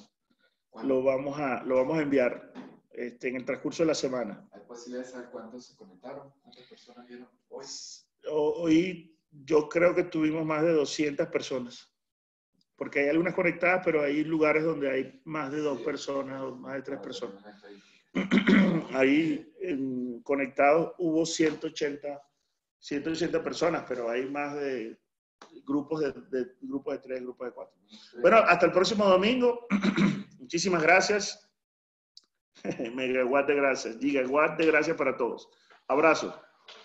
a enviar en el transcurso de la semana. ¿Hay posibilidad de saber cuántos se conectaron? ¿Cuántas personas vieron hoy? Hoy yo creo que tuvimos más de 200 personas. Porque hay algunas conectadas, pero hay lugares donde hay más de 2 personas o más de 3 personas. Ahí conectados hubo 180 personas, pero hay más de grupos de 3, grupos de 4. Bueno, hasta el próximo domingo. Muchísimas gracias. Megawatt de gracias. Gigawatt de gracias para todos. Abrazo.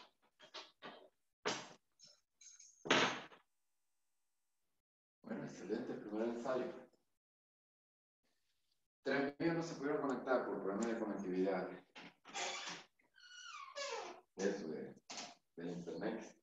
Bueno, excelente, el primer ensayo. 3 míos no se pudieron conectar por problemas de conectividad.